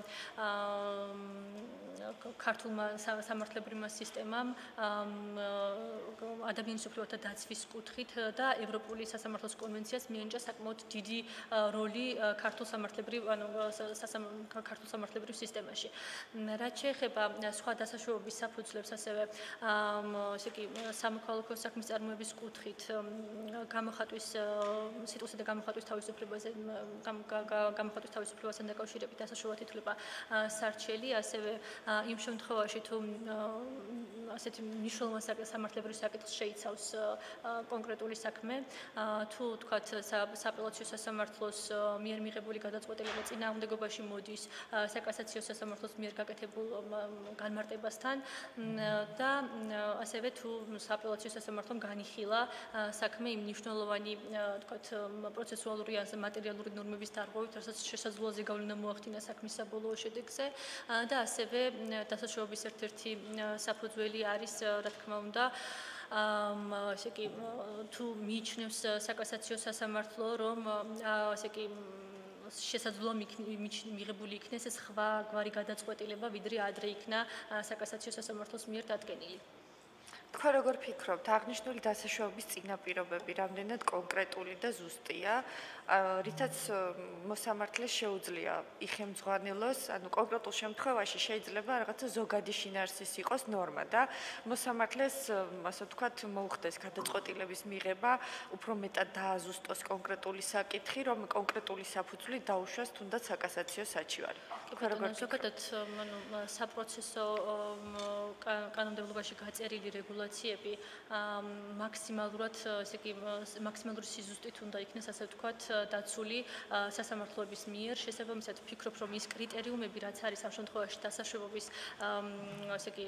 ქართულმა სამართლებრივმა სისტემამ ადამიანის უფლებათა დაცვის კუთხით და ევროპული სასამართლოს კონვენციას მიენიჭა საკმაოდ დიდი როლი ქართულ სამართლებრივ ანუ ქართულ სამართლებრივ სისტემაში. რაც შეეხება სხვა დასაშვებების საფუძვლებს, ასევე ესე იგი სამოქალაქო საქმის წარმოების კუთხით გამოხატვის სიტყვასა და გამოხატვის თავისუფლებაზე გამოხატვის თავისუფლებასთან დაკავშირებით დასაშვებად ითვლება სარჩელი, ასევე იმ შემთხვევაში თუ ასეთი მნიშვნელოვანი სამართლებრივი საკითხს შეიცავს კონკრეტული საქმე, თუ თქვათ სააპელაციო სასამართლოს მიერ მიღებული გადაწყვეტილება წინააღმდეგობაში მოდის საკასაციო სასამართლოს მიერ გაკეთებულ განმარტებასთან და ასევე თუ სააპელაციო სასამართლომ განიხილა საქმე იმ მნიშვნელოვანი თქვათ პროცესუალური ან მატერიალური ნორმების დარღვევით, რასაც შესაძლოა ზეგავლენა მოახდინა საქმის საბოლოო შედეგზე და ასევე დასაშვების ერთ-ერთი საფუძველი არის, რა თქმა უნდა, ასე იგი თუ მიიჩნევს საკასაციო სასამართლო, რომ ასე იგი შესაძლოა მიღებული იქნეს სხვა გვარი გადაწყვეტილება, ვიდრე ადრე იქნა საკასაციო სასამართლოს მიერ დადგენილი. თქვენ როგორ ფიქრობთ, აღნიშნული დასაშვებების წინაპირობები რამდენად კონკრეტული და ზუსტია, რითაც მოსამართლეს შეუძლია იხემძღვანელოს, ანუ კონკრეტულ შემთხვევაში შეიძლება რაღაცა ზოგადი შინაარსის იყოს ნორმა და მოსამართლეს, ასე ვთქვათ, მოუხდეს გადაწყვეტილების მიღება, უფრო მეტად დააზუსტოს კონკრეტული საკითხი, რომ კონკრეტული საფუძვლით დაუშვას თუნდაც საკასაციო საჩივარი. თქვენ როგორ ზოგადად, ანუ საპროცესო კანონმდებლობაში გაწერილი რეგულაციები მაქსიმალურად, ესე იგი, მაქსიმალური სიზუსტით უნდა იქნეს, ასე ვთქვათ, დაცული სასამართლოების მიერ. შესაბამისად, ვფიქრობ, რომ ის კრიტერიუმები, რაც არის ამ შემთხვევაში დასაშვებობის, ესე იგი,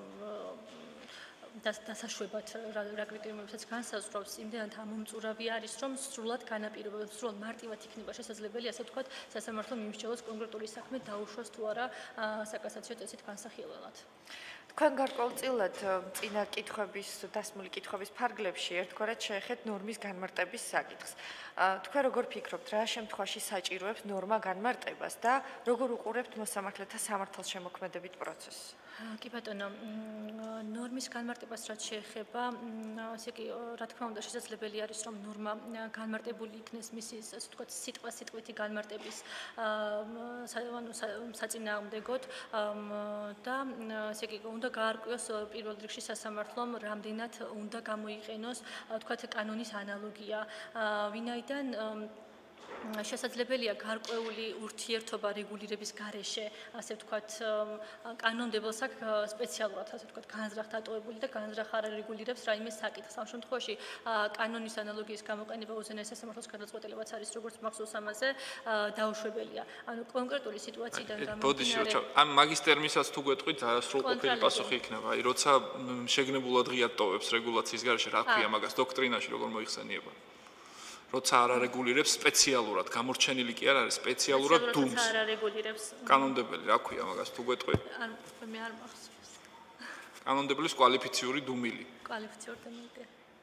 დასაშვებად რა კრიტერიუმებსაც განსაზღვრავს, იმდენად ამომწურავი არის, რომ სრულად განაპირობებს, სრულად მარტივად იქნება შესაძლებელი, ასე ვთქვათ, სასამართლო მიმსჯელოს კონკრეტული საქმე დაუშვას თუ არა საკასაციო წესით განსახილველად. თქვენ გარკვეულწილად წინა კითხვების, დასმული კითხვების ფარგლებში ერთგვარად შეეხეთ ნორმის განმარტების საკითხს. თქვენ როგორ ფიქრობთ, რა შემთხვევაში საჭიროებს ნორმა განმარტებას და როგორ უყურებთ მოსამართლეთა სამართალშემოქმედებით პროცესს? კი ბატონო, ნორმის განმარტებას რაც შეეხება, ასე იგი, რა თქმა უნდა, შესაძლებელი არის, რომ ნორმა განმარტებული იქნეს მისი, ასე ვთქვათ, სიტყვა-სიტყვითი განმარტების ანუ საწინააღმდეგოდ და ასე იგი, უნდა გაარკვიოს პირველ რიგში სასამართლომ, რამდენად უნდა გამოიყენოს, ვთქვათ, კანონის ანალოგია, ვინაიდან შესაძლებელია გარკვეული ურთიერთობა რეგულირების გარეშე, ასე ვთქვათ, კანონმდებელს აქვს სპეციალურად, ასე ვთქვათ, განზრახ დატოვებული და განზრახ არ რეგულირებს რაიმე საკითხს. ამ შემთხვევაში კანონის ანალოგიის გამოყენება უზენაეს სასამართლოს გადაწყვეტილებაც არის, როგორც მახსოვს ამაზე, დაუშვებელია. ანუ კონკრეტული სიტუაციიდან გამომდინარე. ბოდიში, როცა ამ მაგის ტერმინსაც თუ გვეტყვით, სრულყოფილი პასუხი იქნება. აი, როცა შეგნებულად ღიად ტოვებს რეგულაციის გარეშე, რა ქვია მაგას დოქტრინაში როგორ მოიხსენიება? როცა არ არეგულირებს სპეციალურად, გამორჩენილი კი არ არის სპეციალურად დუმს. როცა არ არეგულირებს. კანონმდებელი, რა ქვია მაგას თუ გვეტყვი? არ მე არ მახსოვს. კანონმდებლის კვალიფიციური დუმილი. კვალიფიციური დუმილი.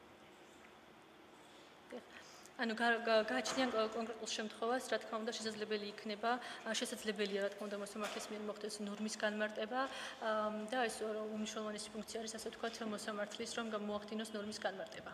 ანუ გააჩნია კონკრეტულ შემთხვევას, რა თქმა უნდა, შესაძლებელი იქნება, შესაძლებელია, რა თქმა უნდა, მოსამართლის მიერ მოხდეს ნორმის განმარტება და ეს უმნიშვნელოვანესი ფუნქცია არის, ასე ვთქვათ, მოსამართლის, რომ მოახდინოს ნორმის განმარტება.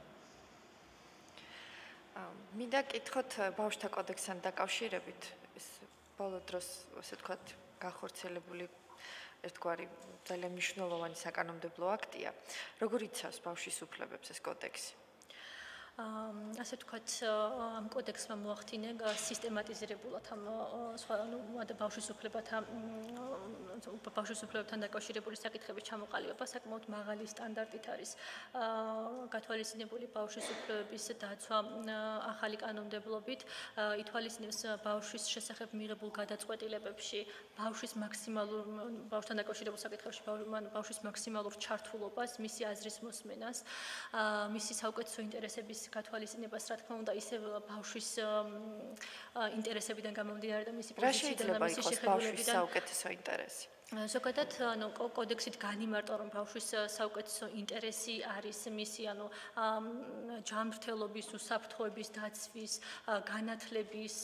მინდა კითხოთ ბავშვთა კოდექსთან დაკავშირებით, ეს ბოლო დროს, ასე ვთქვათ, განხორციელებული ერთგვარი ძალიან მნიშვნელოვანი საკანონმდებლო აქტია. როგორ იცავს ბავშვის უფლებებს ეს კოდექსი? ასე ვთქვათ, ამ კოდექსმა მოახდინა სისტემატიზირებულად ამ სხვა ანუ ბავშვის უფლებათა ბავშვის უფლებებთან დაკავშირებული საკითხების ჩამოყალიბება საკმაოდ მაღალი სტანდარტით არის გათვალისწინებული ბავშვის უფლებების დაცვა ახალი კანონმდებლობით ითვალისწინებს ბავშვის შესახებ მიღებულ გადაწყვეტილებებში ბავშვის მაქსიმალურ ბავშვთან დაკავშირებულ საკითხებში ბავშვის მაქსიმალურ ჩართულობას, მისი აზრის მოსმენას, მისი საუკეთესო ინტერესების გათვალისწინებას, რა თქმა უნდა, ისე ბავშვის ინტერესებიდან გამომდინარე და მისი პოზიციიდან და მისი შეხედულებიდან. ბავშვის საუკეთესო ინტერესი. ზოგადად, ანუ კოდექსით განიმარტა, რომ ბავშვის საუკეთესო ინტერესი არის მისი, ანუ ჯანმრთელობის, უსაფრთხოების დაცვის, განათლების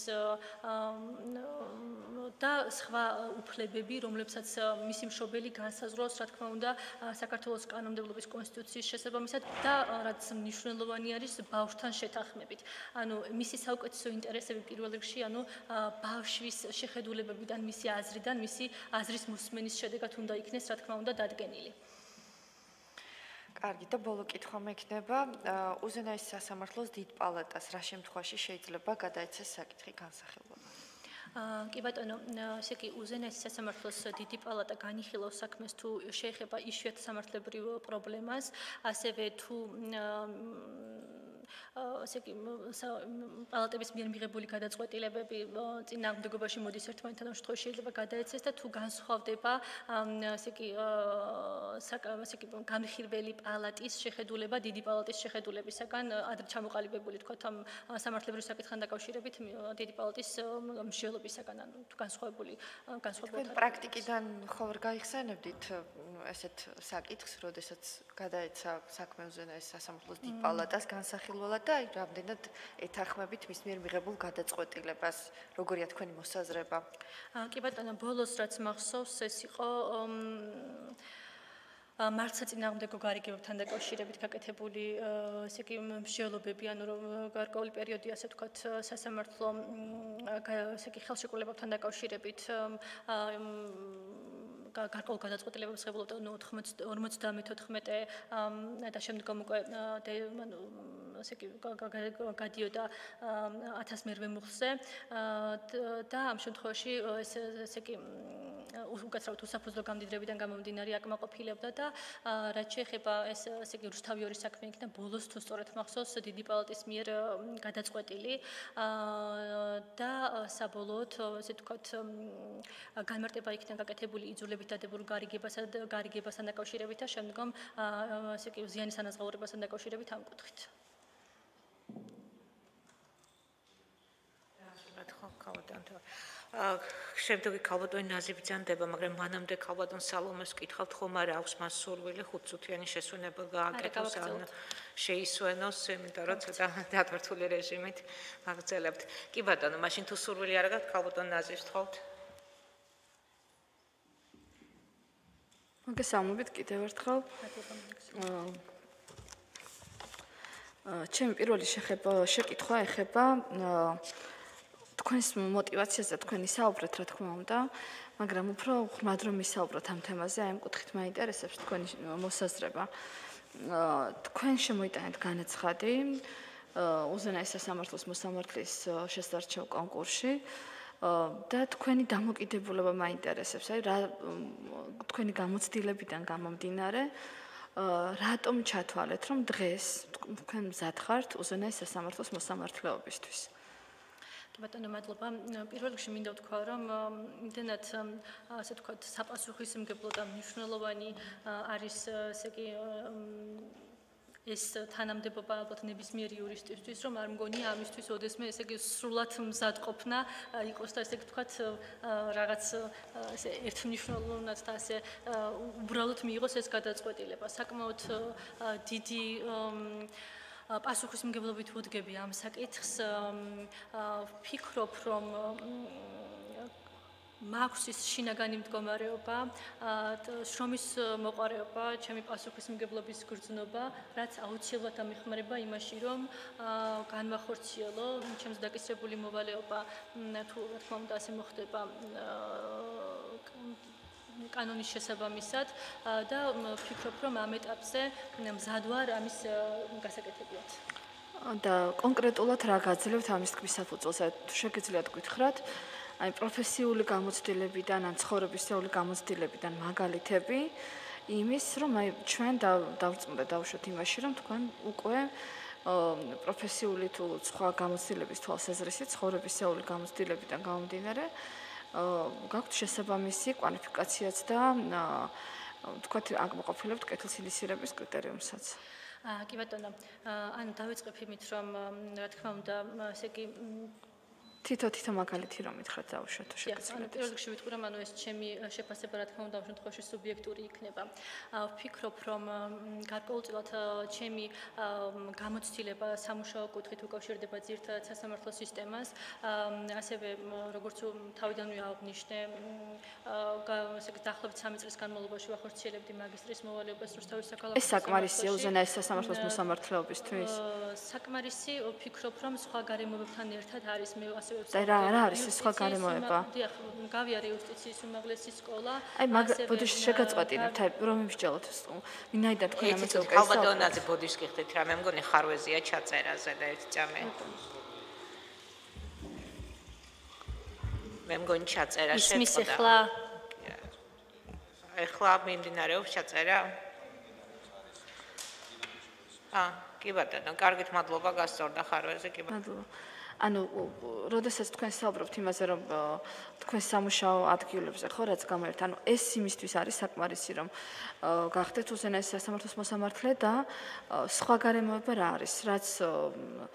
და სხვა უფლებები, რომლებსაც მისი მშობელი განსაზღვრავს, რა თქმა უნდა, საქართველოს კანონმდებლობის კონსტიტუციის შესაბამისად და რაც მნიშვნელოვანი არის ბავშვთან შეთანხმებით. ანუ მისი საუკეთესო ინტერესები პირველ რიგში, ანუ ბავშვის შეხედულებებიდან, მისი აზრიდან, მისი აზრის მოსმენის შედეგად უნდა იქნეს, რა თქმა უნდა, დადგენილი. კარგი, და ბოლო კითხვა მექნება, უზენაეს სასამართლოს დიდ პალატას რა შემთხვევაში შეიძლება გადაეცეს საკითხი განსახილველად? კი ბატონო, ესე იგი უზენაეს სასამართლოს დიდი პალატა განიხილავს საქმეს თუ შეეხება იშვიათ სამართლებრივ პრობლემას, ასევე თუ ასე იგი პალატების მიერ მიღებული გადაწყვეტილებები წინააღმდეგობაში მოდის ერთმანეთთან ამ შემთხვევაში შეიძლება გადაეცეს და თუ განსხვავდება ასე იგი ასე იგი განხილველი პალატის შეხედულება დიდი პალატის შეხედულებისაგან ადრე ჩამოყალიბებული თქვა ამ სამართლებრივ საკითხთან დაკავშირებით დიდი პალატის მსჯელობისაგან ანუ თუ განსხვავებული განსხვავებული პრაქტიკიდან ხო ვერ გაიხსენებდით ესეთ საკითხს, როდესაც გადაეცა საქმე უზენაეს სასამართლოს დიდ პალატას განსახილველი გარკვეულულად და აი რამდენად ეთანხმებით მის მიერ მიღებულ გადაწყვეტილებას. როგორია თქვენი მოსაზრება? კი ბატონო, ბოლოს რაც მახსოვს, ეს იყო მართლმსაწინააღმდეგო გარიგებებთან დაკავშირებით გაკეთებული ესე იგი მსჯელობები, ანუ გარკვეული პერიოდი, ასე ვთქვათ, სასამართლო ესე იგი ხელშეკრულებებთან დაკავშირებით გარკვეულ გადაწყვეტილებებს ღებულობდა ორმოცდამეთოთხმეტე და შემდგომ უკვე ასე იგი გადიოდა ათას მერვე მუხლზე და ამ შემთხვევაში ეს ესე იგი უკაცრავად უსაფუძვლო გამდიდრებიდან გამომდინარე აკმაყოფილებდა და რაც შეეხება ეს ესე იგი რუსთავი ორი საქმე იქნა ბოლოს თუ სწორედ მახსოვს დიდი პალატის მიერ გადაწყვეტილი და საბოლოოდ ესე ვთქვათ განმარტება იქნა გაკეთებული იძულებით დადებულ გარიგებასა და გარიგებასთან დაკავშირებით და შემდგომ ესე იგი ზიანის ანაზღაურებასთან დაკავშირებით ამ კუთხით. შემდეგი ქალბატონი ნაზი ბრძანდება, მაგრამ მანამდე ქალბატონ სალომეს კითხავთ, ხომ არ აქვს მას სურვილი ხუთწუთიანი შესვენება გააკეთოს ან შეისვენოს, იმიტომ რომ ცოტა დატვირთული რეჟიმით აგრძელებთ. კი ბატონო, მაშინ თუ სურვილი არ გაქვთ, ქალბატონ ნაზის ვთხოვთ. მოგესალმებით კიდევ ერთხელ. ჩემი პირველი შეკითხვა ეხება თქვენს мотиваციას და თქვენი საუბრად, რა თქმა უნდა, მაგრამ უფრო ხმად რომ ისაუბროთ ამ თემაზე, აი ამ კუთხით მაინტერესებს თქვენი მოსაზრება. თქვენ შემოიტანეთ განაცხადი უზენაეს სასამართლოს მოსამართლის შესარჩევ კონკურსში და თქვენი დამოკიდებულება მაინტერესებს, აი რა თქვენი გამოცდილებიდან გამომდინარე, რატომ ჩათვალეთ, რომ დღეს თქვენ მზად ხართ უზენაეს სასამართლოს მოსამართლეობისთვის? ბატონო, მადლობა. პირველ რიგში მინდა ვთქვა, რომ იმდენად ასე ვთქვათ, საპასუხისმგებლო და მნიშვნელოვანი არის ესე იგი ეს თანამდებობა ალბათ ნებისმიერი იურისტისთვის, რომ არ მგონია ამისთვის ოდესმე ესე იგი სრულად მზად ყოფნა იყოს და ესე იგი ვთქვათ, რაღაც ესე ერთმნიშვნელოვნად და ასე უბრალოდ მიიღოს ეს გადაწყვეტილება. საკმაოდ დიდი პასუხისმგებლობით ვუდგები ამ საკითხს. ვფიქრობ, რომ მაქვს ის შინაგანი მდგომარეობა, შრომის მოყარეობა, ჩემი პასუხისმგებლობის გრძნობა, რაც აუცილებლად ამეხმარება იმაში, რომ განვახორციელო ჩემს დაკისრებული მოვალეობა, თუ რა თქმა უნდა ასე მოხდება კანონის შესაბამისად და ვფიქრობ, რომ ამ ეტაპზე მზად ვარ ამის გასაკეთებლად. და კონკრეტულად რა გაძლევთ ამის თქმის საფუძველზე? თუ შეგიძლიათ გითხრათ, აი პროფესიული გამოცდილებიდან, ან ცხოვრებისეული გამოცდილებიდან მაგალითები იმის, რომ აი ჩვენ დავწმუნდა დავუშვათ იმაში, რომ თქვენ უკვე პროფესიული თუ სხვა გამოცდილების თვალსაზრისით ცხოვრებისეული გამოცდილებიდან გამომდინარე გაქვთ შესაბამისი კვალიფიკაციაც და თქვათ აკმაყოფილებთ კეთილსინდისიერების კრიტერიუმსაც. კი ბატონო, ანუ დავიწყებ იმით, რომ რა თქმა უნდა, ესე იგი თითო-თითო მაგალითი რომ მითხრათ დავუშვათ თუ შეგიძლიათ. პირველ რიგში ვიტყვი, რომ ანუ ეს ჩემი შეფასება რა თქმა უნდა ამ შემთხვევაში სუბიექტური იქნება. ვფიქრობ, რომ გარკვეულწილად ჩემი გამოცდილება სამუშაო კუთხით უკავშირდება ძირითადად სასამართლო სისტემას, ასევე როგორც თავიდანვე აღვნიშნე, ესე იგი დაახლოებით სამი წლის განმავლობაში ვახორციელებდი მაგისტრის მოვალეობას რუსთავის საქალაქო ეს საკმარისია უზენაეს სასამართლოს მოსამართლეობისთვის? საკმარისი, ვფიქრობ, რომ სხვა გარემოებებთან ერთად არის მე ასევე და რა რა არის ეს სხვა გარემოება? დიახ, გავიარე იუსტიციის უმაღლესი სკოლა. აი, მაგრამ ბოდიში შეგაწყვეტინებთ, აი, რომ იმსჯელოთ. ვინაიდან თქვენ ამას უყურებთ? ქალბატონაძე ბოდიშს გიხდით რა, მე მგონი ხარვეზია ჩაწერაზე და ერთ წამე. მე მგონი ჩაწერა შეწყდა. ისმის ახლა? ახლა მიმდინარეობს ჩაწერა? აა, კი ბატონო, კარგით, მადლობა, გასწორდა ხარვეზე, კი ბატონო. ანუ, როდესაც თქვენ საუბრობთ იმაზე, რომ თქვენ სამუშაო ადგილებზე ხო რაც გამოერთ, ანუ ეს იმისთვის არის საკმარისი, რომ გახდეთ უზენაეს სასამართლოს მოსამართლე და სხვა გარემოება რა არის, რაც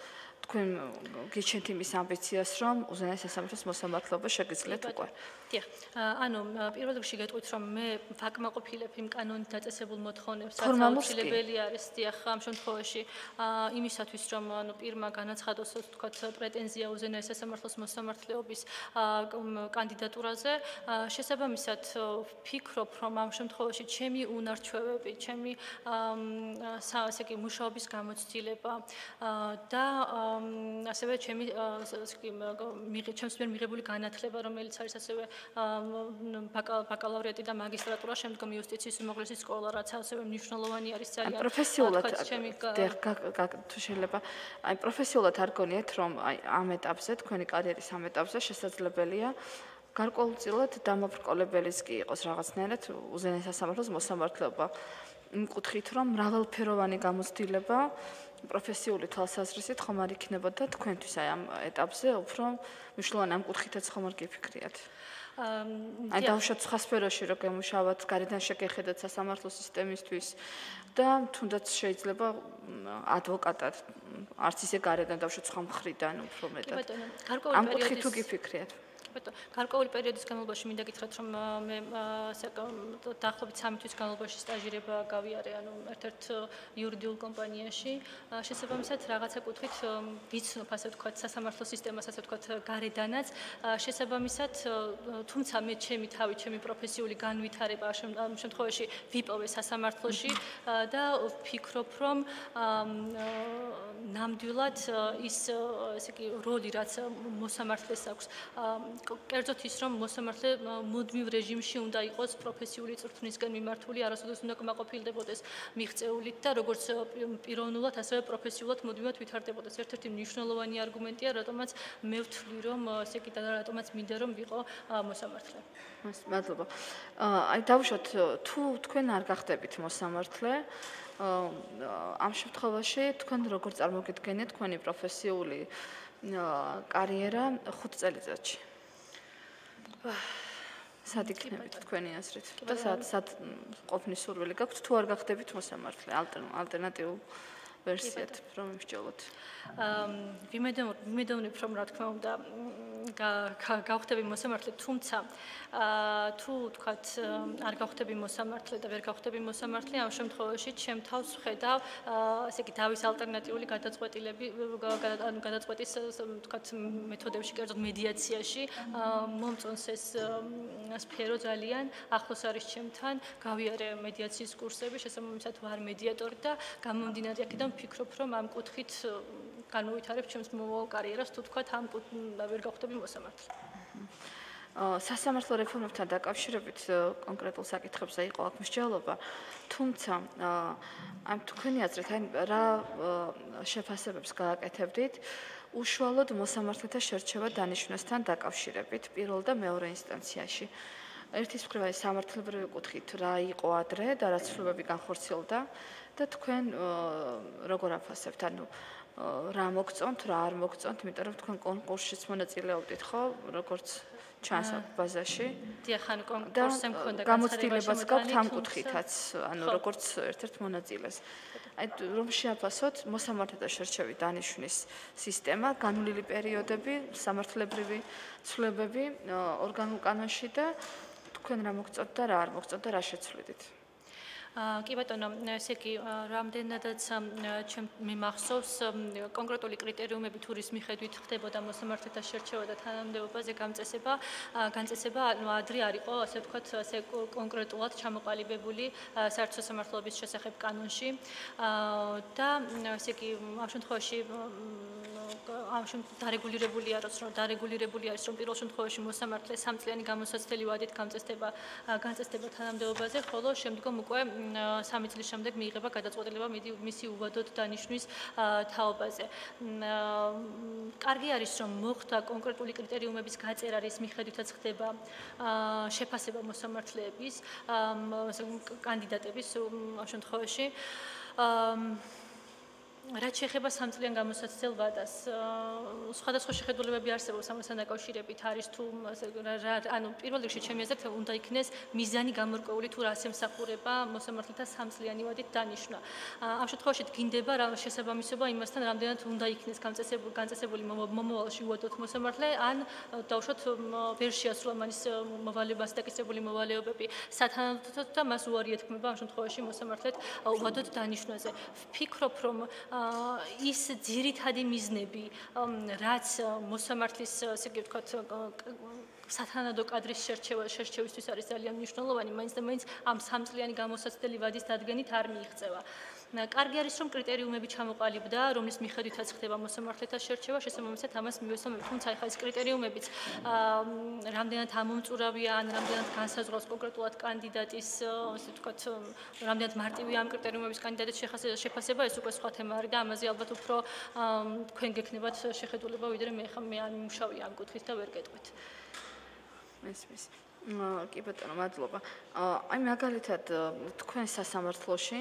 თქვენ გიჩვენთ იმის ამბიციას, რომ უზენაეს სასამართლოს მოსამართლეობა შეგიძლიათ უკვე. დიახ. ანუ პირველ რიგში გეტყვით, რომ მე ვაკმაყოფილებ იმ კანონით დაწესებულ მოთხოვნებს, რაც აუცილებელი არის, დიახ, ამ შემთხვევაში იმისათვის, რომ ანუ პირმა განაცხადოს, თქვათ, პრეტენზია უზენაეს სასამართლოს მოსამართლეობის კანდიდატურაზე, შესაბამისად ვფიქრობ, რომ ამ შემთხვევაში ჩემი უნარჩვევები, ჩემი ასე იგი მუშაობის გამოცდილება და ასევე ჩემი ჩემს მიერ მიღებული განათლება, რომელიც არის ასევე ბაკალავრიატი და მაგისტრატურა, შემდგომ იუსტიციის უმაღლესი სკოლა, რაც ასევე მნიშვნელოვანი არის ძალიან. პროფესიულად თუ შეიძლება, აი პროფესიულად არ გონიათ, რომ აი ამ ეტაპზე, თქვენი კარიერის ამ ეტაპზე შესაძლებელია გარკვეულწილად დამაბრკოლებელის კი იყოს რაღაცნაირად უზენაეს სასამართლოს მოსამართლეობა. იმ კუთხით, რომ მრავალფეროვანი გამოცდილება პროფესიული თვალსაზრისით ხომ არ იქნებოდა თქვენთვის აი ამ ეტაპზე უფრო მნიშვნელოვანი ამ კუთხითაც ხომ არ გიფიქრიათ? აი დავუშვათ სხვა სფეროში რო გემუშავათ, გარედან შეგეხედათ სასამართლო სისტემისთვის და თუნდაც შეიძლება ადვოკატად არც ისე გარედან დავუშვათ სხვა მხრიდან უფრო მეტად. ამ კუთხით თუ გიფიქრიათ? ბატონო, გარკვეული პერიოდის განმავლობაში მინდა გითხრათ, რომ მე დაახლოებით სამი თვის განმავლობაში სტაჟირება გავიარე, ანუ ერთ-ერთ იურიდიულ კომპანიაში. შესაბამისად, რაღაცა კუთხით ვიცნობ, ასე ვთქვათ, სასამართლო სისტემას, ასე ვთქვათ, გარედანაც. შესაბამისად, თუმცა მე ჩემი თავი, ჩემი პროფესიული განვითარება ამ შემთხვევაში ვიპოვე სასამართლოში და ვფიქრობ, რომ ნამდვილად ის ესე იგი როლი, რაც მოსამართლეს აქვს, კერძოდ ის, რომ მოსამართლე მუდმივ რეჟიმში უნდა იყოს პროფესიული წვრთნისგან მიმართული, არასოდეს უნდა კმაყოფილდებოდეს მიღწეულით და როგორც პიროვნულად, ასევე პროფესიულად მუდმივად ვითარდებოდეს. ერთ-ერთი მნიშვნელოვანი არგუმენტია, რატომაც მე ვთვლი, რომ ესე იგი და რატომაც მინდა რომ ვიყო მოსამართლე. მადლობა. აი დავუშვათ, თუ თქვენ არ გახდებით მოსამართლე, ამ შემთხვევაში თქვენ როგორ წარმოგიდგენიათ თქვენი პროფესიული კარიერა ხუთ წელიწადში? სად იქნებით თქვენი აზრით? და სად სად ყოფნის სურვილი გაქვთ თუ არ გახდებით მოსამართლე? ალტერნატიულ ვერსიად რომ მივსჯელოთ. ვიმედოვნებ, რომ რა თქმა უნდა გავხდები მოსამართლე, თუმცა თუ თქვათ არ გავხდები მოსამართლე და ვერ გავხდები მოსამართლე, ამ შემთხვევაში ჩემ თავს ვხედავ, ასე იგი დავის ალტერნატიული გადაწყვეტილები, ანუ გადაწყვეტის თქვათ მეთოდებში, კერძოდ მედიაციაში, მომწონს ეს სფერო ძალიან, ახლოს არის ჩემთან, გავიარე მედიაციის კურსები, შესაბამისად ვარ მედიატორი და გამომდინარე აქედან ვფიქრობ, რომ ამ კუთხით განუვითარებ ჩემს მომავალ კარიერას, თუ თქვათ ამ ვერ გავხდები მოსამართლე. სასამართლო რეფორმებთან დაკავშირებით კონკრეტულ საკითხებზე იყო აქ მსჯელობა, თუმცა ამ თქვენი აზრით, აი რა შეფასებებს გააკეთებდით უშუალოდ მოსამართლეთა შერჩევა დანიშვნასთან დაკავშირებით პირველ და მეორე ინსტანციაში. ერთის მხრივ აი სამართლებრივი კუთხით რა იყო ადრე და რა ცვლილებები განხორციელდა და თქვენ როგორ აფასებთ, ანუ რა მოგწონთ, რა არ მოგწონთ, იმიტომ რომ თქვენ კონკურსშიც მონაწილეობდით, ხო, როგორც ჩანს ბაზაში. დიახ, ანუ კონკურსზე მქონდა გამოცდილებას გაქვთ ამ კუთხითაც, ანუ როგორც ერთ-ერთ მონაწილეს. აი რომ შეაფასოთ მოსამართლეთა შერჩევის დანიშვნის სისტემა, განვლილი პერიოდები, სამართლებრივი ცვლილებები ორგანულ კანონში და თქვენ რა მოგწონთ და რა არ მოგწონთ და რა შეცვლიდით? კი ბატონო, ესე იგი, რამდენადაც ჩემ მიმახსოვს კონკრეტული კრიტერიუმები თუ რის მიხედვით ხდებოდა მოსამართლეთა შერჩევა და თანამდებობაზე გამწესება, განწესება, ანუ ადრე არ იყო, ასე ვთქვათ, ასე კონკრეტულად ჩამოყალიბებული საერთო სასამართლოების შესახებ კანონში და ესე იგი, ამ შემთხვევაში ამ შემთხვევაში დარეგულირებული არის, რომ დარეგულირებული არის, რომ პირველ შემთხვევაში მოსამართლე სამწლიანი გამოსაცდელი ვადით გამწესდება განწესდება თანამდებობაზე, ხოლო შემდგომ უკვე სამი წლის შემდეგ მიიღება გადაწყვეტილება მისი უვადოდ დანიშვნის თაობაზე. კარგი არის, რომ მოხდა კონკრეტული კრიტერიუმების გაწერა, რის მიხედვითაც ხდება შეფასება მოსამართლეების, კანდიდატების ამ შემთხვევაში. რაც შეეხება სამწლიან გამოსაცდელ ვადას, სხვადასხვა შეხედულებები არსებობს ამასთან დაკავშირებით, არის თუ ანუ პირველ რიგში ჩემი აზრით უნდა იქნეს მიზანი გამორკვეული თუ რას ემსახურება მოსამართლეთა სამწლიანი ვადით დანიშნა. ამ შემთხვევაში დგინდება რა შესაბამისობა იმასთან, რამდენად უნდა იქნეს განწესებული განწესებული მომავალში უადოთ მოსამართლე, ან დავუშვათ ვერ შეასრულა მანის მოვალეობას დაკისრებული მოვალეობები სათანადოდ და მას უარი ეთქმება ამ შემთხვევაში მოსამართლედ უადოთ დანიშნვაზე. ვფიქრობ, რომ ის ძირითადი მიზნები, რაც მოსამართლის, ესე იგი ვთქვათ, სათანადო კადრის შერჩევა შერჩევისთვის არის ძალიან მნიშვნელოვანი, მაინც და მაინც ამ სამწლიანი გამოსაცდელი ვადის დადგენით არ მიიღწევა. კარგი არის, რომ კრიტერიუმები ჩამოყალიბდა, რომლის მიხედვითაც ხდება მოსამართლეთა შერჩევა, შესაბამისად ამას მივესალმებით, თუმცა ახლა ეს კრიტერიუმებიც რამდენად ამომწურავია, ან რამდენად განსაზღვრავს კონკრეტულად კანდიდატის, ასე ვთქვათ, რამდენად მარტივია ამ კრიტერიუმების კანდიდატის შეფასება, ეს უკვე სხვა თემა არის და ამაზე ალბათ უფრო თქვენ გექნებათ შეხედულება, ვიდრე მე ხა მე არ მიმუშავია ამ კუთხით და ვერ გეტყვით. მესმის. კი ბატონო, მადლობა. აი მაგალითად თქვენ სასამართლოში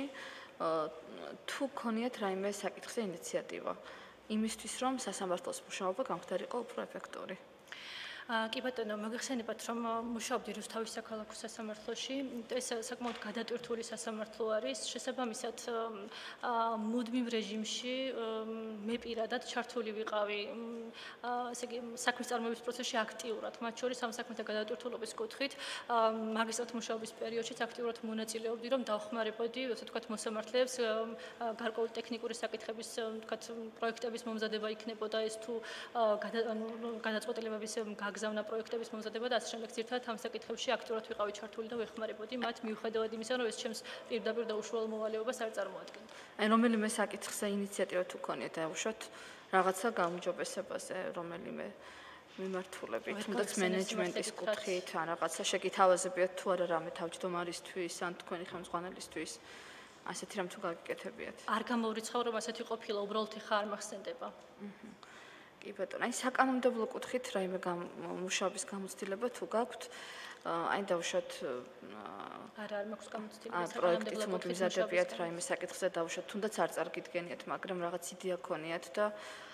თუ გქონიათ რაიმე საკითხზე ინიციატივა იმისთვის, რომ სასამართლოს მუშაობა გამხდარიყო უფრო ეფექტური? კი ბატონო, მოგეხსენებათ, რომ მუშაობდი რუსთავის საქალაქო სასამართლოში. ეს საკმაოდ გადატვირთული სასამართლო არის. შესაბამისად, მუდმივ რეჟიმში მე პირადად ჩართული ვიყავი, ესე იგი, საქმის წარმოების პროცესში აქტიურად, მათ შორის ამ საქმეთა გადატვირთულობის კუთხით, მაგისტრატ მუშაობის პერიოდშიც აქტიურად მონაწილეობდი, რომ დავხმარებოდი, ასე ვთქვათ, მოსამართლეებს გარკვეული ტექნიკური საკითხების, ვთქვათ, პროექტების მომზადება იქნებოდა ეს თუ გადაწყვეტილებების გაგზავნა პროექტების მომზადება და ასე შემდეგ. ძირითადად ამ საკითხებში აქტიურად ვიყავი ჩართული და ვეხმარებოდი მათ, მიუხედავად იმისა, რომ ეს ჩემს პირდაპირ და უშუალო მოვალეობას არ წარმოადგენდა. აი რომელიმე საკითხზე ინიციატივა თუ გქონიათ, დაუშვათ რაღაცა გაუმჯობესებაზე, რომელიმე მიმართულებით, თუნდაც მენეჯმენტის კუთხით, ან რაღაცა შეკითავაზებიათ თუ არა რამე თავმჯდომარისთვის, ან თქვენი ხელმძღვანელისთვის, ასეთი რამ თუ გაგიკეთებიათ. არ გამოვრიცხავ, რომ ასეთი ყოფილა, უბრალოდ ხა არ მახსენდება. კი ბატონო, აი საკანონმდებლო კუთხით რაიმე მუშაობის გამოცდილება თუ გაქვთ, აი დავუშვათ არა არ მაქვს გამოცდილება საკანონმდებლო კუთხით მიზადებიათ რაიმე საკითხზე დავუშვათ, თუნდაც არ წარგიდგენიათ, მაგრამ რაღაც იდეა გქონიათ და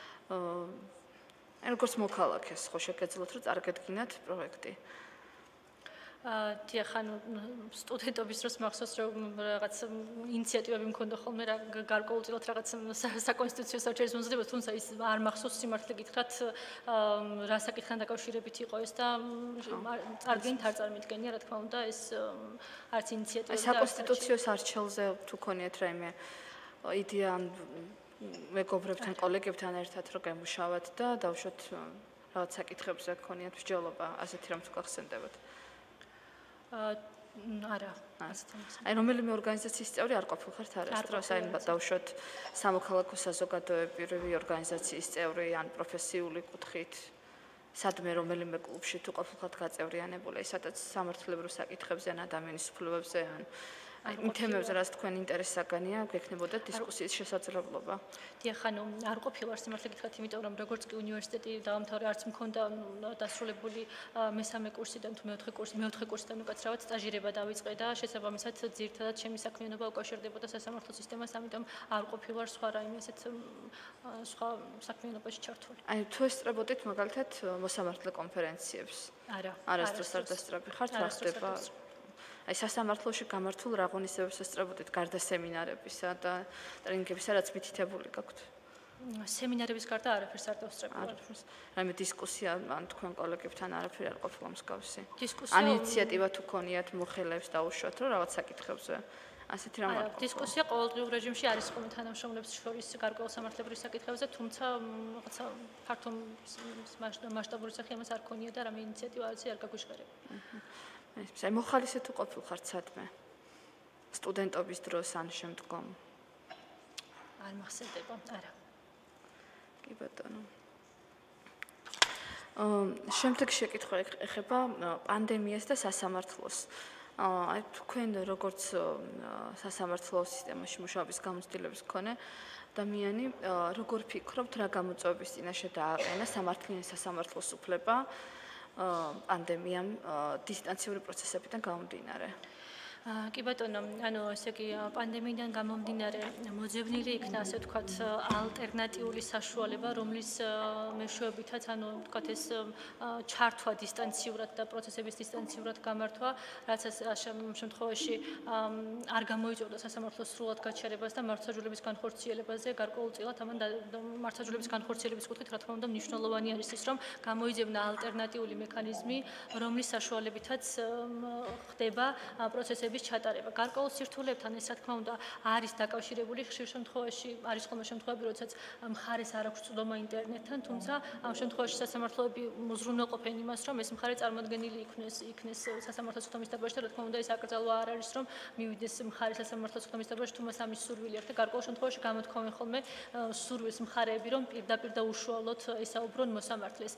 აი როგორც მოქალაქეს ხო შეგეძლოთ რომ წარგედგინათ პროექტი. დიახ, ანუ სტუდენტობის დროს მახსოვს, რომ რაღაც ინიციატივები მქონდა ხოლმე რა გარკვეულწილად რაღაც საკონსტიტუციო საჩერის მომზადება, თუმცა ის არ მახსოვს სიმართლე გითხრათ, რა საკითხთან დაკავშირებით იყო ეს და წარგენით არ წარმიდგენია, რა თქმა უნდა, ეს არც ინიციატივა და საკონსტიტუციო არჩეულზე თუ გქონიათ რაიმე იდეა ან მეგობრებთან, კოლეგებთან ერთად რომ გემუშავათ და დავუშვათ რაღაც საკითხებზე გქონიათ მსჯელობა, ასეთი რამ თუ გახსენდებათ. არა, აი რომელიმე ორგანიზაციის წევრი არ ყოფილხართ არასდროს, დროს აი დავუშვათ სამოქალაქო საზოგადოებრივი ორგანიზაციის წევრი ან პროფესიული კუთხით სადმე რომელიმე კლუბში თუ ყოფილხართ გაწევრიანებული, სადაც სამართლებრივ საკითხებზე ან ადამიანის უფლებებზე ან აი იმ თემებზე რაც თქვენ ინტერესსაგანია, გექნებოდა დისკუსიის შესაძლებლობა. დიახ, ანუ არ ყოფილვარ სიმართლე გითხრათ, იმიტომ რომ როგორც კი უნივერსიტეტი დაამთავრე, არც მქონდა დასრულებული მესამე კურსიდან თუ მეოთხე კურსი, მეოთხე კურსიდან უკაცრავად სტაჟირება დავიწყე და შესაბამისად ძირითადად ჩემი საქმიანობა უკავშირდებოდა სასამართლო სისტემას, ამიტომ არ ყოფილვარ სხვა რაიმე ესეთ სხვა საქმიანობაში ჩართული. აი თუ ესწრებოდით მაგალითად მოსამართლე კონფერენციებს? არა. არასდროს არ დასწრები ხართ, რა ხდება? აი სასამართლოში გამართულ რაღონისებებს ესწრებოდით გარდა სემინარებისა და ტრენინგებისა, რაც მითითებული გაქვთ? სემინარების გარდა არაფერს არ დავსწრებია. რაიმე დისკუსია ან თქვენ კოლეგებთან არაფერი არ ყოფილა მსგავსი? დისკუსია ან ინიციატივა თუ გქონიათ მოხელეებს დაუშვათ რომ რაღაც საკითხებზე ასეთი რამ არ ყოფილა? დისკუსია ყოველდღიურ რეჟიმში არის ხოლმე თანამშრომლებს შორის გარკვეულ სამართლებრივ საკითხებზე, თუმცა რაღაცა ფართო მასშტაბური სახე ამას არ ქონია და რამე ინიციატივა არც არ გაგვიჟღერება. ეს აი მოხალისე თუ ყოფილხართ სადმე? სტუდენტობის დროს ან შემდგომ? არ მახსენდება, არა. კი ბატონო. აა შემდეგ შეკითხვა ეხება პანდემიას და სასამართლოს. აი თქვენ როგორც სასამართლო სისტემაში მუშაობის გამოცდილების მქონე ადამიანი, როგორ ფიქრობთ, რა გამოწვევების წინაშე დააყენა სამართლიანი სასამართლოს უფლება პანდემიამ დისტანციური პროცესებიდან გამომდინარე? კი ბატონო, ანუ ესე იგი პანდემიიდან გამომდინარე მოძებნილი იქნა ასე ვთქვათ ალტერნატიული საშუალება, რომლის მეშვეობითაც ანუ ვთქვათ ეს ჩართვა დისტანციურად და პროცესების დისტანციურად გამართვა, რაც ამ შემთხვევაში არ გამოიწვევდა სასამართლოს სრულად გაჩერებას და მართლმსაჯულების განხორციელებაზე გარკვეულწილად ამან მართლმსაჯულების განხორციელების კუთხით რა თქმა უნდა მნიშვნელოვანი არის ის, რომ გამოიძებნა ალტერნატიული მექანიზმი, რომლის საშუალებითაც ხდება პროცესების ჩატარება. გარკვეულ სირთულებთან ეს რა თქმა უნდა არის დაკავშირებული ხშირ შემთხვევაში, არის ხოლმე შემთხვევები, როდესაც მხარეს არ აქვს წვდომა ინტერნეტთან, თუმცა ამ შემთხვევაში სასამართლოები უზრუნველყოფენ იმას, რომ ეს მხარე წარმოდგენილი იქნეს იქნეს სასამართლოს ხდომის დაბაში და რა თქმა უნდა ეს აკრძალვა არ არის, რომ მივიდეს მხარე სასამართლოს ხდომის დაბაში, თუ მას ამის სურვილი აქვს და გარკვეულ შემთხვევაში გამოთქვამენ ხოლმე სურვილს მხარეები, რომ პირდაპირ და უშუალოდ ესაუბრონ მოსამართლეს.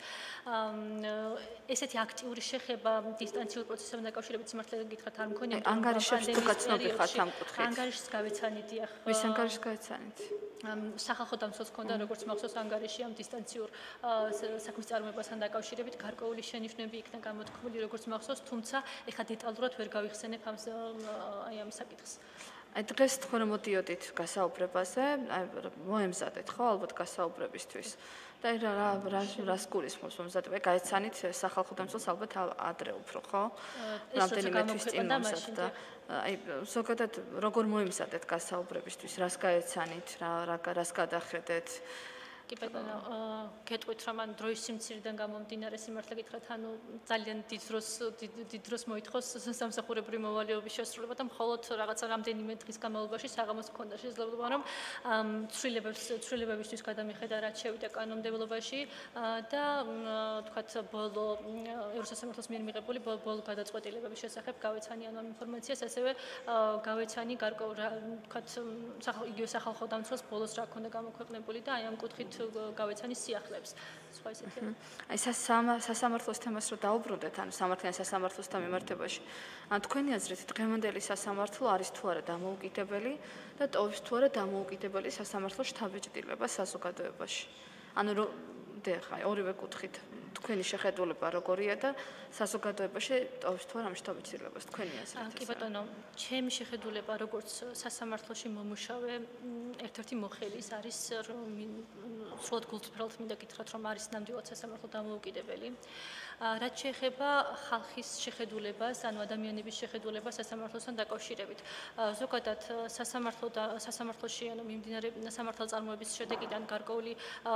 ესეთი აქტიური შეხება დისტანციურ პროცესებთან დაკავშირებით სიმართლე გითხრათ არ მქონია. ანგარიშებს თუ გაცნობი ხართ ამ კუთხით? ანგარიშს გავეცანით, დიახ. ვის ანგარიშს გავეცანით? სახალხო დამცველს ჰქონდა როგორც მახსოვს ანგარიში ამ დისტანციურ საქმის წარმოებასთან დაკავშირებით გარკვეული შენიშვნები იქნა გამოთქმული როგორც მახსოვს, თუმცა ეხლა დეტალურად ვერ გავიხსენებ ამ აი ამ საკითხს. აი დღეს თქვენ მოდიოდით გასაუბრებაზე, აი მოემზადეთ ხო ალბათ გასაუბრებისთვის. და რა რა რას გულისხმობს მომზადება? გაეცანით სახალხო დამცველს ალბათ ადრე უფრო ხო? რამდენიმე თვის წინ მომზადდა. აი ზოგადად როგორ მოემზადეთ გასაუბრებისთვის? რას გაეცანით? რა რას გადახედეთ? კი ბატონო, გეტყვით რომ ან დროის სიმცირიდან გამომდინარე სიმართლე გითხრათ, ანუ ძალიან დიდ დროს დიდ დროს მოითხოვს სამსახურებრივი მოვალეობის შესრულება და მხოლოდ რაღაცა რამდენიმე დღის განმავლობაში საღამოს მქონდა შესაძლებლობა რომ ცვლილებებს ცვლილებებისთვის გადამიხედა რაც შევიდა კანონმდებლობაში და თქვათ ბოლო ევროსასამართლოს მიერ მიღებული ბოლო გადაწყვეტილებების შესახებ გავეცანი ამ ინფორმაციას, ასევე გავეცანი გარკვეულ თქვათ იგივე სახალხო დამცველს ბოლოს რა ქონდა გამოქვეყნებული და აი ამ კუთხით გავეცანი სიახლეებს. სხვა ისეთი. აი სასამართლოს თემას რო დაუბრუნდეთ, ანუ სამართლიან სასამართლოსთან მიმართებაში. ან თქვენი აზრით დღევანდელი სასამართლო არის თუ არა დამოუკიდებელი და ტოვებს თუ არა დამოუკიდებელი სასამართლოს შთაბეჭდილება საზოგადოებაში. ანუ დიახ, აი ორივე კუთხით თქვენი შეხედულება როგორია და საზოგადოებაში ტოვებს თუ არა ამ შთაბეჭდილებას თქვენი აზრით? კი ბატონო, ჩემი შეხედულება როგორც სასამართლოში მომუშავე ერთ-ერთი მოხელის არის სრულად გულწრფელად მინდა გითხრათ რომ არის ნამდვილად სასამართლო დამოუკიდებელი. რაც შეეხება ხალხის შეხედულებას, ანუ ადამიანების შეხედულებას სასამართლოსთან დაკავშირებით. ზოგადად სასამართლო და სასამართლოში ანუ მიმდინარე სამართალწარმოების შედეგიდან გარკვეული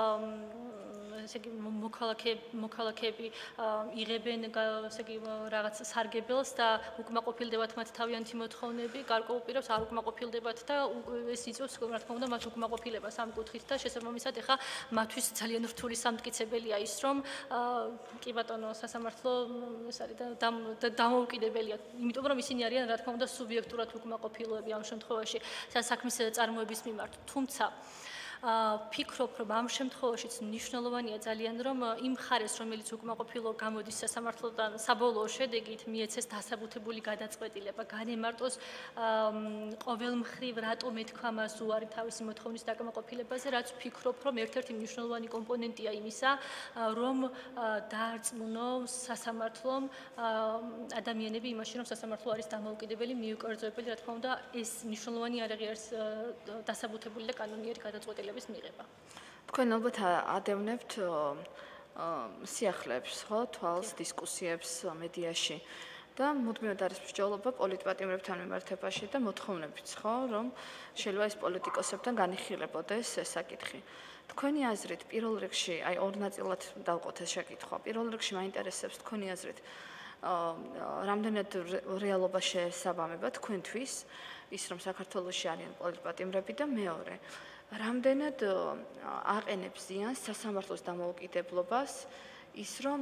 ესე იგი მოქალაქეები იღებენ ესე იგი რაღაც სარგებელს და უკმაყოფილდებათ მათ თავიანთი მოთხოვნები, გარკვეულ პირებს არ უკმაყოფილდებათ და ეს იწვევს რა თქმა უნდა მათ უკმაყოფილებას ამ კუთხით და შესაბამისად ეხა მათთვის ძალიან რთული სამტკიცებელია ის რომ კი ბატონო სასამართლო ეს არის და დამოუკიდებელია, იმიტომ რომ ისინი არიან რა თქმა უნდა სუბიექტურად უკმაყოფილოები ამ შემთხვევაში საქმის წარმოების მიმართ. თუმცა ფიქრობ, რომ ამ შემთხვევაშიც მნიშვნელოვანია ძალიან, რომ იმ მხარეს, რომელიც უკმაყოფილო გამოდის სასამართლოდან, საბოლოო შედეგით მიეცეს დასაბუთებული გადაწყვეტილება, განემარტოს ყოველმხრივ რატომ ეთქვა მას უარი თავისი მოთხოვნის დაკმაყოფილებაზე, რაც ვფიქრობ, რომ ერთ-ერთი მნიშვნელოვანი კომპონენტია იმისა, რომ დაარწმუნო სასამართლომ ადამიანები იმაში, რომ სასამართლო არის დამოუკიდებელი, მიუკერძოებელი, რა თქმა უნდა, ეს მნიშვნელოვანი არაღი არის დასაბუთებული და კანონიერი გადაწყვეტილება. თქვენ ალბათ ადევნებთ სიახლეებს, ხო, თვალს, დისკუსიებს მედიაში და მუდმივად არის მსჯელობა პოლიტპატიმრებთან მიმართებაში და მოთხოვნებიც, ხო, რომ შეიძლება ეს პოლიტიკოსებთან განიხილებოდეს ეს საკითხი. თქვენი აზრით, პირველ რიგში, აი ორ ნაწილად დავყოთ ეს შეკითხვა. პირველ რიგში მაინტერესებს თქვენი აზრით, რამდენად რეალობა შეესაბამება თქვენთვის ის, რომ საქართველოში არიან პოლიტპატიმრები და მეორე რამდენად აყენებს ზიანს სასამართლოს დამოუკიდებლობას ის რომ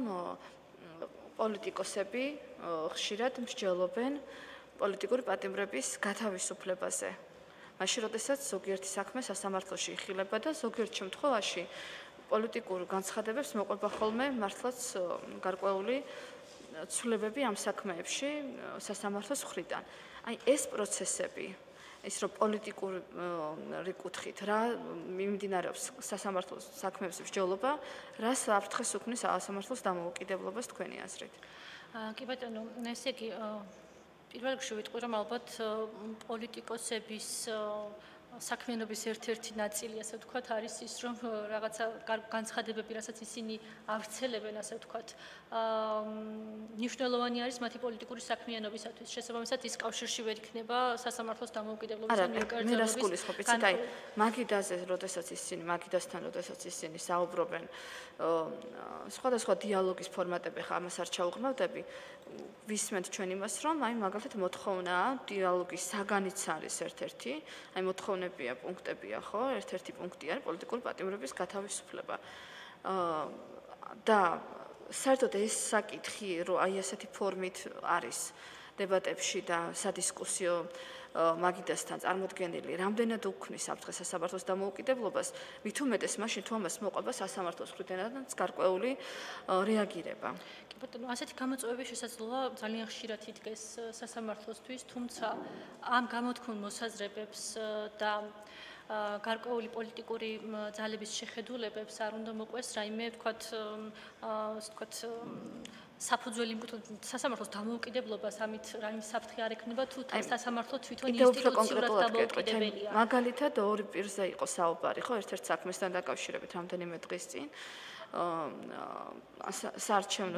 პოლიტიკოსები ხშირად მსჯელობენ პოლიტიკური პატიმრების გათავისუფლებაზე. მაშინ როდესაც ზოგიერთი საქმე სასამართლოში იხილება და ზოგიერთ შემთხვევაში პოლიტიკურ განცხადებებს მოყვება ხოლმე მართლაც გარკვეული ცვლილებები ამ საქმეებში სასამართლოს მხრიდან. აი ეს პროცესები ის რომ პოლიტიკური კუთხით რა მიმდინარეობს სასამართლოს საქმეების მსჯელობა, რას საფრთხეს უქმნის სასამართლოს დამოუკიდებლობას თქვენი აზრით? კი ბატონო, ესე იგი პირველ რიგში ვიტყვი რომ ალბათ პოლიტიკოსების საქმიანობის ერთ-ერთი ნაწილი, ასე ვთქვათ, არის ის, რომ რაღაცა განცხადებები, რასაც ისინი ავრცელებენ, ასე ვთქვათ, მნიშვნელოვანი არის მათი პოლიტიკური საქმიანობისათვის. შესაბამისად, ის კავშირში ვერ იქნება სასამართლოს დამოუკიდებლობისა და მე რას გულისხმობ, იცით, აი, მაგიდაზე, როდესაც ისინი, მაგიდასთან, როდესაც ისინი საუბრობენ, სხვადასხვა დიალოგის ფორმატები, ხა ამას არ ჩაუღრმავდები, ვისმენთ ჩვენ იმას, რომ აი, მაგალითად, მოთხოვნაა დიალოგის საგანიც არის ერთ-ერთი, აი, მოთხოვნებია, პუნქტებია, ხო? ერთ-ერთი პუნქტი არის პოლიტიკური პატიმრობის გათავისუფლება. და საერთოდ ეს საკითხი, რომ აი ასეთი ფორმით არის დებატებში და სადისკუსიო მაგიდასთან წარმოდგენილი, რამდენად უქმნის საფრთხეს სასამართლოს დამოუკიდებლობას, მით უმეტეს მაშინ თუ ამას მოყვება სასამართლოს მხრიდანაც გარკვეული რეაგირება. კი ბატონო, ასეთი გამოწვევები შესაძლოა ძალიან ხშირად იდგეს სასამართლოსთვის, თუმცა ამ გამოთქმულ მოსაზრებებს და გარკვეული პოლიტიკური ძალების შეხედულებებს არ უნდა მოყვეს რაიმე, ვთქვათ, ასე ვთქვათ, საფუძველი სასამართლოს დამოუკიდებლობას ამით რაიმე საფრთხე არ ექნება თუ სასამართლო თვითონ ინსტიტუციურად დამოუკიდებელია. მაგალითად, ორი პირზე იყო საუბარი, ხო, ერთ-ერთ საქმესთან დაკავშირებით რამდენიმე დღის წინ. საარჩევნო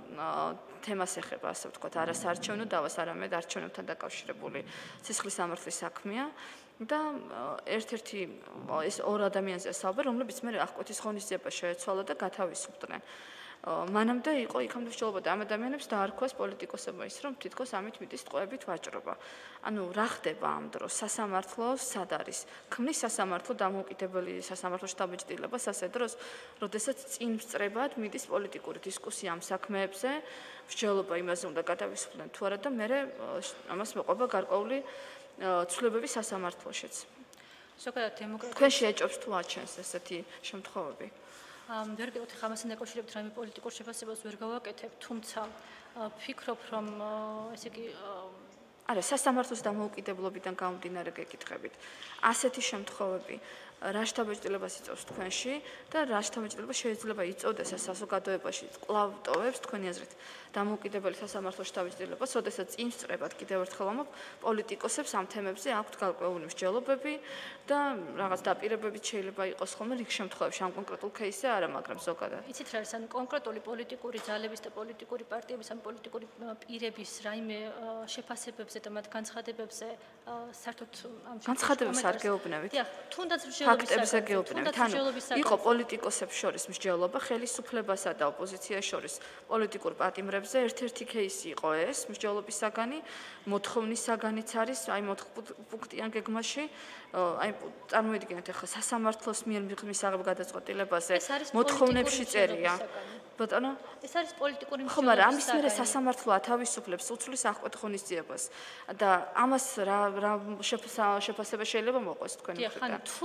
თემას ეხება, ასე ვთქვათ, არა საარჩევნო დავას, არამედ არჩევნებთან დაკავშირებული სისხლის სამართლის საქმეა. და ერთ-ერთი ეს ორ ადამიანზე საუბარი, რომლებიც მე აღკვეთის ღონისძიება შეეცვალა და გათავისუფლდნენ. მანამდე იყო იქამდე მსჯელობა და ამ ადამიანებს დაარქვეს პოლიტიკოსებმა ის, რომ თითქოს ამით მიდის ტყვეებით ვაჭრობა. ანუ რა ხდება ამ დროს? სასამართლო სად არის? ქმნის სასამართლო დამოუკიდებელი სასამართლოში დამოუკიდებლობას ასე დროს, როდესაც წინ სწრებად მიდის პოლიტიკური დისკუსია ამ საქმეებზე, მსჯელობა იმაზე უნდა გათავისუფლდნენ თუ არა და მე ამას მოყვება გარკვეული ცვლილებები სასამართლოშიც. ზოგადად დემოკრატია თქვენ შეეჭობს თუ აჩენს ესეთი შემთხვევები? ვერ გეტყვით ხა ამასთან დაკავშირებით რაიმე პოლიტიკურ შეფასებას ვერ გავაკეთებ, თუმცა ვფიქრობ, რომ ესე იგი არა, სასამართლოს დამოუკიდებლობიდან გამომდინარე გეკითხებით. ასეთი შემთხვევები რა შთაბეჭდილებას იწვევს თქვენში და რა შთაბეჭდილება შეიძლება იწოვდეს ეს საზოგადოებაში კვლავ ტოვებს თქვენი აზრით დამოუკიდებელი სასამართლოს შთაბეჭდილებას, როდესაც წინ სწრებად კიდევ ერთხელ ამობ პოლიტიკოსებს ამ თემებზე აქვთ გარკვეული მსჯელობები და რაღაც დაპირებებით შეიძლება იყოს ხოლმე რიგ შემთხვევებში ამ კონკრეტულ кейსზე არა, მაგრამ ზოგადად. იცით რა არის, ან კონკრეტული პოლიტიკური ძალების და პოლიტიკური პარტიების ან პოლიტიკური პირების რაიმე შეფასებებზე და მათ განცხადებებზე საერთოდ ამ განცხადებებს არ გეუბნებით? დიახ, თუნდაც ფაქტებზე გეუბნებით. ანუ იყო პოლიტიკოსებს შორის მსჯელობა ხელისუფლებასა და ოპოზიციას შორის პოლიტიკურ პატიმრებზე. ერთ-ერთი кейსი იყო ეს მსჯელობის საგანი, მოთხოვნის საგანიც არის, აი მოთხპუნქტიან გეგმაში. აი წარმოიდგინეთ ახლა სასამართლოს მიერ მიღმისაღებ გადაწყვეტილებაზე მოთხოვნებში წერია. ბატონო, ეს არის პოლიტიკური მსჯელობა. ხო, მაგრამ ამის მერე სასამართლო ათავისუფლებს უცვლის აღკვეთ ღონისძიებას და ამას რა რა შეფასება შეიძლება მოყვეს თქვენ მხრიდან? დიახ, ანუ თუ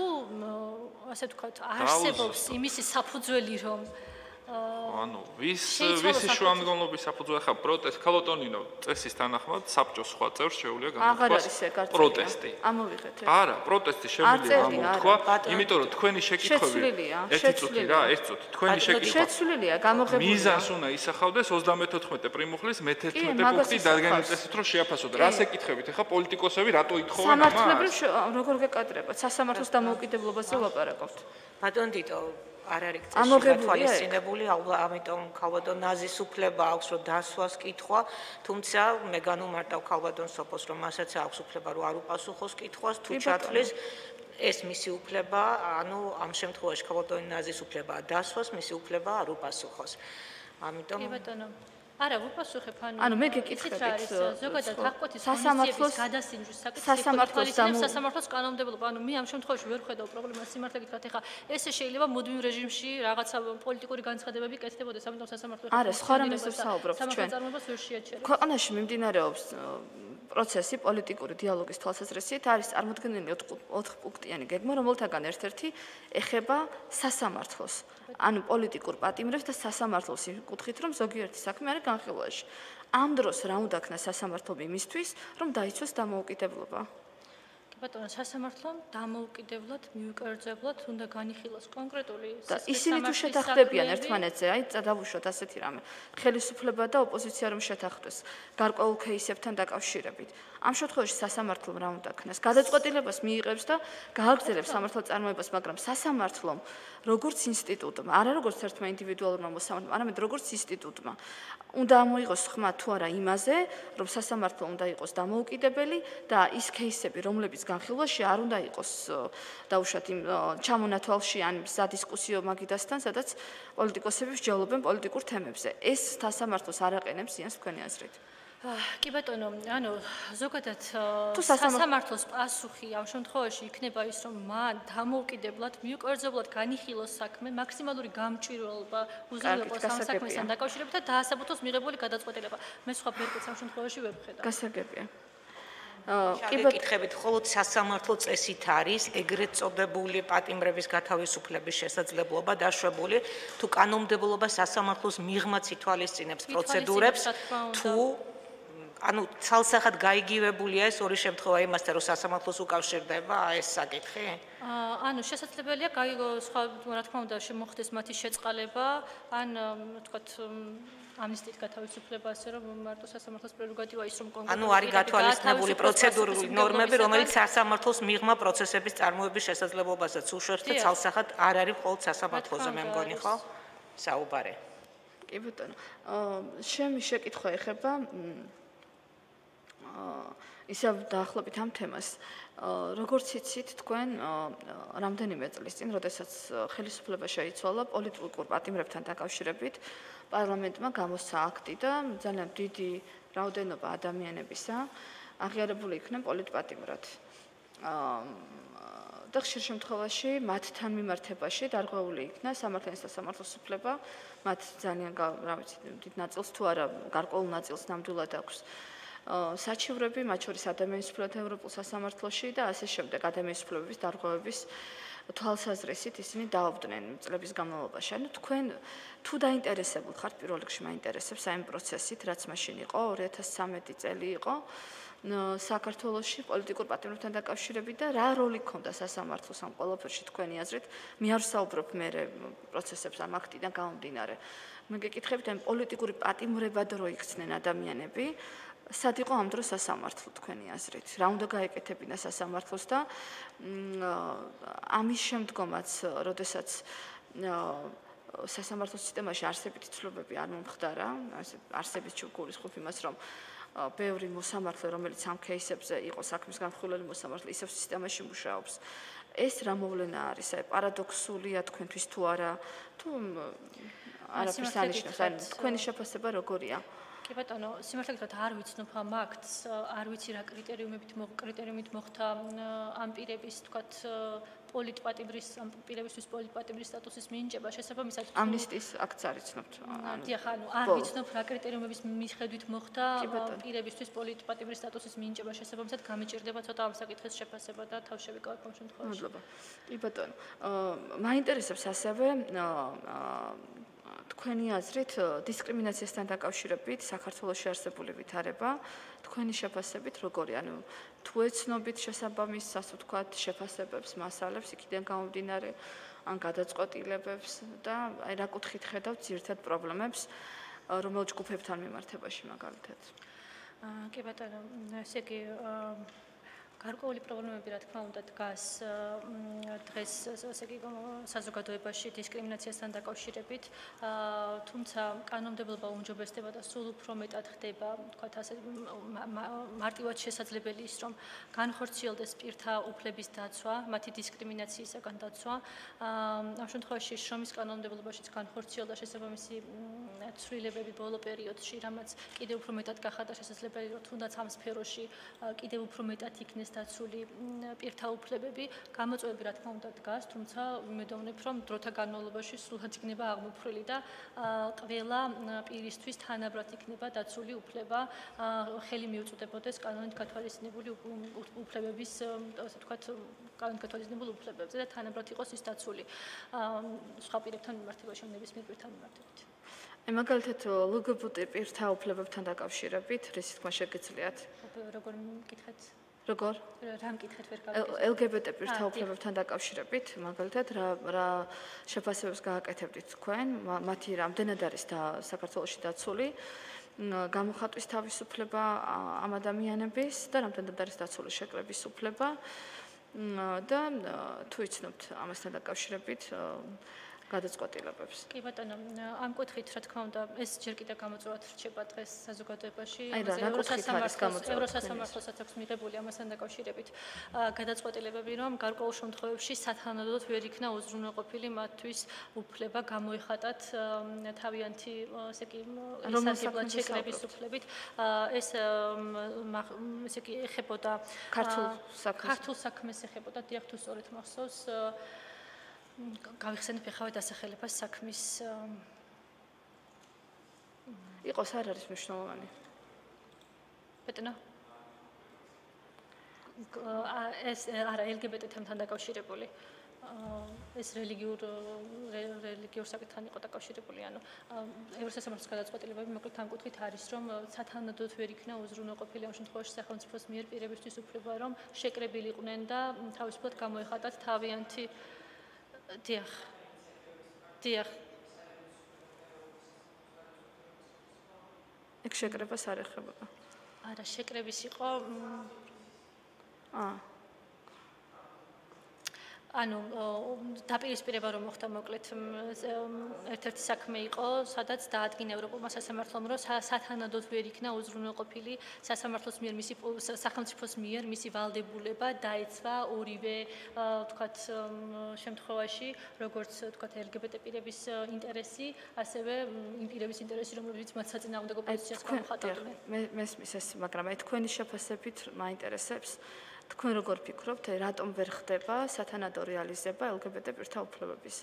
ასე ვთქვათ, არსებობს იმისი საფუძველი, რომ ანუ ვის ვისი შუამდგომლობის საფუძველი ხა პროტესტ ქალოტონინო წესის თანახმად საბჭოს სხვა წევრს შეუძლია გამოთქვას პროტესტი. ამოვიღეთ. არა, პროტესტი შეუძლია გამოთქვა, იმიტომ რომ თქვენი შეკითხვები ერთი წუთი რა, ერთი წუთი. თქვენი შეკითხვა შეცვლილია, გამოღებულია. მიზანს უნდა ისახავდეს ოცდამეთოთხმეტე პრიმუხლის მეთერთმეტე პუნქტი დადგენილი წესით რომ შეაფასოთ. რას ეკითხებით ახლა პოლიტიკოსები რატო ითხოვენ ამას? სამართლებრივ როგორ გეკადრებათ? სასამართლოს დამოუკიდებლობაზე ვლაპარაკობთ. ბატონ ტიტო არ არის წესში თვალისწინებული, ამიტომ ქალბატონ ნაზის უფლება აქვს, რომ დასვას კითხვა, თუმცა მე განუმარტავ ქალბატონ სოფოს, რომ მასაც აქვს უფლება, რომ არ უპასუხოს კითხვას, თუ ჩათვლის ეს მისი უფლება, ანუ ამ შემთხვევაში ქალბატონ ნაზის უფლებაა დასვას, მისი უფლებაა არ უპასუხოს. ამიტომ კი ბატონო. არა, ვუპასუხებ, ანუ ანუ მე გეკითხებით ზოგადად აღკვეთის ღონისძიების გადასინჯვის საკითხი სასამართლოს კანონმდებლობა, ანუ მე ამ შემთხვევაში ვერ ხედავ პრობლემას სიმართლე გითხრათ, ეხლა ესე შეიძლება მუდმივ რეჟიმში რაღაცა პოლიტიკური განცხადებები კეთდებოდეს, ამიტომ სასამართლო არა, სხვა რამეზე ვსაუბრობთ ჩვენ. წარმოებას ვერ შეაჩერებს. ქვეყანაში მიმდინარეობს პროცესი პოლიტიკური დიალოგის თვალსაზრისით არის წარმოქმნილი ოთხ პუნქტიანი გეგმა, რომელთაგან ერთ-ერთი ეხება სასამართლოს. ანუ პოლიტიკურ პატიმრებს და სასამართლოს იმ კუთხით, რომ ზოგიერთი საქმე არის განხილვაში. ამ დროს რა უნდა ქნა სასამართლომ იმისთვის, რომ დაიცვას დამოუკიდებლობა? ბატონო, სასამართლომ დამოუკიდებლად, მიუკერძებლად უნდა განიხილოს კონკრეტული და ისინი თუ შეთანხმდებიან ერთმანეთზე, აი წადავუშვათ ასეთი რამე. ხელისუფლება და ოპოზიცია რომ შეთანხმდეს გარკვეულ кейსებთან დაკავშირებით. ამ შემთხვევაში სასამართლომ რა უნდა ქნას? გადაწყვეტილებას მიიღებს და გააგრძელებს სამართალწარმოებას, მაგრამ სასამართლომ როგორც ინსტიტუტმა, არა როგორც ერთმა ინდივიდუალურმა მოსამართლემ, არამედ როგორც ინსტიტუტმა, უნდა ამოიღოს ხმა თუ არა იმაზე, რომ სასამართლო უნდა იყოს დამოუკიდებელი და ის кейსები, რომლებიც განხილვაში არ უნდა იყოს დაუშვათ იმ ჩამონათვალში ან სადისკუსიო მაგიდასთან, სადაც პოლიტიკოსები მსჯელობენ პოლიტიკურ თემებზე. ეს სასამართლოს არ აყენებს ზიანს თქვენი აზრით. კი ბატონო, ანუ ზოგადად სასამართლოს პასუხი ამ შემთხვევაში იქნება ის, რომ მან დამოუკიდებლად, მიუკერძებლად განიხილოს საქმე, მაქსიმალური გამჭვირვალობა უზრუნველყოს ამ საქმესთან დაკავშირებით და დაასაბუთოს მიღებული გადაწყვეტილება. მე სხვა ბერკეტს ამ შემთხვევაში ვერ ვხედავ. გასაგებია. კი ბატონო, ხოლო სასამართლო წესით არის ეგრეთ წოდებული პატიმრების გათავისუფლების შესაძლებლობა დაშვებული, თუ კანონმდებლობა სასამართლოს მიღმაც ითვალისწინებს პროცედურებს, თუ ანუ ცალსახად გაიგივებულია ეს ორი შემთხვევა იმასთან, რომ სასამართლოს უკავშირდება ეს საკითხი? ანუ შესაძლებელია სხვა რა თქმა უნდა შემოხდეს მათი შეწყალება, ან ვთქვათ ამნისტიით გათავისუფლება, ასე რომ მარტო სასამართლოს პრეროგატივა ის რომ კონკრეტულად ანუ არის გათვალისწინებული პროცედურული ნორმები, რომელიც სასამართლოს მიღმა პროცესების წარმოების შესაძლებლობასაც უშვებს და ცალსახად არ არის მხოლოდ სასამართლოზე, მე მგონი, ხო? საუბარი. კი ბატონო. შემი შეკითხვა ეხება ისევ დაახლოებით ამ თემას. როგორც იცით, თქვენ რამდენიმე წლის წინ, როდესაც ხელისუფლება შეიცვალა პოლიტიკურ პატიმრებთან დაკავშირებით, პარლამენტმა გამოსცა აქტი და ძალიან დიდი რაოდენობა ადამიანებისა აღიარებული იქნა პოლიტპატიმრად. და ხშირ შემთხვევაში მათთან მიმართებაში დარღვეული იქნა სამართლის და სამართლის უფლება, მათ ძალიან რა ვიცი, დიდ ნაწილს თუ არა გარკვეულ ნაწილს ნამდვილად აქვს საჩივრები, მათ შორის ადამიანის უფლებათა ევროპულ სასამართლოში და ასე შემდეგ ადამიანის უფლებების დარღვევების თვალსაზრისით ისინი დაობდნენ წლების განმავლობაში. ანუ თქვენ თუ დაინტერესებულ ხართ, პირველ რიგში მაინტერესებს აი ამ პროცესით, რაც მაშინ იყო, ორი ათას ცხრამეტი წელი იყო საქართველოში პოლიტიკურ პატიმრებთან დაკავშირებით და რა როლი ჰქონდა სასამართლოს ამ ყველაფერში თქვენი აზრით? მე არ ვსაუბრობ მე პროცესებს ამ აქტიდან გამომდინარე. მე გეკითხებით ამ პოლიტიკური პატიმრებად რო იქცნენ ადამიანები, სად იყო ამ დროს სასამართლო თქვენი აზრით? რა უნდა გაეკეთებინა სასამართლოს და ამის შემდგომაც, როდესაც სასამართლოს სისტემაში არსებითი ცვლილებები არ მომხდარა, არსებით ჩუქურის ხუფ იმას, რომ ბევრი მოსამართლე, რომელიც ამ кейსებზე იყო საქმის განხილველი მოსამართლე, ისევ სისტემაში მუშაობს. ეს რა მოვლენა არის? აი პარადოქსულია თქვენთვის თუ არა? თუ არაფერს ანიშნავს? ან თქვენი შეფასება როგორია? კი ბატონო, სიმართლე გითხრათ, არ ვიცნობ ამ აქტს, არ ვიცი რა კრიტერიუმებით კრიტერიუმით მოხდა ამ პირების, თქვათ, პოლიტპატიმრის, ამ პირებისთვის პოლიტპატიმრის სტატუსის მინიჭება, შესაბამისად ამნისტიის აქტს არ იცნობთ. დიახ, ანუ არ ვიცნობ რა კრიტერიუმების მიხედვით მოხდა პირებისთვის პოლიტპატიმრის სტატუსის მინიჭება, შესაბამისად გამიჭირდება ცოტა ამ საკითხის შეფასება და თავშევიკავებ ამ შემთხვევაში. მადლობა. კი ბატონო, მაინტერესებს ასევე თქვენი აზრით დისკრიმინაციასთან დაკავშირებით საქართველოში არსებული ვითარება, თქვენი შეფასებით როგორი? ანუ თუ ეცნობით შესაბამის, ასე ვთქვათ, შეფასებებს, მასალებს იქიდან გამომდინარე, ან გადაწყვეტილებებს და აი რა კუთხით ხედავთ ძირითად პრობლემებს, რომელ ჯგუფებთან მიმართებაში მაგალითად? კი ბატონო, ესე იგი გარკვეული პრობლემები რა თქმა უნდა დგას დღეს ესე იგი საზოგადოებაში დისკრიმინაციასთან დაკავშირებით, თუმცა კანონმდებლობა უმჯობესდება და სულ უფრო მეტად ხდება, თქვათ ასე მარტივად შესაძლებელი ის, რომ განხორციელდეს პირთა უფლების დაცვა, მათი დისკრიმინაციისაგან დაცვა. ამ შემთხვევაში შრომის კანონმდებლობაშიც განხორციელდა შესაბამისი ცვლილებები ბოლო პერიოდში, რამაც კიდევ უფრო მეტად გახადა შესაძლებელი, რომ თუნდაც ამ სფეროში კიდევ უფრო მეტად იქნეს დაცული პირთა უფლებები, გამოწვევები რა თქმა უნდა დგას, თუმცა ვიმედოვნებ, რომ დროთა განმავლობაში სრულად იქნება აღმოფხვრილი და ყველა პირისთვის თანაბრად იქნება დაცული უფლება, ხელი მიუწვდებოდეს კანონით გათვალისწინებული უფლებების, ასე ვთქვათ, კანონით გათვალისწინებულ უფლებებზე და თანაბრად იყოს ის დაცული სხვა პირებთან მიმართებაში, ნებისმიერ პირთან მიმართებით. აი მაგალითად ლგბტ პირთა უფლებებთან დაკავშირებით, რისი თქმა შეგეძლიათ? როგორ მიკითხეთ? როგორ? რა მკითხეთ ვერ გავიგე. ელ გი ბი ტი პირთა უფლებებთან დაკავშირებით, მაგალითად, რა რა შეფასებებს გააკეთებდით თქვენ, მათი რამდენად არის და საქართველოში დაცული? გამოხატვის თავისუფლება ამ ადამიანების და რამდენად არის დაცული შეკრების უფლება და თუ იცნობთ ამასთან დაკავშირებით გადაწყვეტილებებს. კი ბატონო, ამ კუთხით რა თქმა უნდა, ეს ჯერ კიდევ გამოწვევად რჩება დღეს საზოგადოებაში. ევროსასამართლოსაც აქვს მიღებული ამასთან დაკავშირებით გადაწყვეტილებები, რომ გარკვეულ შემთხვევებში სათანადოდ ვერ იქნა უზრუნველყოფილი მათთვის უფლება გამოიხატათ თავიანთი, ესე კი, ისარგებლად შეკრების უფლებით. ეს ესე კი ეხებოდა ქართულ საქმეს. ქართულ საქმეს ეხებოდა, დიახ, თუ სწორედ მახსოვს. გავიხსენებ ახავე დასახელებას საქმის იყოს არ არის მნიშვნელოვანი. ბეტნა ეს არა ელ გი ბი ტი-თან დაკავშირებული. ეს რელიგიურ რელიგიურ საკითხთან იყო დაკავშირებული, ანუ ევროსასამართლოს გადაწყვეტილებები მოკლედ ამ კუთხით არის, რომ სათანადოდ ვერ იქნა უზრუნველყოფილი ამ შემთხვევაში სახელმწიფოს მიერ პირებისთვის უფლება, რომ შეკრებილიყვნენ და თავისუფლად გამოეხატათ თავიანთი დიახ. დიახ. ეგ შეკრებას არ ეხებოდა. არა, შეკრების იყო აა ანუ დაპირისპირება რომ მოხდა მოკლედ ერთ-ერთი საქმე იყო, სადაც დაადგინა ევროპულმა სასამართლომ, რომ სათანადოდ ვერ იქნა უზრუნველყოფილი სასამართლოს მიერ მისი სახელმწიფოს მიერ მისი ვალდებულება დაეცვა ორივე ვთქვათ შემთხვევაში, როგორც ვთქვათ ელ გი ბი ტი პირების ინტერესი, ასევე იმ პირების ინტერესი, რომლებიც მათ საწინააღმდეგო პოზიციას გამოხატავდნენ. მე მესმის ეს, მაგრამ აი თქვენი შეფასებით მაინტერესებს თქვენ როგორ ფიქრობთ, რატომ ვერ ხდება სათანადო რეალიზება ელ გი ბი ტი პირთა უფლებების?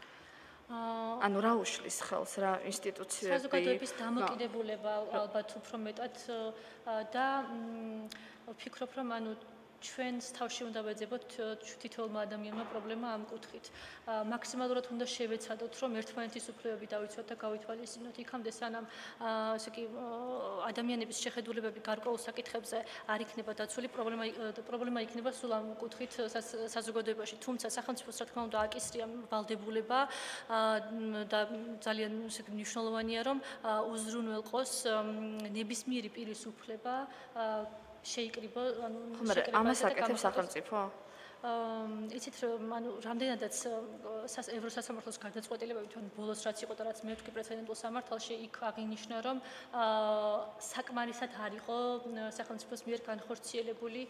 ანუ რა უშლის ხელს, რა ინსტიტუციები? საზოგადოების დამოკიდებულება ალბათ უფრო მეტად და ვფიქრობ, რომ ანუ ჩვენს თავში უნდა ვეძებოთ თითოეულმა ადამიანმა პრობლემა ამ კუთხით. მაქსიმალურად უნდა შევეცადოთ, რომ ერთმანეთის უფლებები დავიცვათ და გავითვალისწინოთ იქამდე, სანამ ესე კი ადამიანების შეხედულებები გარკვეულ საკითხებზე არ იქნება დაცული, პრობლემა პრობლემა იქნება სულ ამ კუთხით საზოგადოებაში. თუმცა სახელმწიფოს რა თქმა უნდა აკისრია ვალდებულება და ძალიან ესე კი მნიშვნელოვანია, რომ უზრუნველყოს ნებისმიერი პირის უფლება შეიკრიბო, ანუ შეკრება ამას აკეთებს სახელმწიფო? აა იცით რომ ანუ რამდენადაც ევროსასამართლოს გადაწყვეტილებებით ან ბოლოს რაც იყო და რაც მე ვთქვი პრეცედენტულ სამართალში იქ აღინიშნა რომ აა საკმარისად არ იყო სახელმწიფოს მიერ განხორციელებული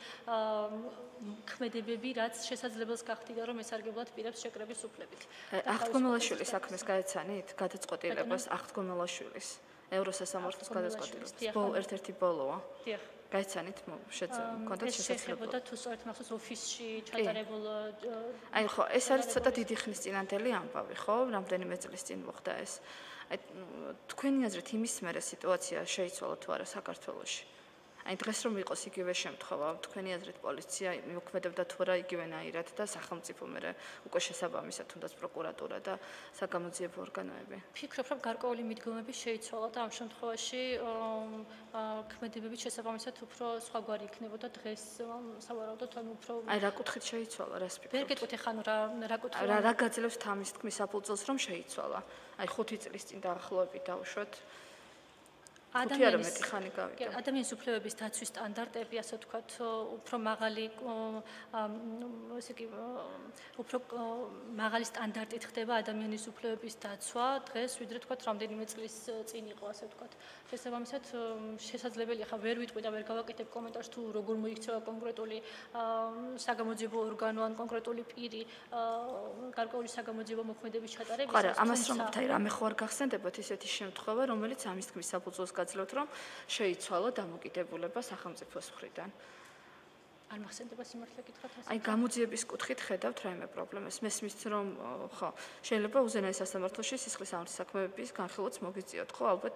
ქმედებები რაც შესაძლებელს გახდიდა რომ ესარგებლად პირებს შეკრების უფლებით. აღდგომელაშვილის საქმეს გაეცანით გადაწყვეტილებას აღდგომელაშვილის ევროსასამართლოს გადაწყვეტილებას ერთ-ერთი ბოლოა. დიახ. გაიცანით კონტაქტ შესაძლებლობა. თუ სწორედ მახსოვს ოფისში ჩატარებულ აი ხო, ეს არის ცოტა დიდი ხნის წინანდელი ამბავი, ხო? რამდენიმე წლის წინ მოხდა ეს. აი თქვენი აზრით იმის მერე სიტუაცია შეიცვალა თუ არა საქართველოში? აი დღეს რომ იყოს იგივე შემთხვევა, თქვენი აზრით პოლიცია მოქმედებდა თუ არა იგივენაირად და სახელმწიფო მერე უკვე შესაბამისად თუნდაც პროკურატურა და საგამოძიებო ორგანოები. ფიქრობ, რომ გარკვეული მიდგომები შეიცვალა და ამ შემთხვევაში ქმედებებით შესაბამისად უფრო სხვაგვარი იქნებოდა დღეს სავარაუდოდ ანუ უფრო აი რა კუთხით შეიცვალა, რას ფიქრობთ? ვერ გეტყვით ახლა ანუ რა რა კუთხით რა რა გაძლევს თამის თქმის საფუძველს რომ შეიცვალა? აი ხუთი წლის წინ დაახლოებით დავუშვათ ადამიანის ადამიანის უფლებების დაცვის სტანდარტები, ასე ვთქვათ, უფრო მაღალი, ესე იგი, უფრო მაღალი სტანდარტით ხდება ადამიანის უფლებების დაცვა დღეს, ვიდრე თქვათ, რამდენიმე წლის წინ იყო, ასე ვთქვათ. შესაბამისად, შესაძლებელია, ხა ვერ ვიტყვი და ვერ გავაკეთებ კომენტარს თუ როგორ მოიქცევა კონკრეტული საგამოძიებო ორგანო ან კონკრეტული პირი გარკვეული საგამოძიებო მოქმედების ჩატარებისას. არა, ამას რომ ვთქვი, რამე ხო არ გახსენდებათ ისეთი შემთხვევა, რომელიც ამის თქმის საფუძველს გაძლევთ, რომ შეიცვალა დამოკიდებულება სახელმწიფოს მხრიდან. არ მახსენდება სიმართლე გითხრათ ასე. აი გამოძიების კუთხით ხედავთ რაიმე პრობლემას. მესმის რომ ხო, შეიძლება უზენაეს სასამართლოში სისხლის სამართლის საქმეების განხილვაც მოგიწიოთ, ხო, ალბათ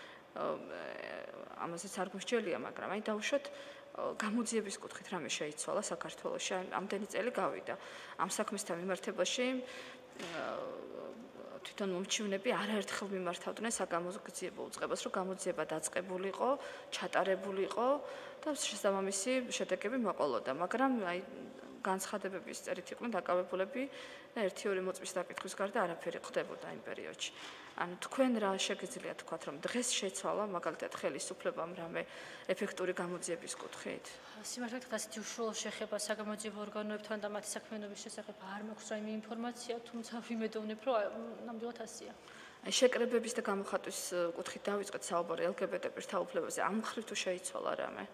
ამაზეც არ გვსჯელია, მაგრამ აი დავუშვათ გამოძიების კუთხით რამე შეიცვალა საქართველოში. ამდენი წელი გავიდა. ამ საქმესთან მიმართებაში თვითონ მომჩივნები არაერთხელ მიმართავდნენ საგამოძიებო უწყებას, რომ გამოძიება დაწყებულიყო, ჩატარებულიყო და შესაბამისი შედეგები მოყოლოდა, მაგრამ აი განცხადებების წერით იყვნენ დაკავებულები და ერთი-ორი მოწმის დაკითხვის გარდა არაფერი ხდებოდა იმ პერიოდში. ანუ თქვენ რა შეგიძლიათ თქვათ, რომ დღეს შეცვალა მაგალითად ხელისუფლებამ რამე ეფექტური გამოძიების კუთხით? სიმართლე გითხრათ, ასეთი უშუალო შეხება საგამოძიებო ორგანოებთან და მათი საქმიანობის შესახებ არ მაქვს რაიმე ინფორმაცია, თუმცა ვიმედოვნებ, რომ ნამდვილად ასეა. აი შეკრებების და გამოხატვის კუთხით დავიწყეთ საუბარი ელ გი ბი ტე პირთა უფლებებზე. ამ მხრივ თუ შეიცვალა რამე?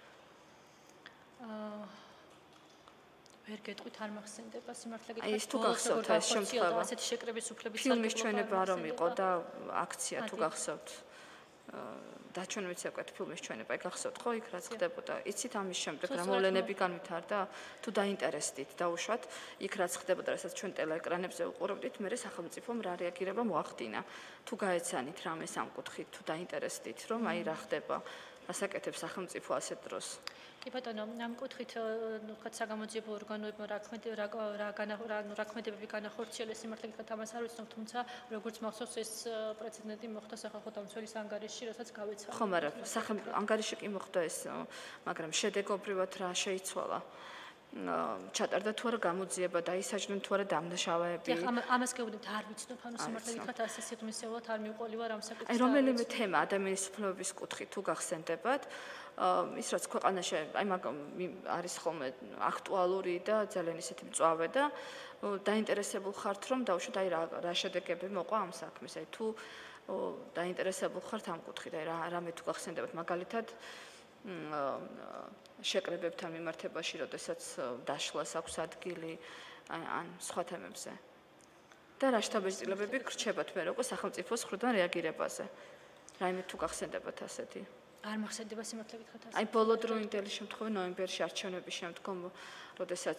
აა ვერ გეტყვით არ მახსენდება სიმართლე გითხრათ. აი ეს თუ გახსოვთ ეს შემთხვევა. ასეთი შეკრების უფლების ფილმის ჩვენება რომ იყო და აქცია თუ გახსოვთ. და ჩვენ ვიცი აკვეთ ფილმის ჩვენება, აი გახსოვთ ხო იქ რაც ხდებოდა. იცით ამის შემდეგ რა მოვლენები განვითარდა? თუ დაინტერესდით დაუშვათ, იქ რაც ხდებოდა, რასაც ჩვენ ტელეეკრანებზე უყურებდით, მე სახელმწიფომ რა რეაგირება მოახდინა. თუ გაეცანით რამეს ამ კუთხით, თუ დაინტერესდით, რომ აი რა ხდება, ასაკეთებს სახელმწიფო ასეთ დროს. კი ბატონო, ამ კუთხით ვთქვათ საგამოძიებო ორგანოებმა რა ქმედებები განახორციელეს, სიმართლე გითხრათ ამას არ ვიცნობ, თუმცა როგორც მახსოვს ეს პრეცედენტი მოხდა სახალხო დამცველის ანგარიშში, რასაც გავეცანი. ხო, მაგრამ სახელმწიფო ანგარიში კი მოხდა ეს, მაგრამ შედეგობრივად რა შეიცვალა? ჩატარდა თუ არა გამოძიება და ისაჯდნენ თუ არა დამნაშავეები. ეხლა ამას გეუბნებთ, არ ვიცნობ, ანუ სიმართლე გითხრათ ასე სიღრმისეულად არ მივყოლი ვარ ამ საკითხს. აი რომელიმე თემა ადამიანის უფლებების კუთხით თუ გახსენდებათ, ის რაც ქვეყანაში აი მაგ არის ხოლმე აქტუალური და ძალიან ისეთი მწვავე და დაინტერესებულ ხართ რომ დავუშვათ აი რა რა შედეგები მოყვა ამ საქმეს. აი თუ დაინტერესებულ ხართ ამ კუთხით, აი რა რამე თუ გახსენდებათ მაგალითად შეკრებებთან მიმართებაში, როდესაც დაშლას აქვს ადგილი ან სხვა თემებზე. და რა შთაბეჭდილებები გრჩებათ მე როგორ სახელმწიფოს მხრიდან რეაგირებაზე. რაიმე თუ გახსენდებათ ასეთი? არ მახსენდება სიმართლე გითხრათ ასე. აი ბოლო დროინდელი შემთხვევა ნოემბერში არჩევნების შემდგომ, როდესაც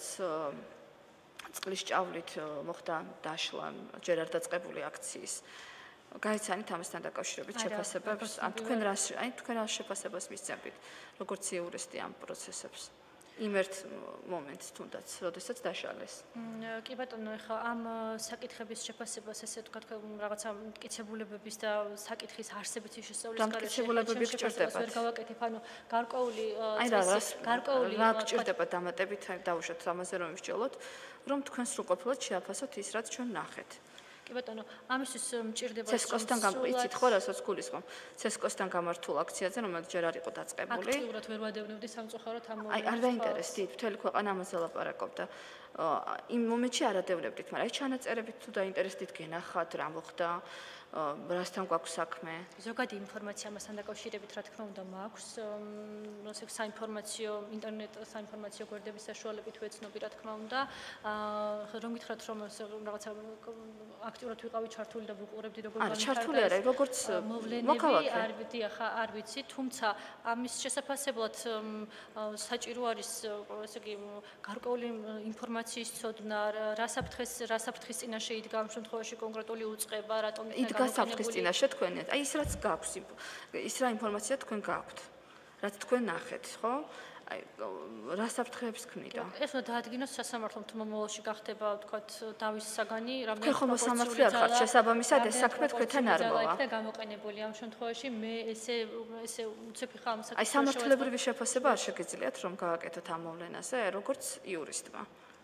წყლის ჭავლით მოხდა დაშლა ჯერ არ დაწყებული აქციის. გაიცანით ამასთან დაკავშირებით შეფასებებს? ან თქვენ რა აი თქვენ რა შეფასებას მისცემთ როგორც იურისტი ამ პროცესებს? იმ ერთ მომენტს თუნდაც, როდესაც დაშალეს. კი ბატონო, ეხლა ამ საკითხების შეფასებას ესე თქვა რაღაცა მტკიცებულებების და საკითხის არსებითი შესწავლის გარშემო მტკიცებულებები გჭირდებათ. ვერ გავაკეთებ, ანუ გარკვეული აი რა გარკვეული რა გჭირდება დამატებით, დავუშვათ ამაზე რომ ვისჯელოთ, რომ თქვენ სრულყოფილად შეაფასოთ ის, რაც ჩვენ ნახეთ. კი ბატონო, ამისთვის მჭირდება ცესკოსთან გამყიცით ხო, რასაც გულისხმობ. ცესკოსთან გამართულ აქციაზე, რომელიც ჯერ არ იყო დაწყებული. აქტიურად ვერ ვადევნებდი სამწუხაროდ ამ აი, არ დაინტერესდით, მთელი ქვეყანა ამაზე ლაპარაკობდა. იმ მომენტში არ ადევნებდით, მაგრამ აი ჩანაწერებით თუ დაინტერესდით, გენახათ რა მოხდა, რასთან გვაქვს საქმე. ზოგადი ინფორმაცია ამასთან დაკავშირებით, რა თქმა უნდა, მაქვს. ასე საინფორმაციო, ინტერნეტ საინფორმაციო გვერდების საშუალებით ვეცნობი, რა თქმა უნდა. აა რომ გითხრათ, რომ რაღაცა აქტიურად ვიყავი ჩართული და ვუყურებდი როგორ განვითარდა. არ ჩართული არა, როგორც მოქალაქე. არ ვიცი, ახლა არ ვიცი, თუმცა ამის შესაძლებლად საჭირო არის, ესე იგი, გარკვეული ინფორმაციის ცოდნა, რა საფრთხეს, რა საფრთხის წინაშე იდგა ამ შემთხვევაში კონკრეტული უწყება, რატომ იდგა საფრთხის წინაშე თქვენ, აი ის რაც გაქვს, ის რა ინფორმაცია თქვენ გაქვთ, რაც თქვენ ნახეთ, ხო? აი რა საფრთხეებს ქმნიდა? ეს უნდა დაადგინოს სასამართლომ, თუ მომავალში გახდება, თქვათ, დავის საგანი, რამდენი თქვენ ხომ მოსამართლე არ ხართ, შესაბამისად ეს საქმე თქვენთან არ მოვა. და გამოყენებული ამ შემთხვევაში მე ესე ესე უცებ ხა ამ საკითხს. აი სამართლებრივი შეფასება არ შეგიძლიათ რომ გააკეთოთ ამ მოვლენაზე, როგორც იურისტმა.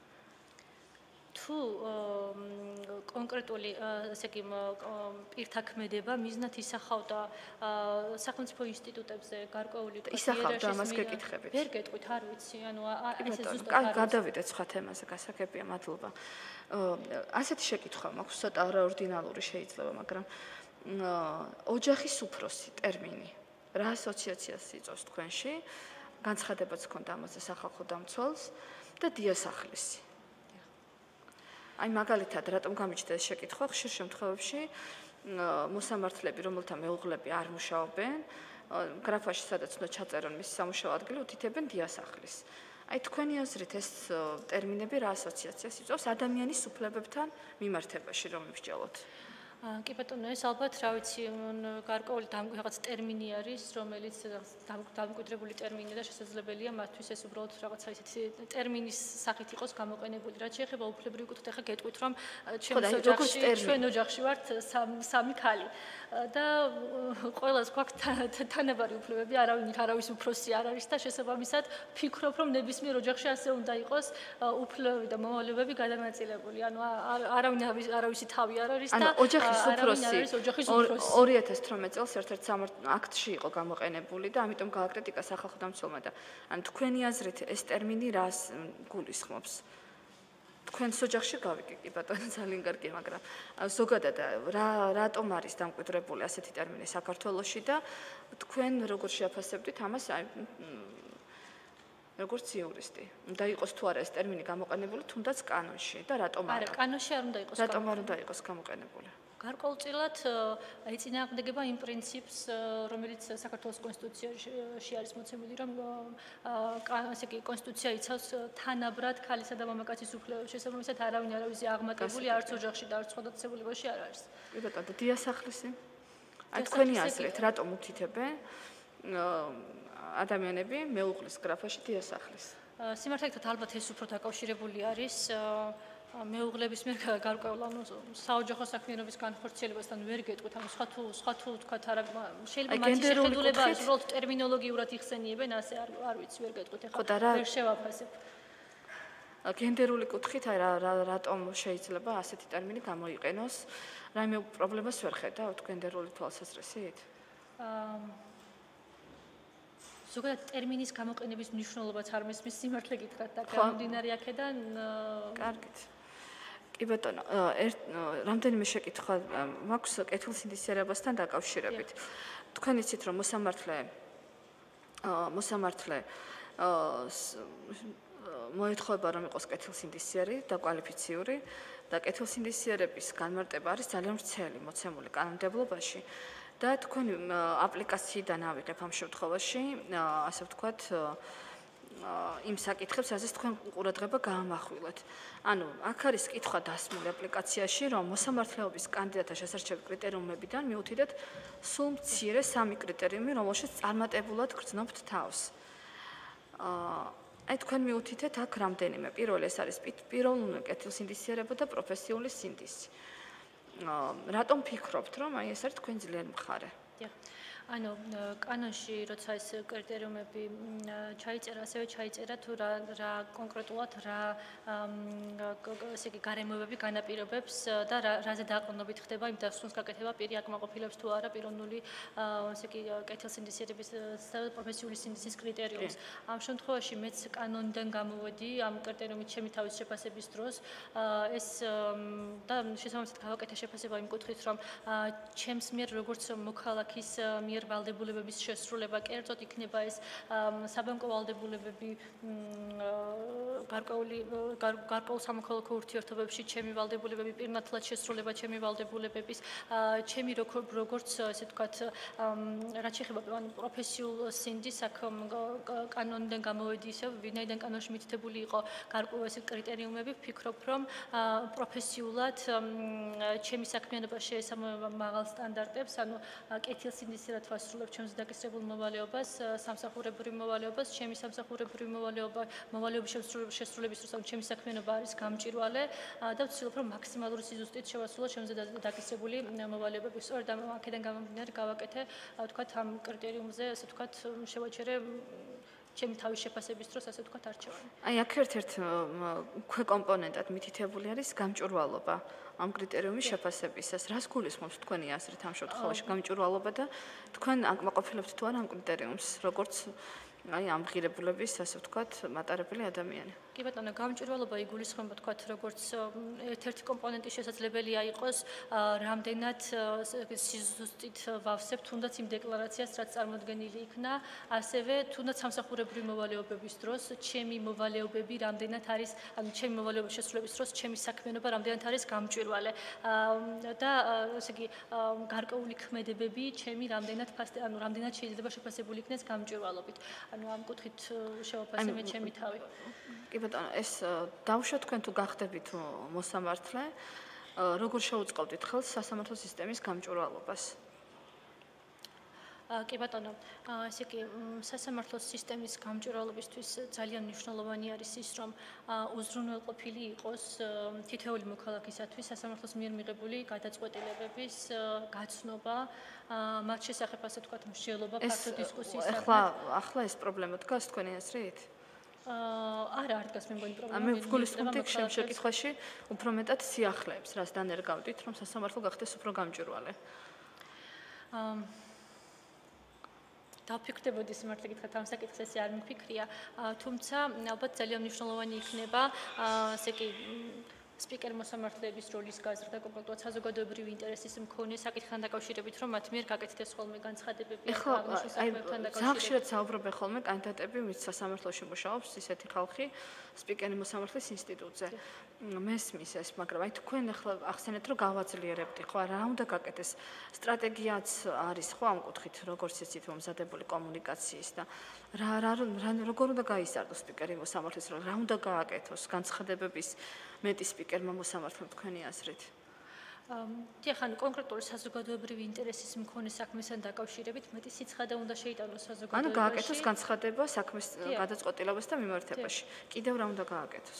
თუ კონკრეტული ესე იგი პირთა ქმედება მიზნად ისახავდა სახელმწიფო ინსტიტუტებზე გარკვეული ისახავდა ამას გეკითხებით. ვერ გეტყვით, არ ვიცი, ანუ ესე ზუსტად არ გადავიდეთ სხვა თემაზე, გასაგებია, მადლობა. ასეთი შეკითხვა მაქვს, ცოტა არაორდინალური შეიძლება, მაგრამ ოჯახის უფროსი ტერმინი რა ასოციაციას იწვევს თქვენში? განცხადებაც ჰქონდა ამაზე სახალხო დამცველს და დიასახლისი. აი მაგალითად, რატომ გამიჩნდა ეს შეკითხვა? ხშირ შემთხვევებში მოსამართლეები, რომელთა მეუღლები არ მუშაობენ, გრაფაში სადაც უნდა ჩაწერონ მისი სამუშაო ადგილი, უთითებენ დიასახლის. აი თქვენი აზრით ეს ტერმინები რა ასოციაციას იწვევს ადამიანის უფლებებთან მიმართებაში, რომ მივსჯელოთ? კი ბატონო, ეს ალბათ, რა ვიცი, გარკვეული რაღაც ტერმინი არის, რომელიც დამკვიდრებული ტერმინია და შესაძლებელია მათთვის ეს უბრალოდ რაღაცა ისეთი ტერმინის სახით იყოს გამოყენებული. რაც შეეხება უფლებრივ კუთხით, ახლა გეტყვით, რომ ჩემს ოჯახში, ჩვენ ოჯახში ვართ სამი ქალი და ყველას გვაქვს თანაბარი უფლებები, არავინ არავის უფროსი არ არის და შესაბამისად ფიქრობ, რომ ნებისმიერ ოჯახში ასე უნდა იყოს უფლებები და მოვალეობები გადანაწილებული. ანუ არავინ არავისი თავი არ არის და უფროსი ორი ათას თვრამეტ წელს ერთ-ერთ აქტში იყო გამოყენებული და ამიტომ გააკრიტიკა სახალხო დამცველმა და ან თქვენი აზრით ეს ტერმინი რას გულისხმობს? თქვენს ოჯახში გავიგე კი ბატონო ძალიან კარგი, მაგრამ ზოგადად რა რატომ არის დამკვიდრებული ასეთი ტერმინი საქართველოში და თქვენ როგორ შეაფასებდით ამას როგორც იურისტი? უნდა იყოს თუ არა ეს ტერმინი გამოყენებული თუნდაც კანონში და რატომ არა? არა, კანონში არ უნდა იყოს. რატომ არ უნდა იყოს გამოყენებული? გარკვეულწილად ეწინააღმდეგება იმ პრინციპს, რომელიც საქართველოს კონსტიტუციაში არის მოცემული, რომ ასე კი კონსტიტუცია იცავს თანაბრად ქალისა და მამაკაცის უფლებებს. შესაბამისად არავინ არავისი აღმატებული არც ოჯახში და არც სხვადასხვა დაწესებულებაში არ არის. კი ბატონო, დიასახლისი? აი თქვენი აზრით, რატომ უთითებენ ადამიანები მეუღლის გრაფაში დიასახლის? სიმართლე გითხრათ, ალბათ ეს უფრო დაკავშირებული არის მეუღლების მიერ გარკვეულ ანუ საოჯახო საქმიანობის განხორციელებასთან ვერ გეტყვით, ანუ სხვა თუ სხვა თუ თქვათ არა შეიძლება მათი შეხედულება ის უბრალოდ ტერმინოლოგიურად იხსენიებენ, ასე არ არ ვიცი, ვერ გეტყვით, ეხლა ვერ შევაფასებ. გენდერული კუთხით აი რატომ შეიძლება ასეთი ტერმინი გამოიყენოს? რაიმე პრობლემას ვერ ხედავთ გენდერული თვალსაზრისით? ზოგადად ტერმინის გამოყენების მნიშვნელობაც არ მესმის სიმართლე გითხრათ და გამომდინარე აქედან კარგით. კი ბატონო, რამდენიმე შეკითხვა მაქვს კეთილსინდისიერებასთან დაკავშირებით. თქვენ იცით რომ მოსამართლე მოსამართლე მოეთხოვება რომ იყოს კეთილსინდისიერი და კვალიფიციური და კეთილსინდისიერების განმარტება არის ძალიან ვრცელი მოცემული კანონმდებლობაში. და თქვენ აპლიკაციიდან ავიღებ ამ შემთხვევაში, ასე ვთქვათ, იმ საკითხებს, რასაც თქვენ ყურადღება გაამახვილეთ. ანუ, აქ არის კითხვა დასმული აპლიკაციაში, რომ მოსამართლეობის კანდიდატთა შესარჩევი კრიტერიუმებიდან მიუთითეთ სულ მცირე სამი კრიტერიუმი, რომელშიც წარმატებულად გრძნობთ თავს. აი, თქვენ მიუთითეთ აქ რამდენიმე. პირველი ეს არის პიროვნული კეთილსინდისიერება და პროფესიული სინდისი. რატომ ფიქრობთ, რომ აი ეს არის თქვენ ძლიერ მხარე? ანუ კანონში როცა ეს კრიტერიუმები ჩაიწერა, ასევე ჩაიწერა თუ რა რა კონკრეტულად რა ესე იგი გარემოებები განაპირობებს და რაზე დაყრდნობით ხდება იმ დასვნის გაკეთება პირი აკმაყოფილებს თუ არა პიროვნული ესე იგი კეთილსინდისიერების და პროფესიული სინდისის კრიტერიუმს. ამ შემთხვევაში მეც კანონიდან გამოვედი ამ კრიტერიუმით ჩემი თავის შეფასების დროს ეს და შესაბამისად გავაკეთე შეფასება იმ კუთხით, რომ ჩემს მიერ როგორც მოქალაქის მიერ ვალდებულებების შესრულება, კერძოდ იქნება ეს საბანკო ვალდებულებები გარკვეული გარკვეულ სამოქალაქო ურთიერთობებში, ჩემი ვალდებულებები პირნათლად შესრულება, ჩემი ვალდებულებების, ჩემი როგორც ესე ვთქვათ, რაც შეეხება პროფესიულ სინდისს, აქ კანონიდან გამოვედი ისევ, ვინაიდან კანონში მითითებული იყო გარკვეული ეს კრიტერიუმები, ვფიქრობ, რომ პროფესიულად ჩემი საქმიანობა შეესაბამება მაღალ სტანდარტებს, ანუ კეთილსინდისიერად ვასრულებ ჩემს დაკისრებულ მოვალეობას, სამსახურებრივ მოვალეობას, ჩემი სამსახურებრივ მოვალეობა, მოვალეობის შესრულების დროს, ანუ ჩემი საქმიანობა არის გამჭვირვალე და ვცდილობ, რომ მაქსიმალური სიზუსტით შევასრულო ჩემზე დაკისრებული მოვალეობები. სწორედ აქედან გამომდინარე გავაკეთე, ვთქვათ, ამ კრიტერიუმზე, ასე ვთქვათ, შევაჩერე ჩემი თავის შეფასების დროს, ასე ვთქვათ, არჩევანი. აი, აქ ერთ-ერთ ქვეკომპონენტად მითითებული არის გამჭვირვალობა. ამ კრიტერიუმის შეფასებისას რას გულისხმობს თქვენი აზრით ამ შემთხვევაში გამჭვირვალობა და თქვენ აკმაყოფილებთ თუ არა ამ კრიტერიუმს, როგორც აი ამ ღირებულების, ასე ვთქვათ, მატარებელი ადამიანი? კი ბატონო, გამჭვირვალობა იგულისხმება, თქვათ, როგორც ერთ-ერთი კომპონენტი შესაძლებელია იყოს, რამდენად სიზუსტით ვავსებ თუნდაც იმ დეკლარაციას, რაც წარმოდგენილი იქნა, ასევე თუნდაც სამსახურებრივი მოვალეობების დროს, ჩემი მოვალეობები რამდენად არის, ანუ ჩემი მოვალეობის შესრულების დროს, ჩემი საქმიანობა რამდენად არის გამჭვირვალე და ესე იგი გარკვეული ქმედებები, ჩემი რამდენად ანუ რამდენად შეიძლება შეფასებული იქნეს გამჭვირვალობით. ანუ ამ კუთხით შევაფასე მე ჩემი თავი. კი ბატონო, ეს დავუშვათ თქვენ თუ გახდებით მოსამართლე, როგორ შეუწყობდით ხელს სასამართლო სისტემის გამჭვირვალობას? კი ბატონო, ესე იგი სასამართლო სისტემის გამჭვირვალობისთვის ძალიან მნიშვნელოვანი არის ის, რომ უზრუნველყოფილი იყოს თითოეული მოქალაქისათვის სასამართლოს მიერ მიღებული გადაწყვეტილებების გაცნობა, მათ შესახებ ასე ვთქვათ, მსჯელობა ფართო დისკუსიის სახით. ახლა ახლა ეს პრობლემა დგას თქვენი აზრით? არა, არ დგას მე მგონი პრობლემა. მე ვგულისხმობ ამ შეკითხვაში უფრო მეტად სიახლეებს, რას დანერგავდით, რომ სასამართლო გახდეს უფრო გამჭვირვალე. დავფიქრდებოდი სიმართლე გითხრათ ამ საკითხს ესე არ მიფიქრია, თუმცა ალბათ ძალიან მნიშვნელოვანი იქნება, ესე იგი სპიკერ მოსამართლეების როლის გაზრდა კონკრეტულად საზოგადოებრივი ინტერესის მქონე საკითხთან დაკავშირებით, რომ მათ მიერ გაკეთდეს ხოლმე განცხადებები ამ საქმესთან დაკავშირებით. ხშირად საუბრობენ ხოლმე კანდიდატები, ვინც სასამართლოში მუშაობს, ისეთი ხალხი სპიკერი მოსამართლის ინსტიტუტზე. მესმის ეს, მაგრამ აი თქვენ ახლა ახსენეთ, რომ გავაძლიერებდი, ხო, რა უნდა გაკეთდეს? სტრატეგიაც არის ხო ამ კუთხით, როგორც იცით, მომზადებული კომუნიკაციის და რა რა როგორ უნდა გაიზარდოს სპიკერი მოსამართლის როლი, რა უნდა გააკეთოს განცხადებების მეტი სპიკერმა მოსამართლემ თქვენი აზრით? დიახ, კონკრეტული საზოგადოებრივი ინტერესის მქონე საქმესთან დაკავშირებით მეტი სიცხადე უნდა შეიტანოს საზოგადოებაში. ანუ გააკეთოს განცხადება საქმის გადაწყვეტილებას და მიმართებაში. კიდევ რა უნდა გააკეთოს?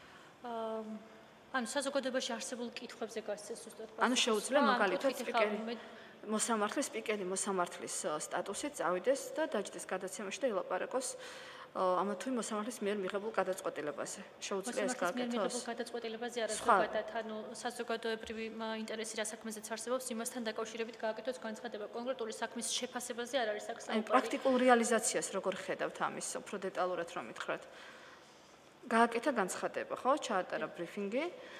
ანუ საზოგადოებაში არსებულ კითხვებზე გასცეს ზუსტად. ანუ შეუძლია მაგალითად სპიკერი მოსამართლის სპიკერი მოსამართლის სტატუსით წავიდეს და დაჯდეს გადაცემაში და ელაპარაკოს ამა თუ იმ მოსამართლის მიერ მიღებულ გადაწყვეტილებაზე. შეუძლია ეს გააკეთოს? მიერ მიღებულ გადაწყვეტილებაზე არა ზოგადად, ანუ საზოგადოებრივი ინტერესი რა საქმეზეც არსებობს, იმასთან დაკავშირებით გააკეთოს განცხადება. კონკრეტული საქმის შეფასებაზე არ არის აქ საუბარი. აი პრაქტიკულ რეალიზაციას როგორ ხედავთ ამის უფრო დეტალურად რომ მითხრათ? გააკეთა განცხადება, ხო? ჩაატარა ბრიფინგი.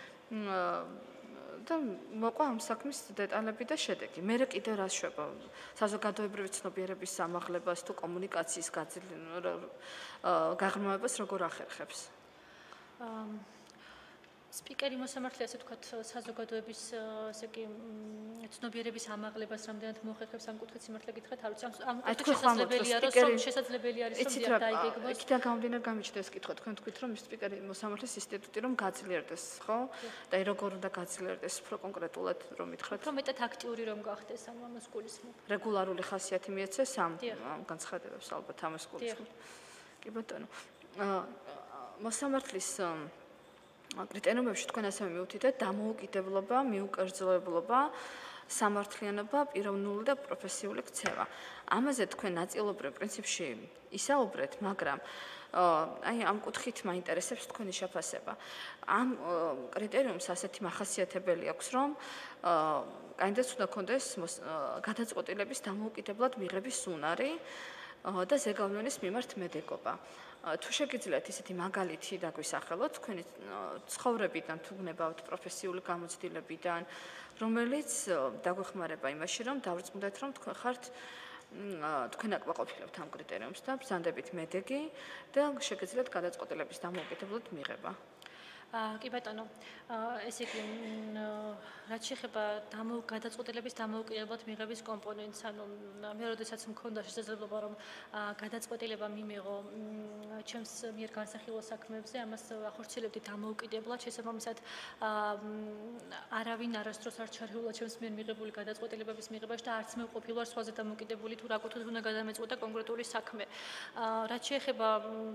და მოყვა ამ საქმის დეტალები და შედეგი. მე კიდე რა შვება საზოგადოებრივი ცნობიერების სამაღლებას თუ კომუნიკაციის გაღრმავებას როგორ ახერხებს? სპიკერი მოსამართლე ასე ვთქვათ საზოგადოების ესე იგი ცნობიერების ამაღლებას რამდენად მოახერხებს ამ კუთხით სიმართლე გითხრათ, არ ვიცი ამ კუთხით შესაძლებელია რომ შესაძლებელი არის რომ დიახ დაიგეგმოს. იქიდან გამომდინარე გამიჩნდა ეს კითხვა, თქვენ თქვით რომ სპიკერი მოსამართლის ინსტიტუტი რომ გაძლიერდეს, ხო? და როგორ უნდა გაძლიერდეს უფრო კონკრეტულად რომ მითხრათ? უფრო მეტად აქტიური რომ გახდეს ამ ამას გულისხმობ. რეგულარული ხასიათი მიეცეს ამ განცხადებებს ალბათ ამას გულისხმობ. კი ბატონო. მოსამართლის კრიტერიუმებში თქვენ ასევე მიუთითეთ დამოუკიდებლობა, მიუკერძოლებულობა, სამართლიანობა, პიროვნული და პროფესიული ქცევა. ამაზე თქვენ ნაწილობრივ პრინციპში ისაუბრეთ, მაგრამ აი ამ კუთხით მაინტერესებს თქვენი შეფასება. ამ კრიტერიუმს ასეთი მახასიათებელი აქვს, რომ კანდიდატს უნდა ქონდეს გადაწყვეტილების დამოუკიდებლად მიღების უნარი და ზეგავლენის მიმართ მედეგობა. თუ შეგიძლიათ ისეთი მაგალითი დაგვისახელოთ თქვენი ცხოვრებიდან თუ გნებავთ პროფესიული გამოცდილებიდან, რომელიც დაგვეხმარება იმაში, რომ დავრწმუნდეთ, რომ თქვენ ხართ თქვენ აკმაყოფილებთ ამ კრიტერიუმს და ბრძანდებით მედეგი და შეგიძლიათ გადაწყვეტილების დამოუკიდებლად მიღება. კი ბატონო, ესე იგი რაც შეეხება გადაწყვეტილების დამოუკიდებლად მიღების კომპონენტს, ანუ მე როდესაც მქონდა შესაძლებლობა რომ გადაწყვეტილება მიმიღო ჩემს მიერ განსახილულ საქმეებზე, ამას ახორციელებდი დამოუკიდებლად, შესაბამისად არავინ არასდროს არ ჩარეულა ჩემს მიერ მიღებული გადაწყვეტილებების მიღებაში და არც მე ვყოფილი ვარ სხვაზე დამოუკიდებელი თუ რა კუთხით უნდა გადამეწყვეტა კონკრეტული საქმე. რაც შეეხება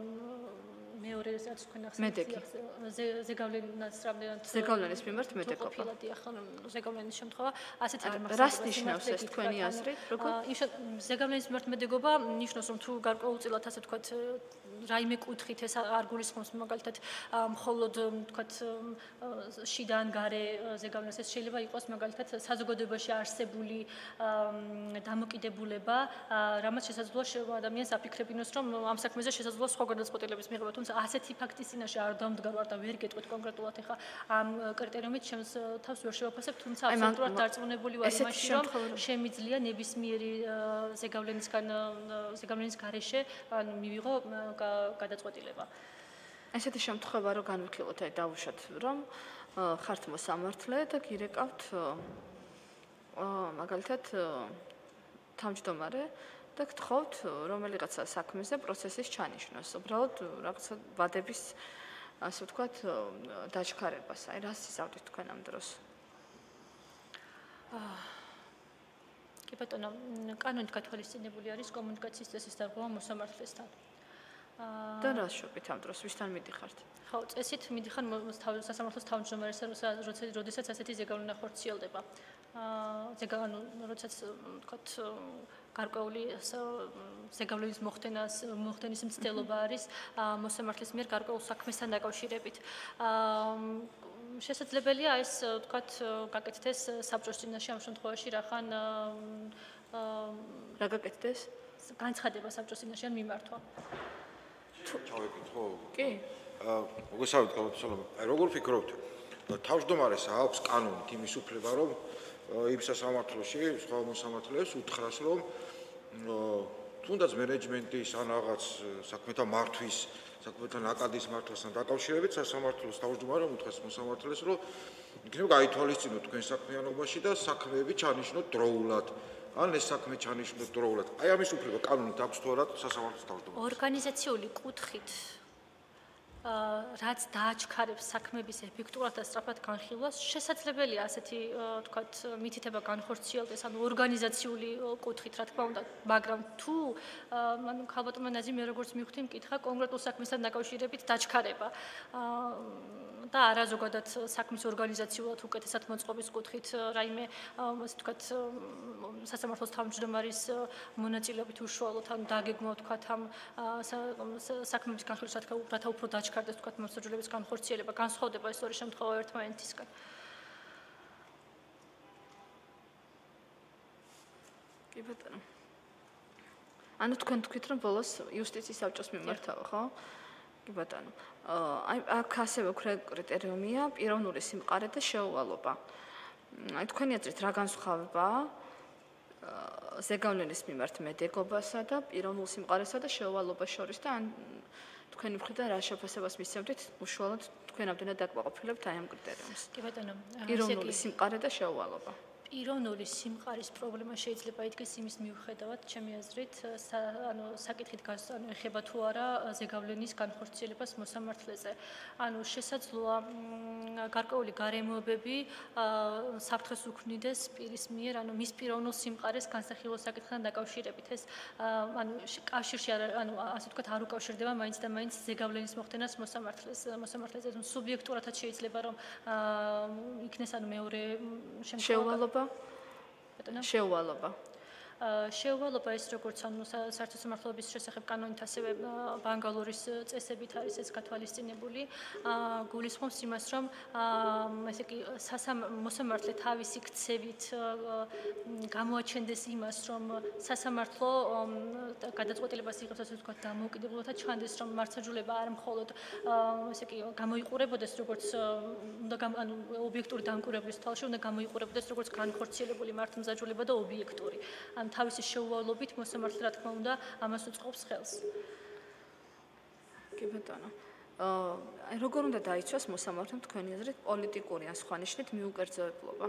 მეორე რაც თქვენ ახსენეთ ზეგავლენას რამდენად ზეგავლენის მიმართ მედეგობა. ყოფილადი ახლა ზეგავლენის შემთხვევა ასეთ არ მახსოვს. რას ნიშნავს ეს თქვენი აზრით? როგორ? ზეგავლენის მიმართ მედეგობა ნიშნავს რომ თუ გარკვეულწილად ასე ვთქვათ რაიმე კუთხით ეს არ გულისხმობს მაგალითად მხოლოდ ვთქვათ შიდან გარე ზეგავლენას ეს შეიძლება იყოს მაგალითად საზოგადოებაში არსებული დამოკიდებულება, რამაც შესაძლოა ადამიანს აფიქრებინოს რომ ამ საქმეზე შესაძლოა სხვა გადაწყვეტილების მიღება, თუმცა ასეთი ფაქტის წინაშე არ დამდგარ და ვერ გეტყვით კონკრეტულად ეხა ამ კრიტერიუმით ჩემს თავს ვერ შევაფასებ, თუმცა აბსოლუტურად დარწმუნებული ვარ იმაში, რომ შემიძლია ნებისმიერი ზეგავლენისგან ზეგავლენის გარეშე ანუ მივიღო გადაწყვეტილება. ესეთი შემთხვევა რო განვიხილოთ, აი დავუშვათ, რომ ხართ მოსამართლე და გირეკავთ მაგალითად თავმჯდომარე და გთხოვთ რომელიღაცა საქმეზე პროცესის ჩანიშვნას, უბრალოდ რაღაცა ვადების ასე ვთქვათ დაჩქარებას. აი რას იზავდით თქვენ ამ დროს? კი ბატონო, კანონით გათვალისწინებული არის კომუნიკაციის წესის დარღვევა მოსამართლესთან. და რა შობით ამ დროს ვისთან მიდიხართ? ხო, წესით მიდიხარ სასამართლოს თავმჯდომარესთან, როდესაც ასეთი ზეგავლენა ხორციელდება. აა ზეგავლენა, როდესაც ვთქვათ, გარკვეული ზეგავლენის მოხდენას მოხდენის მცდელობა არის მოსამართლის მიერ გარკვეულ საქმესთან დაკავშირებით. აა შესაძლებელია ეს ვთქვათ გაკეთდეს საბჭოს წინაშე ამ შემთხვევაში რახან რა გაკეთდეს? განცხადება საბჭოს წინაშე ან მიმართვა. ჩავეკითხო? კი. აა მოგესალმებით გალათსალამი. აი როგორ ფიქრობთ? თავმჯდომარეს აქვს კანონით იმის უფლება რომ იმ სასამართლოში სხვა მოსამართლეებს უთხრას რომ თუნდაც მენეჯმენტის ან რაღაც საქმეთა მართვის საქმეთა ნაკადის მართვასთან დაკავშირებით სასამართლოს თავმჯდომარემ უთხრას მოსამართლეს რომ იქნება გაითვალისწინოთ თქვენ საქმიანობაში და საქმეები ჩანიშნოთ დროულად ან ეს საქმე ჩანიშნოთ დროულად. აი ამის უფლება კანონით აქვს თუ არა სასამართლოს თავმჯდომარეს? ორგანიზაციული კუთხით რაც დააჩქარებს საქმების ეფექტურად და სწრაფად განხილვას, შესაძლებელია ასეთი ვთქვათ მითითება განხორციელდეს, ანუ ორგანიზაციული კუთხით, რა თქმა უნდა, მაგრამ თუ ანუ ქალბატონმა ნაზი მე როგორც მივხვდი, მკითხა კონკრეტულ საქმესთან დაკავშირებით დაჩქარება და არა ზოგადად საქმის ორგანიზაციულად უკეთესად მოწყობის კუთხით, რაიმე ასე ვთქვათ სასამართლოს თავმჯდომარის მონაწილეობით უშუალოდ ან დაგეგმვა ვთქვათ ამ საქმების განხილვას, რათა უფრო დაჩქარდეს ვთქვათ მოსაჯულების განხორციელება, განსხვავდება ეს ორი შემთხვევა ერთმანეთისგან. კი ბატონო. ანუ თქვენ თქვით რომ ბოლოს იუსტიციის საბჭოს მიმართავ, ხო? კი ბატონო. აი აქ ასევე კრიტერიუმია პიროვნული სიმყარე და შეუვალობა. აი თქვენი აზრით რა განსხვავებაა ზეგავლენის მიმართ მედეგობასა და პიროვნულ სიმყარესა და შეუვალობას შორის და ან თქვენი მხრიდან რა შეფასებას მისცემთ უშუალოდ თქვენ ამდენად დაკმაყოფილებთ აი ამ კრიტერიუმს? კი ბატონო. პიროვნული სიმყარე და შეუვალობა. პიროვნული სიმყარის პრობლემა შეიძლება იდგეს იმის მიუხედავად, ჩემი აზრით, ანუ საკითხით ანუ ეხება თუ არა ზეგავლენის განხორციელებას მოსამართლეზე. ანუ შესაძლოა გარკვეული გარემოებები საფრთხეს უქმნიდეს პირის მიერ, ანუ მის პიროვნულ სიმყარეს განსახილველ საკითხთან დაკავშირებით. ეს ანუ კავშირში ანუ ასე ვთქვათ არ უკავშირდება მაინც და მაინც ზეგავლენის მოხდენას მოსამართლეს მოსამართლეზე. სუბიექტურადაც შეიძლება რომ იქნეს ანუ მეორე შემთხვევა შეუვალობა. შეუვალობა ის როგორც ანუ საერთო სამართლობის შესახებ კანონით ასევე ბანგალორის წესებით არის ეს გათვალისწინებული. გულისხმობს იმას რომ ესე იგი მოსამართლე თავისი ქცევით გამოაჩენდეს იმას რომ სასამართლო გადაწყვეტილებას იღებს ასე ვთქვათ დამოუკიდებლად ჩანდეს რომ მართლმსაჯულება არ მხოლოდ ესე იგი გამოიყურებოდეს როგორც უნდა ანუ ობიექტური დამკვირვებლის თვალში უნდა გამოიყურებოდეს როგორც განხორციელებული მართლმსაჯულება და ობიექტური. თავისი შეუვალობით მოსამართლე რა თქმა უნდა ამას უწყობს ხელს. კი ბატონო. აა როგორ უნდა დაიცვას მოსამართლემ თქვენი აზრით პოლიტიკური ან სხვა ნიშნით მიუკერძოებლობა?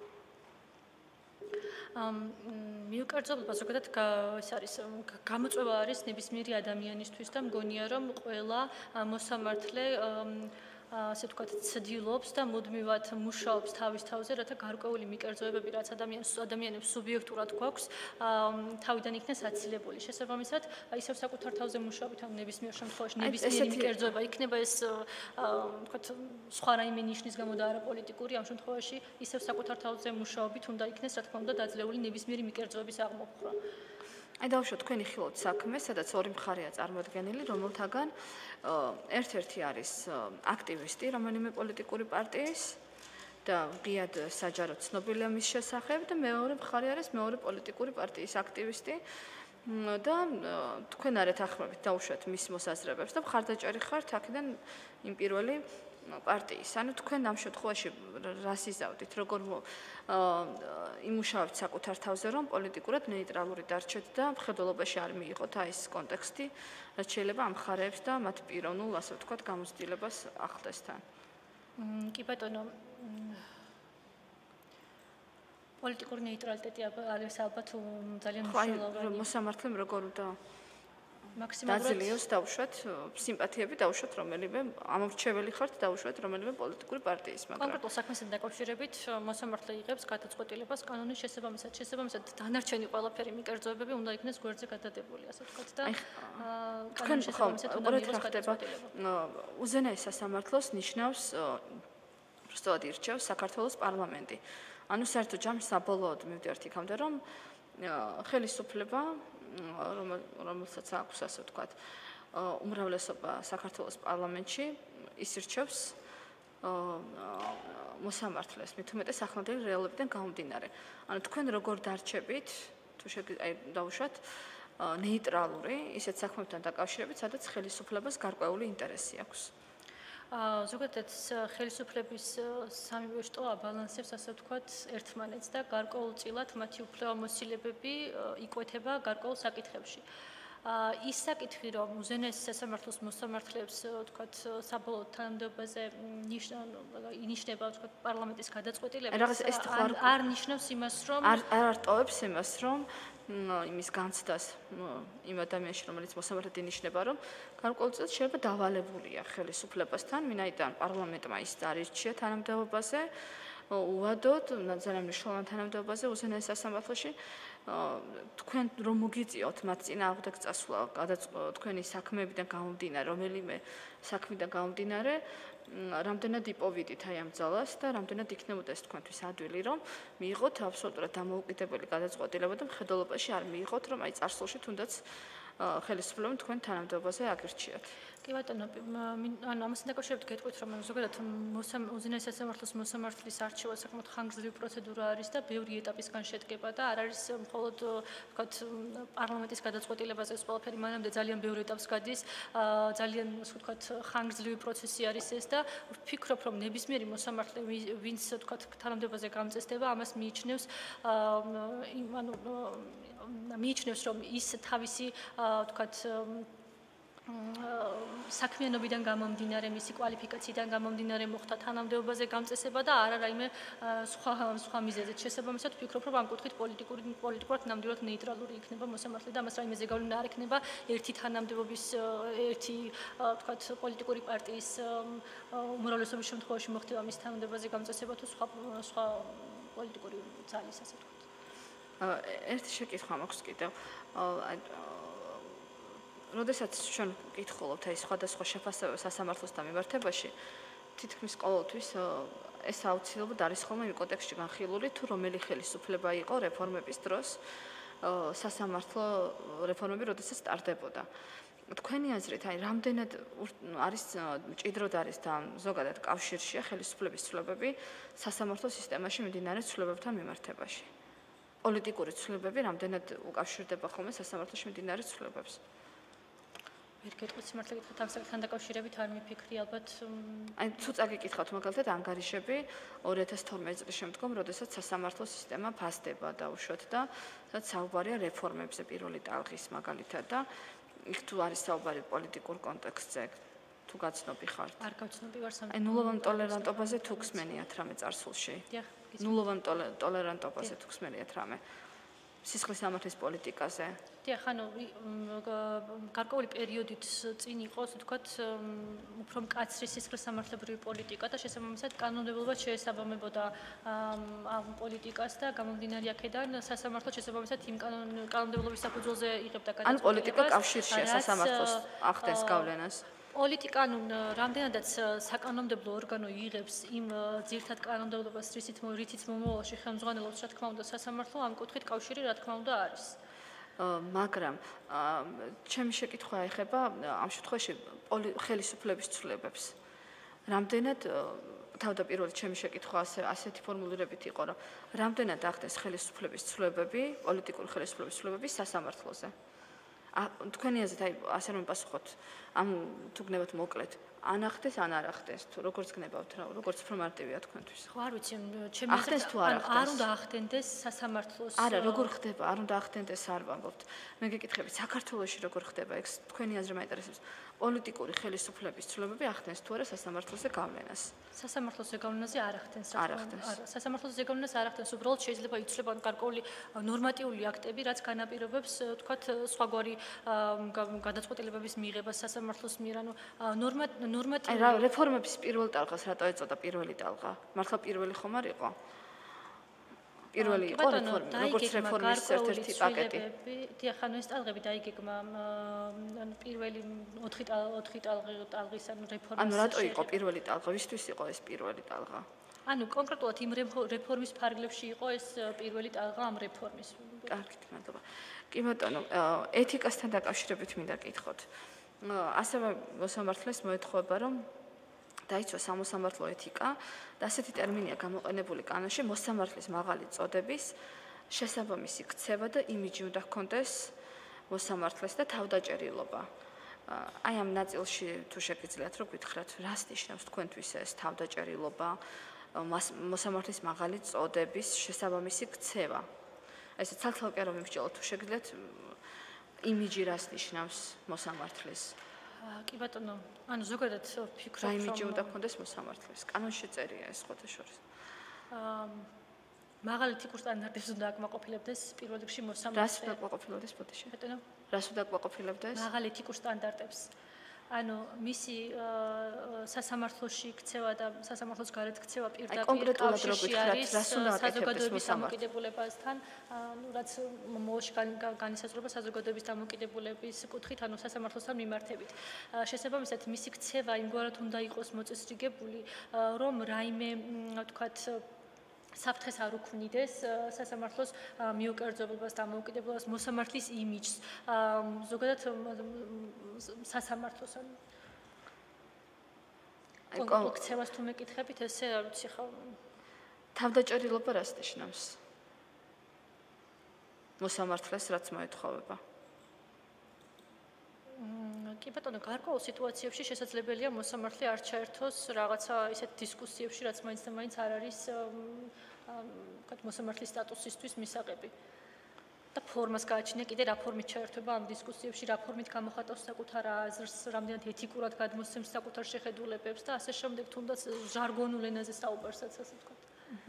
ამ მიუკერძოებლობა ზოგადად ეს არის გამოწვევა არის ნებისმიერი ადამიანისთვის და მგონია რომ ყველა მოსამართლე ასე ვთქვათ, ცდილობს და მუდმივად მუშაობს თავის თავზე, რათა გარკვეული მიკერძოებები, რაც ადამიანს ადამიანებს სუბიექტურად გვაქვს, თავიდან იქნეს აცილებული. შესაბამისად, ისევ საკუთარ თავზე მუშაობით, ან ნებისმიერ შემთხვევაში ნებისმიერი მიკერძოება იქნება ეს, ვთქვათ, სხვა რაიმე ნიშნის გამო და არა პოლიტიკური, ამ შემთხვევაში ისევ საკუთარ თავზე მუშაობით უნდა იქნეს, რა თქმა უნდა, დაძლეული ნებისმიერი მიკერძოების აღმოფხვრა. აი დავუშვათ თქვენი ხილოთ საქმე, სადაც ორი მხარეა წარმოადგენელი, რომელთაგან ერთ-ერთი არის აქტივისტი რომელიმე პოლიტიკური პარტიის და ღიად საჯარო ცნობილია მის შესახებ და მეორე მხარე არის მეორე პოლიტიკური პარტიის აქტივისტი და თქვენ არეთ ახმებით დავუშვათ მის მოსაზრებებს და მხარდაჭერი ხართ აქედან იმ პირველი პარტიის. ანუ თქვენ ამ შემთხვევაში რას იზავდით, როგორ იმუშავებთ საკუთარ თავზე, რომ პოლიტიკურად ნეიტრალური დარჩეთ და მხედველობაში არ მიიღოთ აი ეს კონტექსტი, რაც შეიძლება ამ მხარეებს და მათ პიროვნულ, ასე ვთქვათ, გამოცდილებას ახდეს თან. კი ბატონო. პოლიტიკური ნეიტრალიტეტი არის ალბათ ძალიან მნიშვნელოვანი. მოსამართლემ როგორ უნდა მაქსიმალურად დავუშვათ სიმპათიები დავუშვათ რომელიმე ამორჩეველი ხართ დავუშვათ რომელიმე პოლიტიკური პარტიის მაგრამ კონკრეტულ საქმესთან დაკავშირებით მოსამართლე იღებს გადაწყვეტილებას კანონის შესაბამისად შესაბამისად დანარჩენი ყველაფერი მიკერძოებები უნდა იქნეს გვერდზე გადადებული ასე ვთქვათ და კანონის შესაბამისად უნდა მიიღოს გადაწყვეტილება უზენაეს სასამართლოს ნიშნავს უბრალოდ ირჩევს საქართველოს პარლამენტი ანუ საერთოდ ჯამში საბოლოოდ მივდივართ იქამდე რომ ხელისუფლება რომელსაც აქვს ასე ვთქვათ უმრავლესობა საქართველოს პარლამენტში ის ირჩევს მოსამართლეს მით უმეტეს ახლანდელი რეალობიდან გამომდინარე ანუ თქვენ როგორ დარჩებით თუ აი დავუშვათ ნეიტრალური ისეთ საქმებთან დაკავშირებით სადაც ხელისუფლებას გარკვეული ინტერესი აქვს ზოგადად ხელისუფლების სამივე შტო აბალანსებს ასე ვთქვათ ერთმანეთს და გარკვეულწილად მათი უფლებამოსილებები იკვეთება გარკვეულ საკითხებში. ის საკითხი რომ უზენაეს სასამართლოს მოსამართლეებს ვთქვათ საბოლოო თანამდებობაზე ინიშნება ვთქვათ პარლამენტის გადაწყვეტილება არ ნიშნავს იმას რომ არ არტოვებს იმას რომ იმის განცდას იმ ადამიანში რომელიც მოსამართლედ ინიშნება რომ გარკვეულწილად შეიძლება დავალებულია ხელისუფლებასთან ვინაიდან პარლამენტმა ის არირჩია თანამდებობაზე უადოდ ძალიან მნიშვნელოვან თანამდებობაზე უზენაეს სასამართლოში თქვენ რომ მოგიწიოთ მათ წინააღმდეგ წასვლა თქვენი საქმეებიდან გამომდინარე რომელიმე საქმიდან გამომდინარე რამდენად იპოვიდით აი ამ ძალას და რამდენად იქნებოდა ეს თქვენთვის ადვილი რომ მიიღოთ აბსოლუტურად დამოუკიდებელი გადაწყვეტილება და მხედველობაში არ მიიღოთ რომ აი წარსულში თუნდაც ხელისუფლებამ თქვენ თანამდებობაზე აგირჩიათ. კი ბატონო, ანუ ამასთან დაკავშირებით გეტყვით რომ ზოგადად უზენაეს სასამართლოს მოსამართლის არჩევა საკმაოდ ხანგრძლივი პროცედურა არის და ბევრი ეტაპისგან შედგება და არ არის მხოლოდ ვთქვათ პარლამენტის გადაწყვეტილებაზე ეს ყველაფერი მანამდე ძალიან ბევრი ეტაპს გადის, ძალიან ასე ვთქვათ ხანგრძლივი პროცესი არის ეს და ვფიქრობ რომ ნებისმიერი მოსამართლე ვინც ვთქვათ თანამდებობაზე გამწესდება ამას მიიჩნევს ანუ მიიჩნევს რომ ის თავისი ვთქვათ საქმიანობიდან გამომდინარე, მისი კვალიფიკაციიდან გამომდინარე მოხდა თანამდებობაზე გამწესება და არა რაიმე სხვა სხვა მიზეზით. შესაბამისად, ვფიქრობ, რომ ამ კუთხით პოლიტიკური პოლიტიკურად ნამდვილად ნეიტრალური იქნება მოსამართლე და ამას რაიმე ზეგავლენა არ ექნება ერთი თანამდებობის ერთი ვთქვათ პოლიტიკური პარტიის უმრავლესობის შემთხვევაში მოხდება მის თანამდებობაზე გამწესება თუ სხვა სხვა პოლიტიკური ძალის ასე ვთქვათ. ერთი შეკითხვა მაქვს კიდევ. როდესაც ჩვენ გითხულობთ აი სხვადასხვა შეფასებებს სასამართლოსთან მიმართებაში, თითქმის ყოველთვის ეს აუცილებლად არის ხოლმე იმ კონტექსტში განხილული, თუ რომელი ხელისუფლება იყო რეფორმების დროს სასამართლო რეფორმები როდესაც სტარდებოდა. თქვენი აზრით, აი რამდენად არის მჭიდროდ არის და ზოგადად კავშირშია ხელისუფლების ცვლილებები სასამართლო სისტემაში მიმდინარე ცვლილებებთან მიმართებაში. პოლიტიკური ცვლილებები რამდენად უკავშირდება ხოლმე სასამართლოში მიმდინარე ცვლილებებს. ვერ გეტყვით სიმართლე გითხრათ ამ საკითხთან დაკავშირებით არ მიფიქრი ალბათ აი თუ წაგიკითხავთ მაგალითად ანგარიშები ორი ათას თორმეტი წლის შემდგომ როდესაც სასამართლო სისტემა ფასდება დაუშვათ და სადაც საუბარია რეფორმებზე პირველი ტალღის მაგალითად და იქ თუ არის საუბარი პოლიტიკურ კონტექსტზე თუ გაცნობი ხართ არ გავცნობი ვარ სამ აი ნულოვან ტოლერანტობაზე თუ ხსმენიათ რამე წარსულში დიახ ნულოვან ტოლერანტობაზე თუ ხსმენიათ რამე სისხლის სამართლის პოლიტიკაზე. დიახ, ანუ გარკვეული პერიოდით წინ იყო, ასე ვთქვათ, უფრო მკაცრი სისხლის სამართლებრივი პოლიტიკა და შესაბამისად კანონმდებლობა შეესაბამებოდა ამ პოლიტიკას და გამომდინარე აქედან სასამართლო შესაბამისად იმ კანონმდებლობის საფუძველზე იღებდა გადაწყვეტილებას. ანუ პოლიტიკა კავშირშია სასამართლოს ახდენს გავლენას. პოლიტიკა ანუ რამდენადაც საკანონმდებლო ორგანო იღებს იმ ძირთად კანონმდებლობას, რითიც მომავალში ხელმძღვანელობს, რა თქმა უნდა, სასამართლო ამ კუთხით კავშირი რა თქმა უნდა არის. მაგრამ ჩემი შეკითხვა ეხება ამ შემთხვევაში ხელისუფლების ცვლილებებს. რამდენად თავდაპირველად ჩემი შეკითხვა ასე ასეთი ფორმულირებით იყო, რომ რამდენად ახდენს ხელისუფლების ცვლილებები, პოლიტიკური ხელისუფლების ცვლილებები სასამართლოზე. თქვენი აზრით აი ასე რომ პასუხოთ ამ თუ გნებათ მოკლედ ანახდეს ან არ ახდენს თუ როგორც გნებავთ რა როგორც უფრო მარტივია თქვენთვის ხო არ ვიცი ჩემი ახდენს თუ არ ახდენს არ უნდა ახდენდეს სასამართლოს არა როგორ ხდება არ უნდა ახდენდეს არ ვამბობთ მე გეკითხებით საქართველოში როგორ ხდება ეგ თქვენი აზრი მაინტერესებს პოლიტიკური ხელისუფლების ცვლილებები ახდენს თუ არა სასამართლოზე გავლენას სასამართლოზე გავლენაზე არ ახდენს არ ახდენს არა სასამართლოზე გავლენას არ ახდენს უბრალოდ შეიძლება იცვლება გარკვეული ნორმატიული აქტები რაც განაპირობებს თქვათ სხვაგვარი გადაწყვეტილებების მიღებას სასამართლოს მიერ ანუ ნორმატიული აი რა რეფორმების პირველ ტალღას რატო ეწოდა პირველი ტალღა მართლა პირველი ხომ არ იყო პირველი იყო რეფორმი როგორც რეფორმის ერთ-ერთი პაკეტი დიახ ანუ ეს ტალღები დაიგეგმა ანუ პირველი ოთხი ოთხი ტალღის ანუ რეფორმის ანუ რატო იყო პირველი ტალღა ვისთვის იყო ეს პირველი ტალღა ანუ კონკრეტულად იმ რეფორმის ფარგლებში იყო ეს პირველი ტალღა ამ რეფორმის კარგით მადლობა კი ბატონო ეთიკასთან დაკავშირებით მინდა გითხოთ ასევე მოსამართლეს მოეთხოვება რომ დაიცვა სამოსამართლო ეთიკა და ასეთი ტერმინია გამოყენებული კანონში მოსამართლის მაღალი წოდების შესაბამისი ქცევა და იმიჯი უნდა ჰქონდეს მოსამართლეს და თავდაჭერილობა აი ამ ნაწილში თუ შეგიძლიათ რომ გითხრათ რას ნიშნავს თქვენთვის ეს თავდაჭერილობა მოსამართლის მაღალი წოდების შესაბამისი ქცევა ესე ცალ-ცალკე რომ ვიმსჯელოთ თუ შეგიძლიათ იმიჯი რას ნიშნავს მოსამართლის კი ბატონო, ანუ ზოგადად ვფიქრობ, რომ იმიჯი უნდა გქონდეს მოსამართლეს. კანონში წერია ეს ხოთა შორის. აა მაღალი ეთიკურ სტანდარტებს უნდა აკმაყოფილებდეს პირველ რიგში მოსამართლე. რას უნდა აკმაყოფილებდეს ბოდიში? ბატონო, რას უნდა აკმაყოფილებდეს? მაღალი ეთიკურ სტანდარტებს. ანუ მისი სასამართლოში ქცევა და სასამართლოს გარეთ ქცევა პირდაპირ კავშირში არის საზოგადოების დამოკიდებულებასთან, ანუ რაც მოშ განისაზღვრება საზოგადოების დამოკიდებულების კუთხით, ანუ სასამართლოსთან მიმართებით. შესაბამისად, მისი ქცევა იმგვარად უნდა იყოს მოწესრიგებული, რომ რაიმე, ვთქვათ, საფრთხეს არ უქმნიდეს სასამართლოს მიუკერძობებას და დამოუკიდებლობას მოსამართლის იმიჯს ზოგადად სასამართლოს კონკრეტულ ქცევას თუ მეკითხებით ესე არ ვიცი ხო თავდაჭერილობა რას ნიშნავს მოსამართლეს რაც მოეთხოვება კი ბატონო, გარკვეულ სიტუაციებში შესაძლებელია მოსამართლე არ ჩაერთოს რაღაცა ისეთ დისკუსიებში, რაც მაინც და მაინც არ არის ვთქვათ მოსამართლის სტატუსისთვის მისაღები. და ფორმას გააჩნია კიდე რა ფორმით ჩაერთვება ამ დისკუსიებში, რა ფორმით გამოხატავს საკუთარ აზრს, რამდენად ეთიკურად გადმოსცემს საკუთარ შეხედულებებს და ასე შემდეგ, თუნდაც ჟარგონულ ენაზე საუბარსაც ასე ვთქვათ.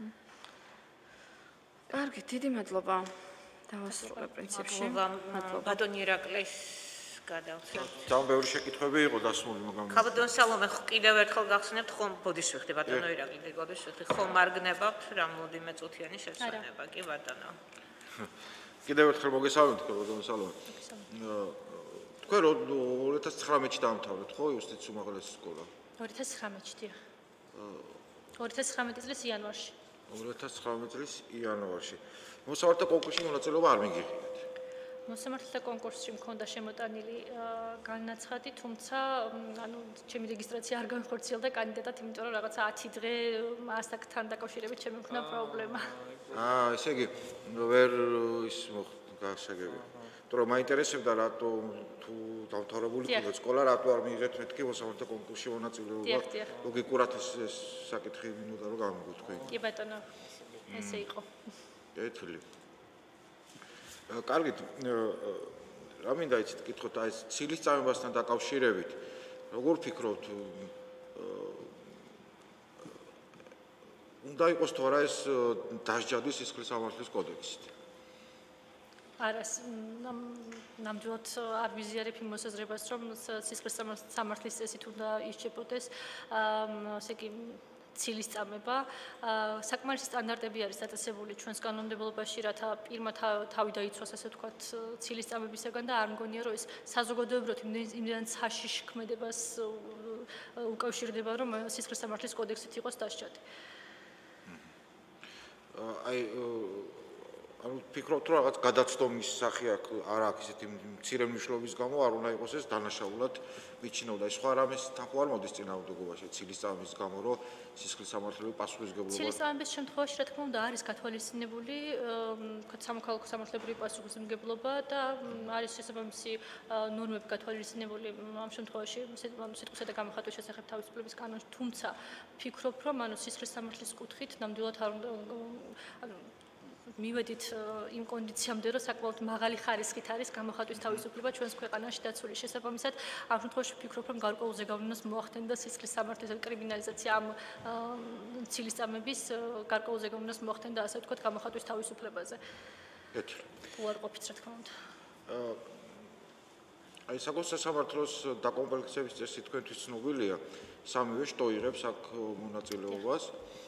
კარგი, დიდი მადლობა. დავასრულე პრინციპში. მადლობა ბატონ ირაკლეს გადავწევ. ძალიან ბევრი შეკითხვები იყო დასმული, მაგრამ ხაბადონ სალომე კიდევ ერთხელ გახსნებთ ხომ ბოდიშ ვიხდი ბატონო ირაკლი ბოდიშ ვიხდი ხომ მარგნებავთ რამოდენიმე წუთიანი შესვენება კი ბატონო. კიდევ ერთხელ მოგესალმებით ბატონო სალომე. თქვენ ორი ათას ცხრამეტში დაამთავრეთ ხო იუსტიციის უმაღლესი სკოლა? ორი ათას ცხრამეტში დიახ. ორი ათას ცხრამეტი წლის იანვარში. ორი ათას ცხრამეტი წლის იანვარში. მოსამართლე კონკურსში მონაწილეობა არ მიგიღეთ. მოსამართლეთა კონკურსში მქონდა შემოტანილი განაცხადი, თუმცა ანუ ჩემი რეგისტრაცია არ განხორციელდა კანდიდატად, იმიტომ რომ რაღაცა ათი დღე ასაკთან დაკავშირებით ჩემი მქონდა პრობლემა. აა, ესე იგი, ვერ ის გასაგები. თორემ მაინტერესებდა რატო თუ დამთავრებული იყო სკოლა, რატო არ მიიღეთ მეთქი მოსამართლეთა კონკურსში მონაწილეობა. ლოგიკურად ეს საკითხი მინდა რომ გამიგოთ თქვენ. კი ბატონო, ესე იყო. კეთილი. კარგით, რა მინდა იცით კითხოთ აი ეს ცილის წამებასთან დაკავშირებით, როგორ ფიქრობთ უნდა იყოს თუ არა ეს დასჯადის სისხლის სამართლის კოდექსით? არა, ნამდვილად არ ვიზიარებ იმ მოსაზრებას, რომ სისხლის სამართლის წესით უნდა ისჯებოდეს, ესე იგი ცილის წამება, საკმარისი სტანდარტები არის დაწესებული ჩვენს კანონმდებლობაში, რათა პირმა თავი დაიცვას, ასე ვთქვათ, ცილის წამებისაგან და არ მგონია, რომ ეს საზოგადოებრივად იმდენად საშიში ქმედებას უკავშირდება, რომ სისხლის სამართლის კოდექსით იყოს დასჯადი. აი ანუ ფიქრობთ რომ რაღაც გადაცდომის სახე არ აქვს ისეთი მცირე მნიშვნელობის გამო არ უნდა იყოს ეს დანაშაულად მიჩნეოდა ეს სხვა რამეს თანხმო არ მოდის წინააღმდეგობაში ცილის წამების გამო რომ სისხლის სამართლეები პასუხისმგებლობა ცილის წამების შემთხვევაში რა თქმა უნდა არის გათვალისწინებული სამოქალაქო სამართლებრივი პასუხისმგებლობა და არის შესაბამისი ნორმები გათვალისწინებული ამ შემთხვევაში სიტყვისა და გამოხატვის შესახებ თავისუფლების კანონში თუმცა ფიქრობ რომ ანუ სისხლის სამართლის კუთხით ნამდვილად არ უნდა მივედით იმ კონდიციამდე, რომ საკმაოდ მაღალი ხარისხით არის გამოხატვის თავისუფლება ჩვენს ქვეყანაში დაცული. შესაბამისად, ამ შემთხვევაში ვფიქრობ, რომ გარკვეულ ზეგავლენას მოახდენდა სისხლის სამართლის კრიმინალიზაცია ამ ცილის წამების გარკვეულ ზეგავლენას მოახდენდა, ასე ვთქვათ, გამოხატვის თავისუფლებაზე. უარყოფით, რა თქმა უნდა. აი, საკუთარ სამართლოს დაკომპლექსების წესი თქვენთვის ცნობილია, სამივე შტო იღებს აქ მონაწილეობას.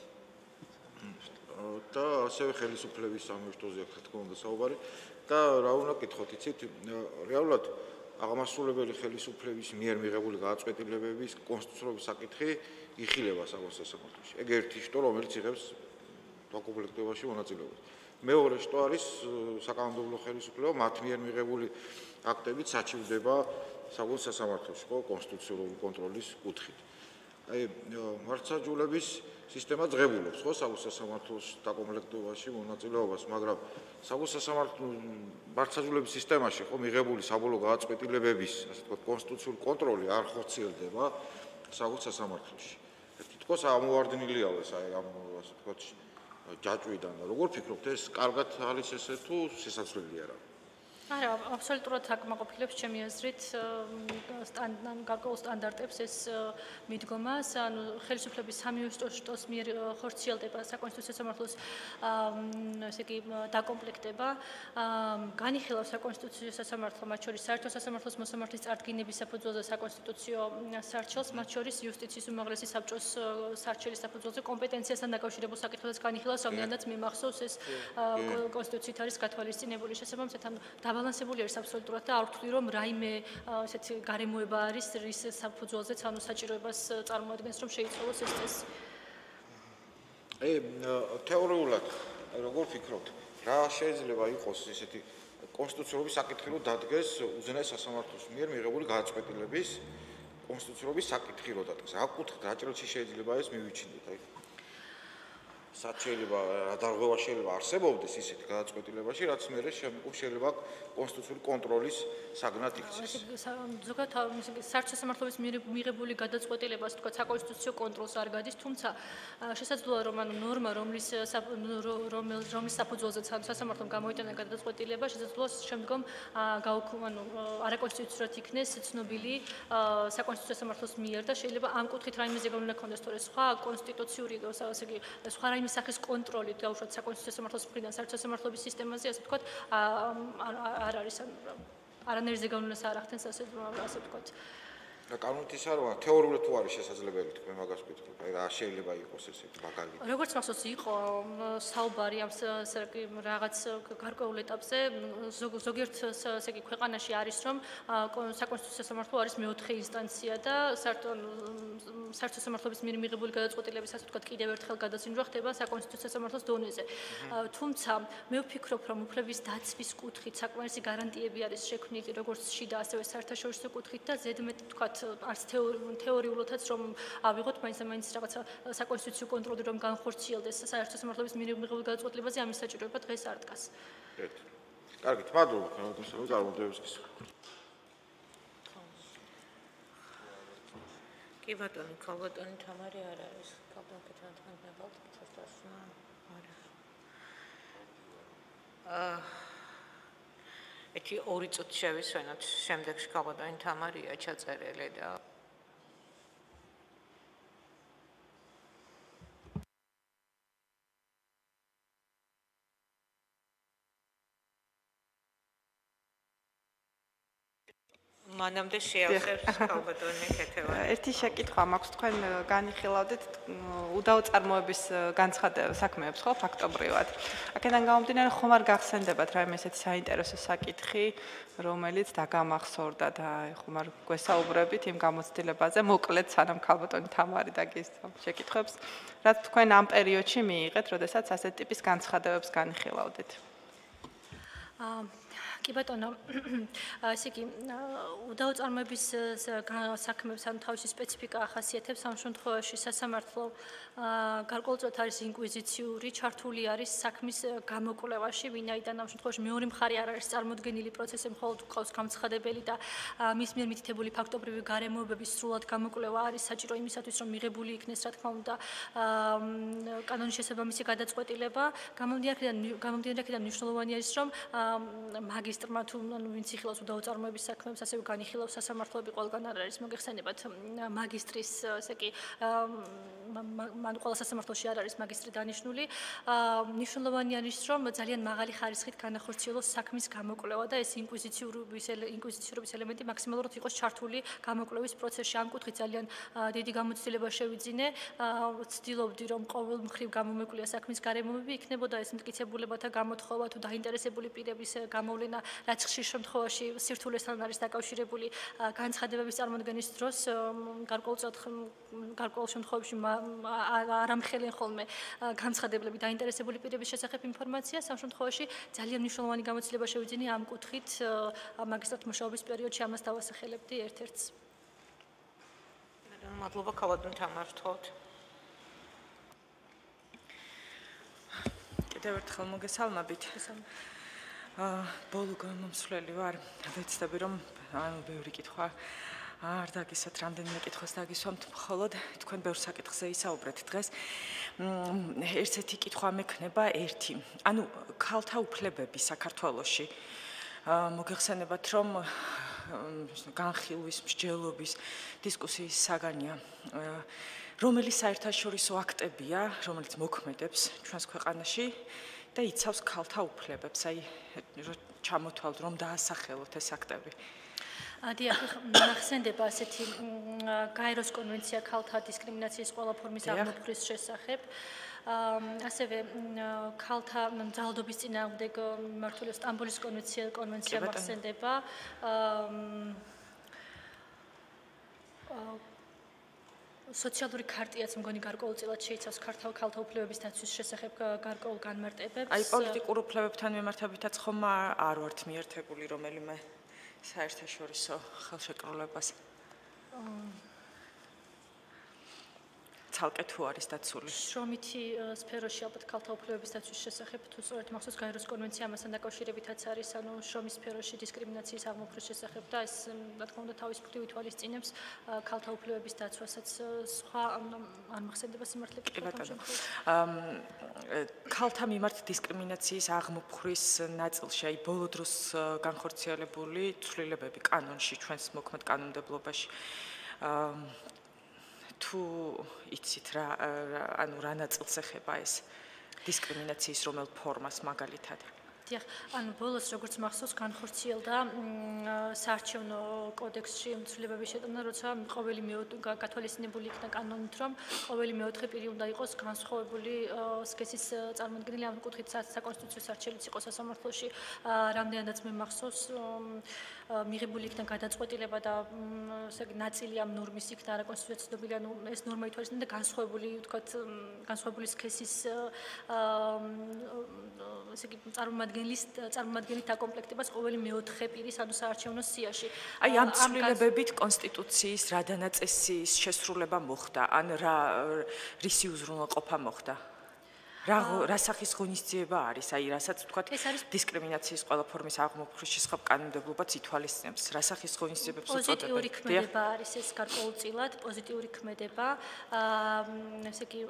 და ასევე ხელისუფლების სამუშტოზე რა თქმა უნდა საუბარი და რა უნდა გითხოთ იცით რეალურად აღმასრულებელი ხელისუფლების მიერ მიღებული გადაწყვეტილებების კონსტიტუციურობის საკითხი იხილება საკუთარ სამართლოში ეგ ერთი შტო რომელიც იღებს დაკომპლექტებაში მონაწილეობას მეორე შტო არის საკანონმდებლო ხელისუფლება მათ მიერ მიღებული აქტებით საჩივდება საკუთარ სამართლოში ხო კონსტიტუციური კონტროლის კუთხით აი მართლმსაჯულების სისტემა ძღებულობს ხო საკუთარ სამართლოს დაკომპლექტებაში მონაწილეობას, მაგრამ საკუთარ სამართლო მართლმსაჯულების სისტემაში ხო მიღებული საბოლოო გადაწყვეტილებების, ასე ვთქვათ, კონსტიტუციური კონტროლი არ ხორციელდება საკუთარ სამართლოში. თითქოს ამოვარდნილიაო ეს აი ამ ასე ვთქვათ ჯაჭვიდან. როგორ ფიქრობთ ეს კარგად არის ესე თუ შესაძლებელია რა? არა, აბსოლუტურად აკმაყოფილებს ჩემი აზრით გარკვეულ სტანდარტებს ეს მიდგომას, ანუ ხელისუფლების სამივე შტოს მიერ ხორციელდება საკონსტიტუციო სამართლოს ესე იგი დაკომპლექტება, განიხილავს საკონსტიტუციო სასამართლო, მათ შორის საერთო სასამართლოს მოსამართლის წარდგინების საფუძველზე საკონსტიტუციო სარჩელს, მათ შორის იუსტიციის უმაღლესი საბჭოს სარჩელის საფუძველზე კომპეტენციასთან დაკავშირებულ საკითხებს განიხილავს, რამდენადაც მიმახსოვს ეს კონსტიტუციით არის გათვალისწინებული შესაბამისად, ანუ დაბალანსებული არის აბსოლუტურად და არ ვთვლი რომ რაიმე ესეთი გარემოება არის რის საფუძველზეც ანუ საჭიროებას წარმოადგენს რომ შეიცვალოს ეს წესი. აი თეორიულად როგორ ფიქრობთ რა შეიძლება იყოს ესეთი კონსტიტუციურობის საკითხი რომ დადგეს უზენაეს სასამართლოს მიერ მიღებული გადაწყვეტილების კონსტიტუციურობის საკითხი რომ დადგეს რა კუთხით რა ჭრილში შეიძლება ეს მივიჩინოთ აი საჩელება დარღვევა შეიძლება არსებობდეს ისეთ გადაწყვეტილებაში, რაც მერე შეიძლება კონსტიტუციური კონტროლის საგნად იქცეს. ზოგადად საერთო სამართლობის მიღებული გადაწყვეტილება, ასე ვთქვათ, საკონსტიტუციო კონტროლს არ გადის, თუმცა შესაძლოა რომ ანუ ნორმა, რომლის რომლის საფუძველზეც ანუ სასამართლომ გამოიტანა გადაწყვეტილება, შესაძლოა შემდგომ ანუ არაკონსტიტუციურად იქნეს ცნობილი საკონსტიტუციო სამართლოს მიერ და შეიძლება ამ კუთხით რაიმე ზეგავლენა ქონდეს, თორე სხვა კონსტიტუციური ასე იგი სხვა რაიმე სახის კონტროლით გაუშვათ საკონსტიტუციო სამართლოს მხრიდან საერთო სამართლობის სისტემაზე, ასე ვთქვათ, არ არის არანაირი ზეგავლენას არ ახდენს, ასე ასე ვთქვათ. და კანონით ის არ ვარ, თეორიულად თუ არის შესაძლებელი თქვენ მაგას ვკითხოთ, აი რა შეიძლება იყოს ესეთი მაგალითი. როგორც მახსოვს იყო საუბარი ამ რაღაც გარკვეულ ეტაპზე, ზოგიერთ ესე იგი ქვეყანაში არის რომ საკონსტიტუციო სამართლო არის მეოთხე ინსტანცია და საერთო სამართლობის მიერ მიღებული გადაწყვეტილების ასე ვთქვათ კიდევ ერთხელ გადაცინვა ხდება საკონსტიტუციო სამართლოს დონეზე. თუმცა მე ვფიქრობ რომ უფლების დაცვის კუთხით საკმარისი გარანტიები არის შექმნილი როგორც შიდა ასევე საერთაშორისო კუთხით და ზედმეტ ვთქვათ არც თეორიულადაც რომ ავიღოთ მაინც და მაინც რაღაცა საკონსტიტუციო კონტროლი რომ განხორციელდეს საერთო სამართლობის მიერ მიღებული გადაწყვეტილებაზე ამის საჭიროება დღეს არ დგას. ერთ. კარგით, მადლობა ხალხო, წარმოდებს გისურვებთ. კი ბატონი, ქალბატონი თამარი არ არის. ქალბატონი თან ნებავთ კითხავს და არა. აა ეთი ორი წუთი შევისვენოთ, შემდეგში ქალბატონი თამარია ჩაწერილი და მანამდე შეავსებს ქალბატონი ქეთევანი. ერთი შეკითხვა მაქვს თქვენ განიხილავდით უდავო წარმოების განცხადება საქმეებს ხო ფაქტობრივად. აქედან გამომდინარე ხომ არ გახსენდებათ რაიმე ესეთი საინტერესო საკითხი, რომელიც დაგამახსოვრდა და ხომ არ გვესაუბრებით იმ გამოცდილებაზე, მოკლედ სანამ ქალბატონი თამარი დაგისწრებს შეკითხვებს, რაც თქვენ ამ პერიოდში მიიღეთ, როდესაც ასეთ ტიპის განცხადებებს განიხილავდით. კი ბატონო, ესე იგი, უდაო წარმოების საქმებს ან თავისი სპეციფიკა ახასიათებს ამ შემთხვევაში სასამართლო გარკვეულწილად არის ინკვიზიციური, ჩართული არის საქმის გამოკვლევაში, ვინაიდან ამ შემთხვევაში მეორე მხარე არ არის წარმოდგენილი პროცესზე, მხოლოდ უყავს გამცხადებელი და მის მიერ მითითებული ფაქტობრივი გარემოებების სრულად გამოკვლევა არის საჭირო იმისათვის, რომ მიღებული იქნეს, რა თქმა უნდა, კანონის შესაბამისი გადაწყვეტილება. გამომდინარე აქედან მნიშვნელოვანი არის, რომ მაგისტრმა თუ ვინც იხილავს უდაო წარმოების საქმეებს, ასევე განიხილავს სასამართლოები ყველგან არ არის მოგეხსენებათ მაგისტრის, ესე იგი, მან ყველა სასამართლოში არ არის მაგისტრი დანიშნული. მნიშვნელოვანი არის, რომ ძალიან მაღალი ხარისხით განახორციელოს საქმის გამოკვლევა და ეს ინკვიზიციურობის ინკვიზიციურობის ელემენტი მაქსიმალურად იყოს ჩართული გამოკვლევის პროცესში. ამ კუთხით ძალიან დიდი გამოცდილება შევიძინე. ვცდილობდი, რომ ყოველ მხრივ გამომეკვლიას საქმის გარემოებები იქნებოდა ეს მტკიცებულებათა გამოთხოვა თუ დაინტერესებული პირების გამოვლენა, რაც ხშირ შემთხვევაში სირთულესთან არის დაკავშირებული განცხადებების წარმოდგენის დროს, გარკვეულწილად გარკვეულ შემთხვევებში არამხელენ ხოლმე განცხადებლები დაინტერესებული პირების შესახებ ინფორმაციას. ამ შემთხვევაში ძალიან მნიშვნელოვანი გამოცდილება შევიძინე ამ კუთხით მაგისტრატ მუშაობის პერიოდში ამას დავასახელებდი ერთ-ერთს. მადლობა ქალბატონ თამარ ვთხოვთ. კიდევ ერთხელ მოგესალმებით. ბოლო გამომსვლელი ვარ, ვეცდები რომ ანუ ბევრი კითხვა არ დაგისვათ, რამდენიმე კითხვას დაგისვამთ, მხოლოდ თქვენ ბევრ საკითხზე ისაუბრეთ დღეს. ერთ-ერთი კითხვა მექნება ერთი. ანუ ქალთა უფლებები საქართველოში. მოგეხსენებათ, რომ განხილვის, მსჯელობის, დისკუსიის საგანია, რომელიც საერთაშორისო აქტებია, რომელიც მოქმედებს ჩვენს ქვეყანაში და იცავს ქალთა უფლებებს, აი ჩამოთვალთ, რომ დაასახელოთ ეს აქტები. დიახ, ნახსენდება ასეთი გაეროს კონვენცია ქალთა დისკრიმინაციის ყველა ფორმის აღმოფხვრვის შესახებ. ასევე ქალთა ძალადობის წინააღმდეგ მიმართული სტამბოლის კონვენცია კონვენცია მახსენდება. სოციალური ქარტიაც მგონი გარკვეულწილად შეიცავს ქალთა უფლებების დაცვის შესახებ გარკვეულ განმარტებებს. აი პოლიტიკურ უფლებებთან მიმართებითაც ხომ არ ვართ მიერთებული რომელიმე საერთაშორისო ხელშეკრულებას. ცალკე თუ არის დაცული. შრომითი სფეროში ალბათ ქალთა უფლებების დაცვის შესახებ თუ სწორედ მახსოვს გაეროს კონვენცია ამასთან დაკავშირებითაც არის, ანუ შრომის სფეროში დისკრიმინაციის აღმოფხვრვის შესახებ და ეს რა თქმა უნდა თავის მხრივ ითვალისწინებს ქალთა უფლებების დაცვასაც. სხვა არ მახსენდება სიმართლე კითხვა. ქალთა მიმართ დისკრიმინაციის აღმოფხვრვის ნაწილში, აი ბოლო დროს განხორციელებული ცვლილებები კანონში, ჩვენს მოქმედ კანონმდებლობაში. თუ იცით რა ანუ რა ნაწილს ეხება ეს დისკრიმინაციის რომელ ფორმას მაგალითად? დიახ, ანუ ბოლოს როგორც მახსოვს განხორციელდა საარჩევნო კოდექსში ცვლილებების შეტანა, როცა ყოველი გათვალისწინებული იქნა კანონით, რომ ყოველი მეოთხე პირი უნდა იყოს განსხვავებული სქესის წარმოდგენილი, ამ კუთხით საკონსტიტუციო სარჩელიც იყო სასამართლოში, რამდენადაც მე მახსოვს მიღებული იქნა გადაწყვეტილება და ესე იგი ნაწილი ამ ნორმის იქნა არაკონსტიტუციო ცნობილი, ანუ ეს ნორმა ითვალისწინებდა განსხვავებული, ვთქვათ, განსხვავებული სქესის ესე იგი წარმომადგენლის წარმომადგენლით დაკომპლექტებას ყოველი მეოთხე პირის ანუ საარჩევნო სიაში. აი ამ ცვლილებებით კონსტიტუციის რა დანაწესის შესრულება მოხდა, ან რა რისი უზრუნველყოფა მოხდა? რა რა სახის ღონისძიება არის, აი რასაც ვთქვათ დისკრიმინაციის ყველა ფორმის აღმოფხვრვის შესახებ კანონმდებლობაც ითვალისწინებს, რა სახის ღონისძიებებს უწოდებენ? პოზიტიური ქმედება არის ეს გარკვეულწილად, პოზიტიური ქმედება, ესე იგი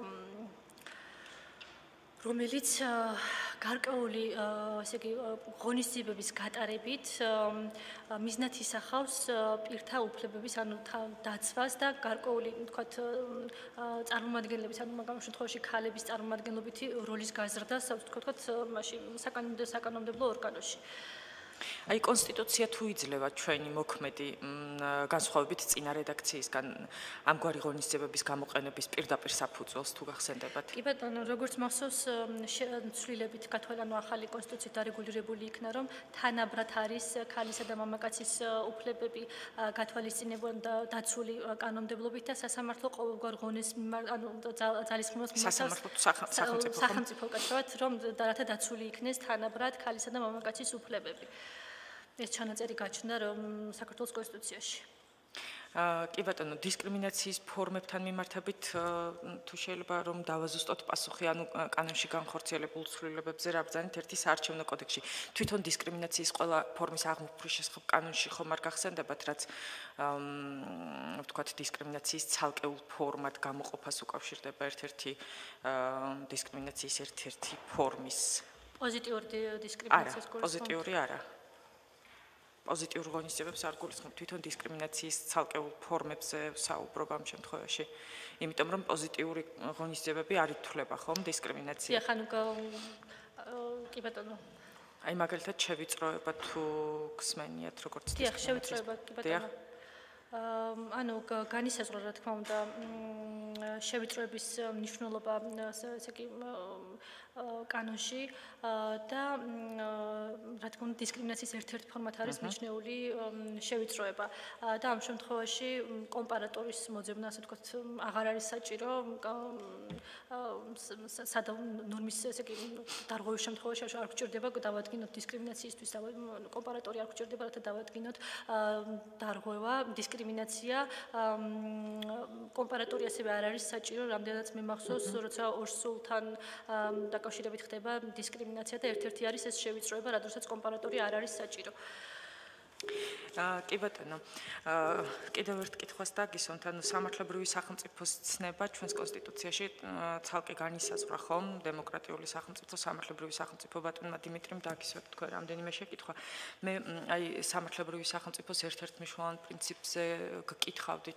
რომელიც გარკვეული ესე იგი ღონისძიებების გატარებით მიზნად ისახავს პირთა უფლებების ანუ დაცვას და გარკვეული ვთქვათ წარმომადგენლების ანუ მაგამ შემთხვევაში ქალების წარმომადგენლობითი როლის გაზრდას ვთქვათ მაშინ საკანონმდებლო ორგანოში. აი კონსტიტუცია თუ იძლევა ჩვენი მოქმედი განსხვავებით წინა რედაქციისგან ამგვარი ღონისძიებების გამოყენების პირდაპირ საფუძველს თუ გახსენდებათ? კი ბატონო, როგორც მახსოვს, ცვლილებით გათვალა ახალი კონსტიტუციით დარეგულირებული იქნა, რომ თანაბრად არის ქალისა და მამაკაცის უფლებები გათვალისწინებულ და დაცული კანონმდებლობით და სასამართლო ყოველგვარ ღონეს ანუ ძალისხმევას მიმართავს სახელმწიფო კავშირად, რომ რათა დაცული იქნეს თანაბრად ქალისა და მამაკაცის უფლებები. ეს ჩანაწერი გაჩნდა რომ საქართველოს კონსტიტუციაში. კი ბატონო, დისკრიმინაციის ფორმებთან მიმართებით თუ შეიძლება რომ დავაზუსტოთ პასუხი, ანუ კანონში განხორციელებულ ცვლილებებზე რა ბრძანით ერთი საარჩევნო კოდექსში. თვითონ დისკრიმინაციის ყველა ფორმის აღმოფხრის შესახებ კანონში ხომ არ გახსენდებათ, რაც ვთქვათ დისკრიმინაციის ცალკეულ ფორმად გამოყოფას უკავშირდება ერთ-ერთი დისკრიმინაციის ერთ-ერთი ფორმის პოზიტიური დისკრიმინაციის გულისხმობ. არა, პოზიტიური არა. პოზიტიურ ღონისძიებებს არ გულისხმობ, თვითონ დისკრიმინაციის ცალკეულ ფორმებზე საუბრობ ამ შემთხვევაში. იმიტომ რომ პოზიტიური ღონისძიებები არ ითვლება ხომ დისკრიმინაცია. დიახ, ანუ კი ბატონო. აი მაგალითად შევიწროება თუ გსმენიათ როგორც დისკრიმინაცია. დიახ, შევიწროება კი ბატონო. ანუ განისაზღვრა რა თქმა უნდა შევიწროების მნიშვნელობა ესე იგი კანონში და რა თქმა უნდა დისკრიმინაციის ერთ-ერთი ფორმად არის მიჩნეული შევიწროება და ამ შემთხვევაში კომპარატორის მოძებნა ასე ვთქვათ აღარ არის საჭირო სადა ნორმის ესე იგი დარღვევის შემთხვევაში არ გვჭირდება დავადგინოთ დისკრიმინაციისთვის და კომპარატორი არ გვჭირდება რათა დავადგინოთ დარღვევა დისკრიმინაცია კომპარატორი ასევე არ არის საჭირო რამდენადაც მე მახსოვს როცა ორსულთან დაკავშირებით ხდება დისკრიმინაცია და ერთ-ერთი არის ეს შევიწროება რადგანაც კომპარატორი არ არის საჭირო. კი ბატონო, კიდევ ერთ კითხვას დაგისვამთ, ანუ სამართლებრივი სახელმწიფოს ცნება ჩვენს კონსტიტუციაში ცალკე განისაზღვრა ხომ დემოკრატიული სახელმწიფო, სამართლებრივი სახელმწიფო ბატონმა დიმიტრიმ დაგისვათ თქვენ რამდენიმე შეკითხვა. მე აი სამართლებრივი სახელმწიფოს ერთ-ერთ მნიშვნელოვან პრინციპზე გკითხავდით.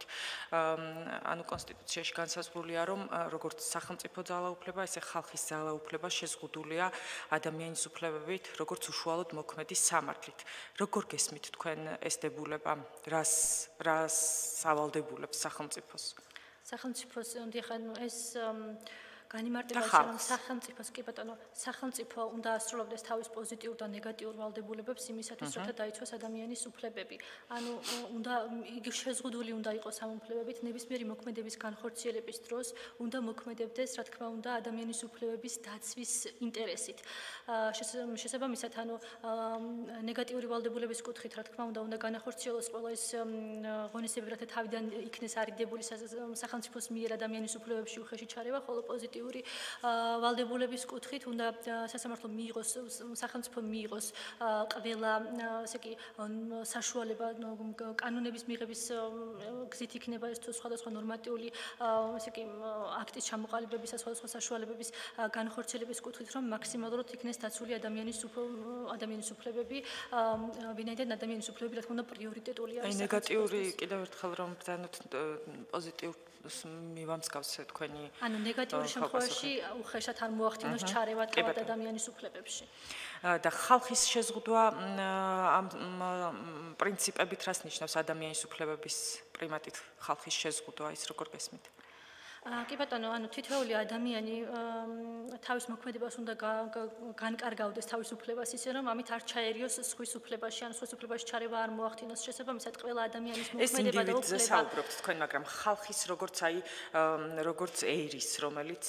ანუ კონსტიტუციაში განსაზღვრულია, რომ როგორც სახელმწიფო ძალაუფლება, ესე ხალხის ძალაუფლება შეზღუდულია ადამიანის უფლებებით, როგორც უშუალოდ მოქმედი სამართლით. როგორ გესმით თქვენ ეს დებულება რას რას სავალდებულებს სახელმწიფოს სახელმწიფოს დიხან ეს განიმარტებაში რომ სახელმწიფოს კი ბატონო სახელმწიფო უნდა ასრულებდეს თავის პოზიტიურ და ნეგატიურ ვალდებულებებს იმისათვის რომ დაიცვას ადამიანის უფლებები ანუ უნდა იგი შეზღუდული უნდა იყოს ამ უფლებებით ნებისმიერი მოქმედების განხორციელების დროს უნდა მოქმედებდეს რა თქმა უნდა ადამიანის უფლებების დაცვის ინტერესით შესაბამისად ანუ ნეგატიური ვალდებულების კუთხით რა თქმა უნდა უნდა განახორციელოს ყველა ეს ღონისძიებები რათა თავიდან იქნეს არიდებული სახელმწიფოს მიერ ადამიანის უფლებებში უხეში ჩარევა ხოლო პოზიტიური ვალდებულების კუთხით უნდა სასამართლომ მიიღოს სახელმწიფომ მიიღოს ყველა ესე იგი საშუალება კანონების მიღების გზით იქნება ეს თუ სხვადასხვა ნორმატიული ესე იგი აქტის ჩამოყალიბების და სხვადასხვა საშუალებების განხორციელების კუთხით რომ მაქსიმალურად იქნეს დაცული ადამიანის ადამიანის უფლებები ვინაიდან ადამიანის უფლებები რა თქმა უნდა პრიორიტეტულია აი ნეგატიური კიდევ ერთხელ რომ ბრძანოთ პოზიტიურ მივამსგავსე თქვენი ანუ ნეგატიური შემთხვევაში უხეშად არ მოახდინოს ჩარევა თავად ადამიანის უფლებებში და ხალხის შეზღუდვა ამ პრინციპებით რას ნიშნავს ადამიანის უფლებების პრიმატით ხალხის შეზღუდვა ის როგორ გესმით კი ბატონო, ანუ თითოეული ადამიანი თავის მოქმედებას უნდა განკარგავდეს თავის უფლებას ისე რომ ამით არ ჩაერიოს სხვის უფლებაში, ან სხვის უფლებაში ჩარევა არ მოახდინოს. შესაბამისად, ყველა ადამიანის მოქმედება და უფლება. ეს საუბრობთ თქვენ, მაგრამ ხალხის როგორც აი როგორც ეირის, რომელიც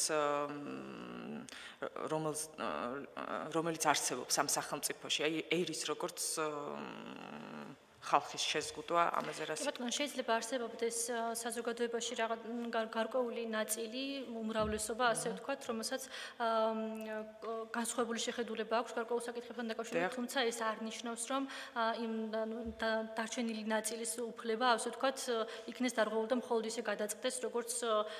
რომელიც რომელიც არსებობს ამ სახელმწიფოში, აი ეირის როგორც ხალხის შეზღუდვა ამაზე რას ბატონო შეიძლება არსებობდეს საზოგადოებაში რაღაც გარკვეული ნაწილი უმრავლესობა ასე ვთქვათ რომელსაც განსხვავებული შეხედულება აქვს გარკვეულ საკითხებთან დაკავშირებით თუმცა ეს არ ნიშნავს რომ იმ დარჩენილი ნაწილის უფლება ასე ვთქვათ იქნეს დარღვეული და მხოლოდ ისე გადაწყდეს როგორც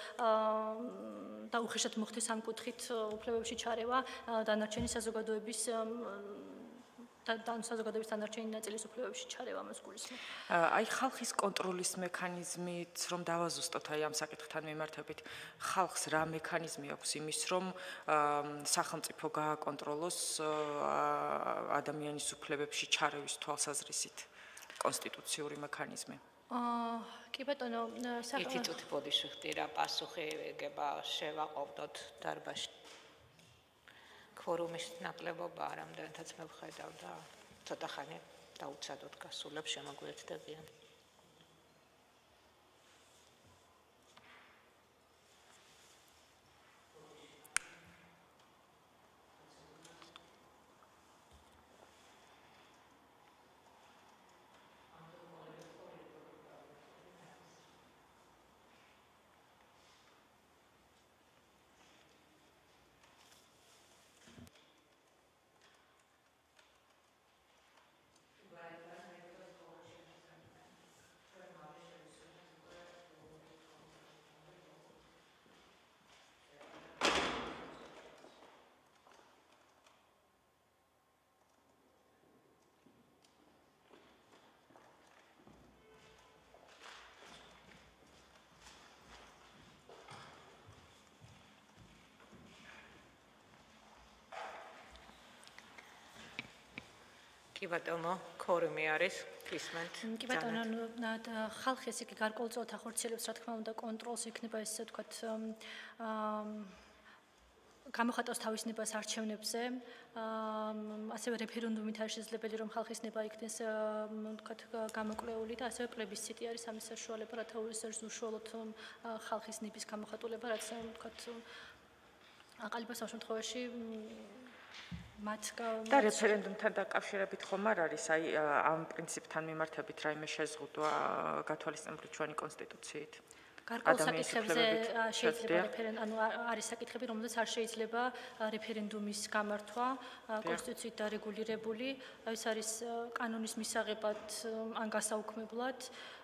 და უხეშად მოხდეს ამ კუთხით უფლებებში ჩარევა დანარჩენი საზოგადოების და საზოგადოების დანარჩენი ნაწილის უფლებებში ჩარევა მას გულისხმობ. აი ხალხის კონტროლის მექანიზმით რომ დავაზუსტოთ აი ამ საკითხთან მიმართებით, ხალხს რა მექანიზმი აქვს იმის რომ სახელმწიფო გააკონტროლოს ადამიანის უფლებებში ჩარევის თვალსაზრისით კონსტიტუციური მექანიზმი? აა კი ბატონო, იცით თუ ბოდიში ხტირა პასუხი ეგება შევაყოვდოთ დარბაზში. ფორუმის ნაკლებობა რამდენადაც მე ვხედავ და ცოტა ხანი დაუცადოთ გასულებს შემოგვეცდებიან. კი ბატონო, ქორუმი არის, გისმენთ. კი ბატონო, ხალხი ესე იგი გარკვეულწილად ახორციელებს, რა თქმა უნდა, კონტროლს იქნება ესე ვთქვათ, გამოხატავს თავის ნებას არჩევნებზე, ასევე რეფერენდუმით არის შესაძლებელი, რომ ხალხის ნება იქნეს ვთქვათ, გამოკვლეული და ასევე პლებისციტი არის ამის საშუალება, რათა უშუალოდ ხალხის ნების გამოხატულება, რაც ვთქვათ, აყალიბებს ამ შემთხვევაში და რეფერენდუმთან დაკავშირებით ხომ არ არის აი ამ პრინციპთან მიმართებით რაიმე შეზღუდვა გათვალისწინებული ჩვენი კონსტიტუციით? გარკვეულ საკითხებზე შეიძლება რეფერენდუმ, ანუ არის საკითხები, რომელზეც არ შეიძლება რეფერენდუმის გამართვა, კონსტიტუციით დარეგულირებული, ეს არის კანონის მისაღებად ან გასაუქმებლად,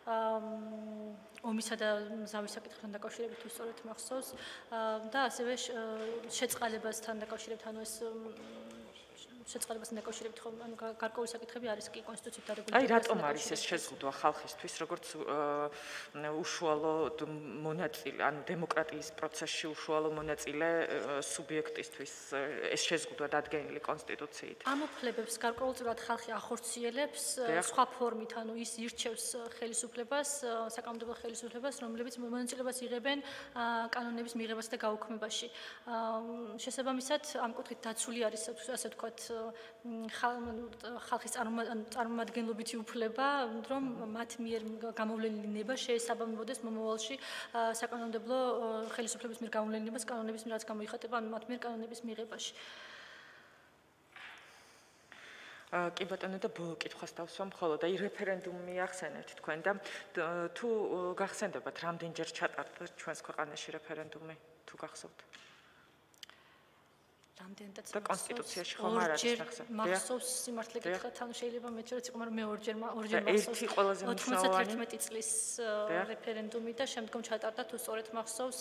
ომისა და მზავის საკითხთან დაკავშირებით თუ სწორედ მახსოვს და ასევე შეწყალებასთან დაკავშირებით, ანუ ეს შეწყალებასთან დაკავშირებით ხომ ანუ გარკვეული საკითხები არის კი კონსტიტუციით დარეგულირებული. აი რატომ არის ეს შეზღუდვა ხალხისთვის, როგორც უშუალო მონაწილე, ანუ დემოკრატიის პროცესში უშუალო მონაწილე სუბიექტისთვის ეს შეზღუდვა დადგენილი კონსტიტუციით? ამ უფლებებს გარკვეულწილად ხალხი ახორციელებს სხვა ფორმით, ანუ ის ირჩევს ხელისუფლებას, საკანონმდებლო ხელისუფლებას, რომლებიც მონაწილეობას იღებენ კანონების მიღებასა და გაუქმებაში. შესაბამისად, ამ კუთხით დაცული არის ასე ვთქვათ ხალხის წარმომადგენლობითი უფლება, რომ მათ მიერ გამოვლენილი ნება შეესაბამებოდეს მომავალში საკანონმდებლო ხელისუფლების მიერ გამოვლენილი ნებას კანონების მიერ რაც გამოიხატება, ანუ მათ მიერ კანონების მიღებაში. კი ბატონო და ბოლო კითხვას დავსვამ მხოლოდ აი რეფერენდუმი ახსენეთ თქვენ და თუ გახსენდებათ რამდენჯერ ჩატარდა ჩვენს ქვეყანაში რეფერენდუმი თუ გახსოვთ? რამდენადაც და კონსტიტუციაში ხომ არ არის ნახსენები? მახსოვს სიმართლე გითხრათ, ანუ შეიძლება მე შეიძლება იყო, მაგრამ მე ორჯერ ორჯერ მახსოვს. ერთი ყველაზე მნიშვნელოვანი ოცდაათერთმეტი წლის რეფერენდუმი და შემდგომ ჩატარდა თუ სწორედ მახსოვს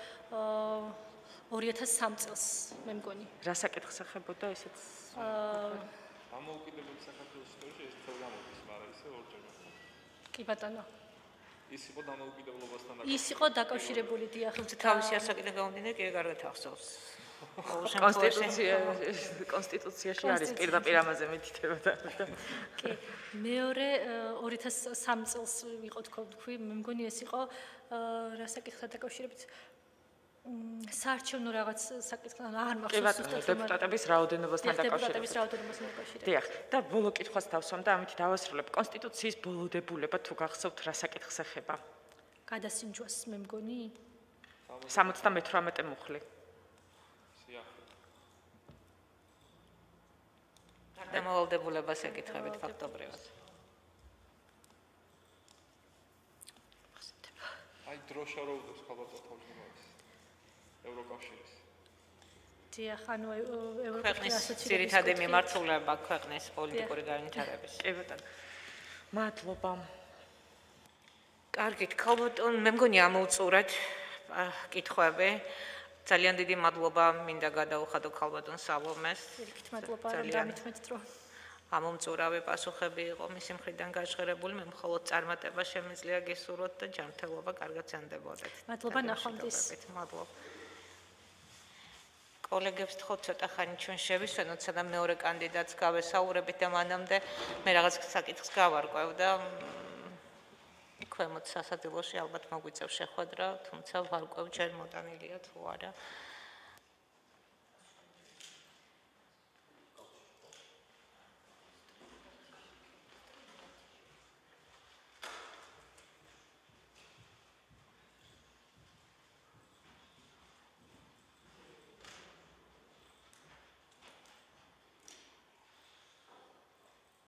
ორი ათას სამი წელს, მე მგონი. რა საკითხს ეხებოდა ესეც? ამოუკიდებელი საქართველოს ისტორიაში ეს თორე გამოდის, მაგრამ ისე ორჯერ. კი ბატონო. ის იყო დამოუკიდებლობასთან დაკავშირებული. ის იყო დაკავშირებული დიახ. თავისი ასაკიდან გამომდინარე, კი კარგად ახსოვს. კონსტიტუცია კონსტიტუციაში არის პირდაპირ ამაზე მითითება და კი მეორე ორი ათას სამი წელს იყო თქვი მე მგონი ეს იყო რა საკითხთან დაკავშირებით საარჩევნო რაღაც საკითხთან არ მახსოვს ზუსტად დეპუტატების რაოდენობასთან დაკავშირებით დეპუტატების რაოდენობასთან დაკავშირებით დიახ და ბოლო კითხვას დავსვამ და ამით დავასრულებ კონსტიტუციის ბოლო დებულება თუ გახსოვთ რა საკითხს ეხება გადასინჯვას მე მგონი სამოცდამეთვრამეტე მუხლი დამოვალდებულებას ეკითხებით ფაქტობრივად. აი დროშა რო უდევს ხალხთა თავმჯდომარის ევროკავშირის. დიახ, ანუ ევროპის ასოციაციის ძირითადი მიმართულება ქვეყნის პოლიტიკური განვითარების. კი ბატონო. მადლობა. კარგით, ქალბატონ, მე მგონი ამოუწურეთ კითხვები. ძალიან დიდი მადლობა მინდა გადაუხადო ქალბატონ სალომეს. დიდი მადლობა რომ დამითმეთ დრო. ამომწურავი პასუხები იყო მისი მხრიდან გაჟღერებული, მე მხოლოდ წარმატება შემიძლია გისურვოთ და ჯანმრთელობა კარგად ზანდებოდეთ. მადლობა ნახვამდის. მადლობა. კოლეგებს თხოვთ ცოტა ხანი ჩვენ შევისვენოთ, სადაც მეორე კანდიდატს გავესაუბრებით და მანამდე მე რაღაც საკითხს გავარკვევ და ქვემოთ სასადილოში ალბათ მოგვიწევს შეხვედრა, თუმცა ვარკვევ ჯერ მოტანილია თუ არა.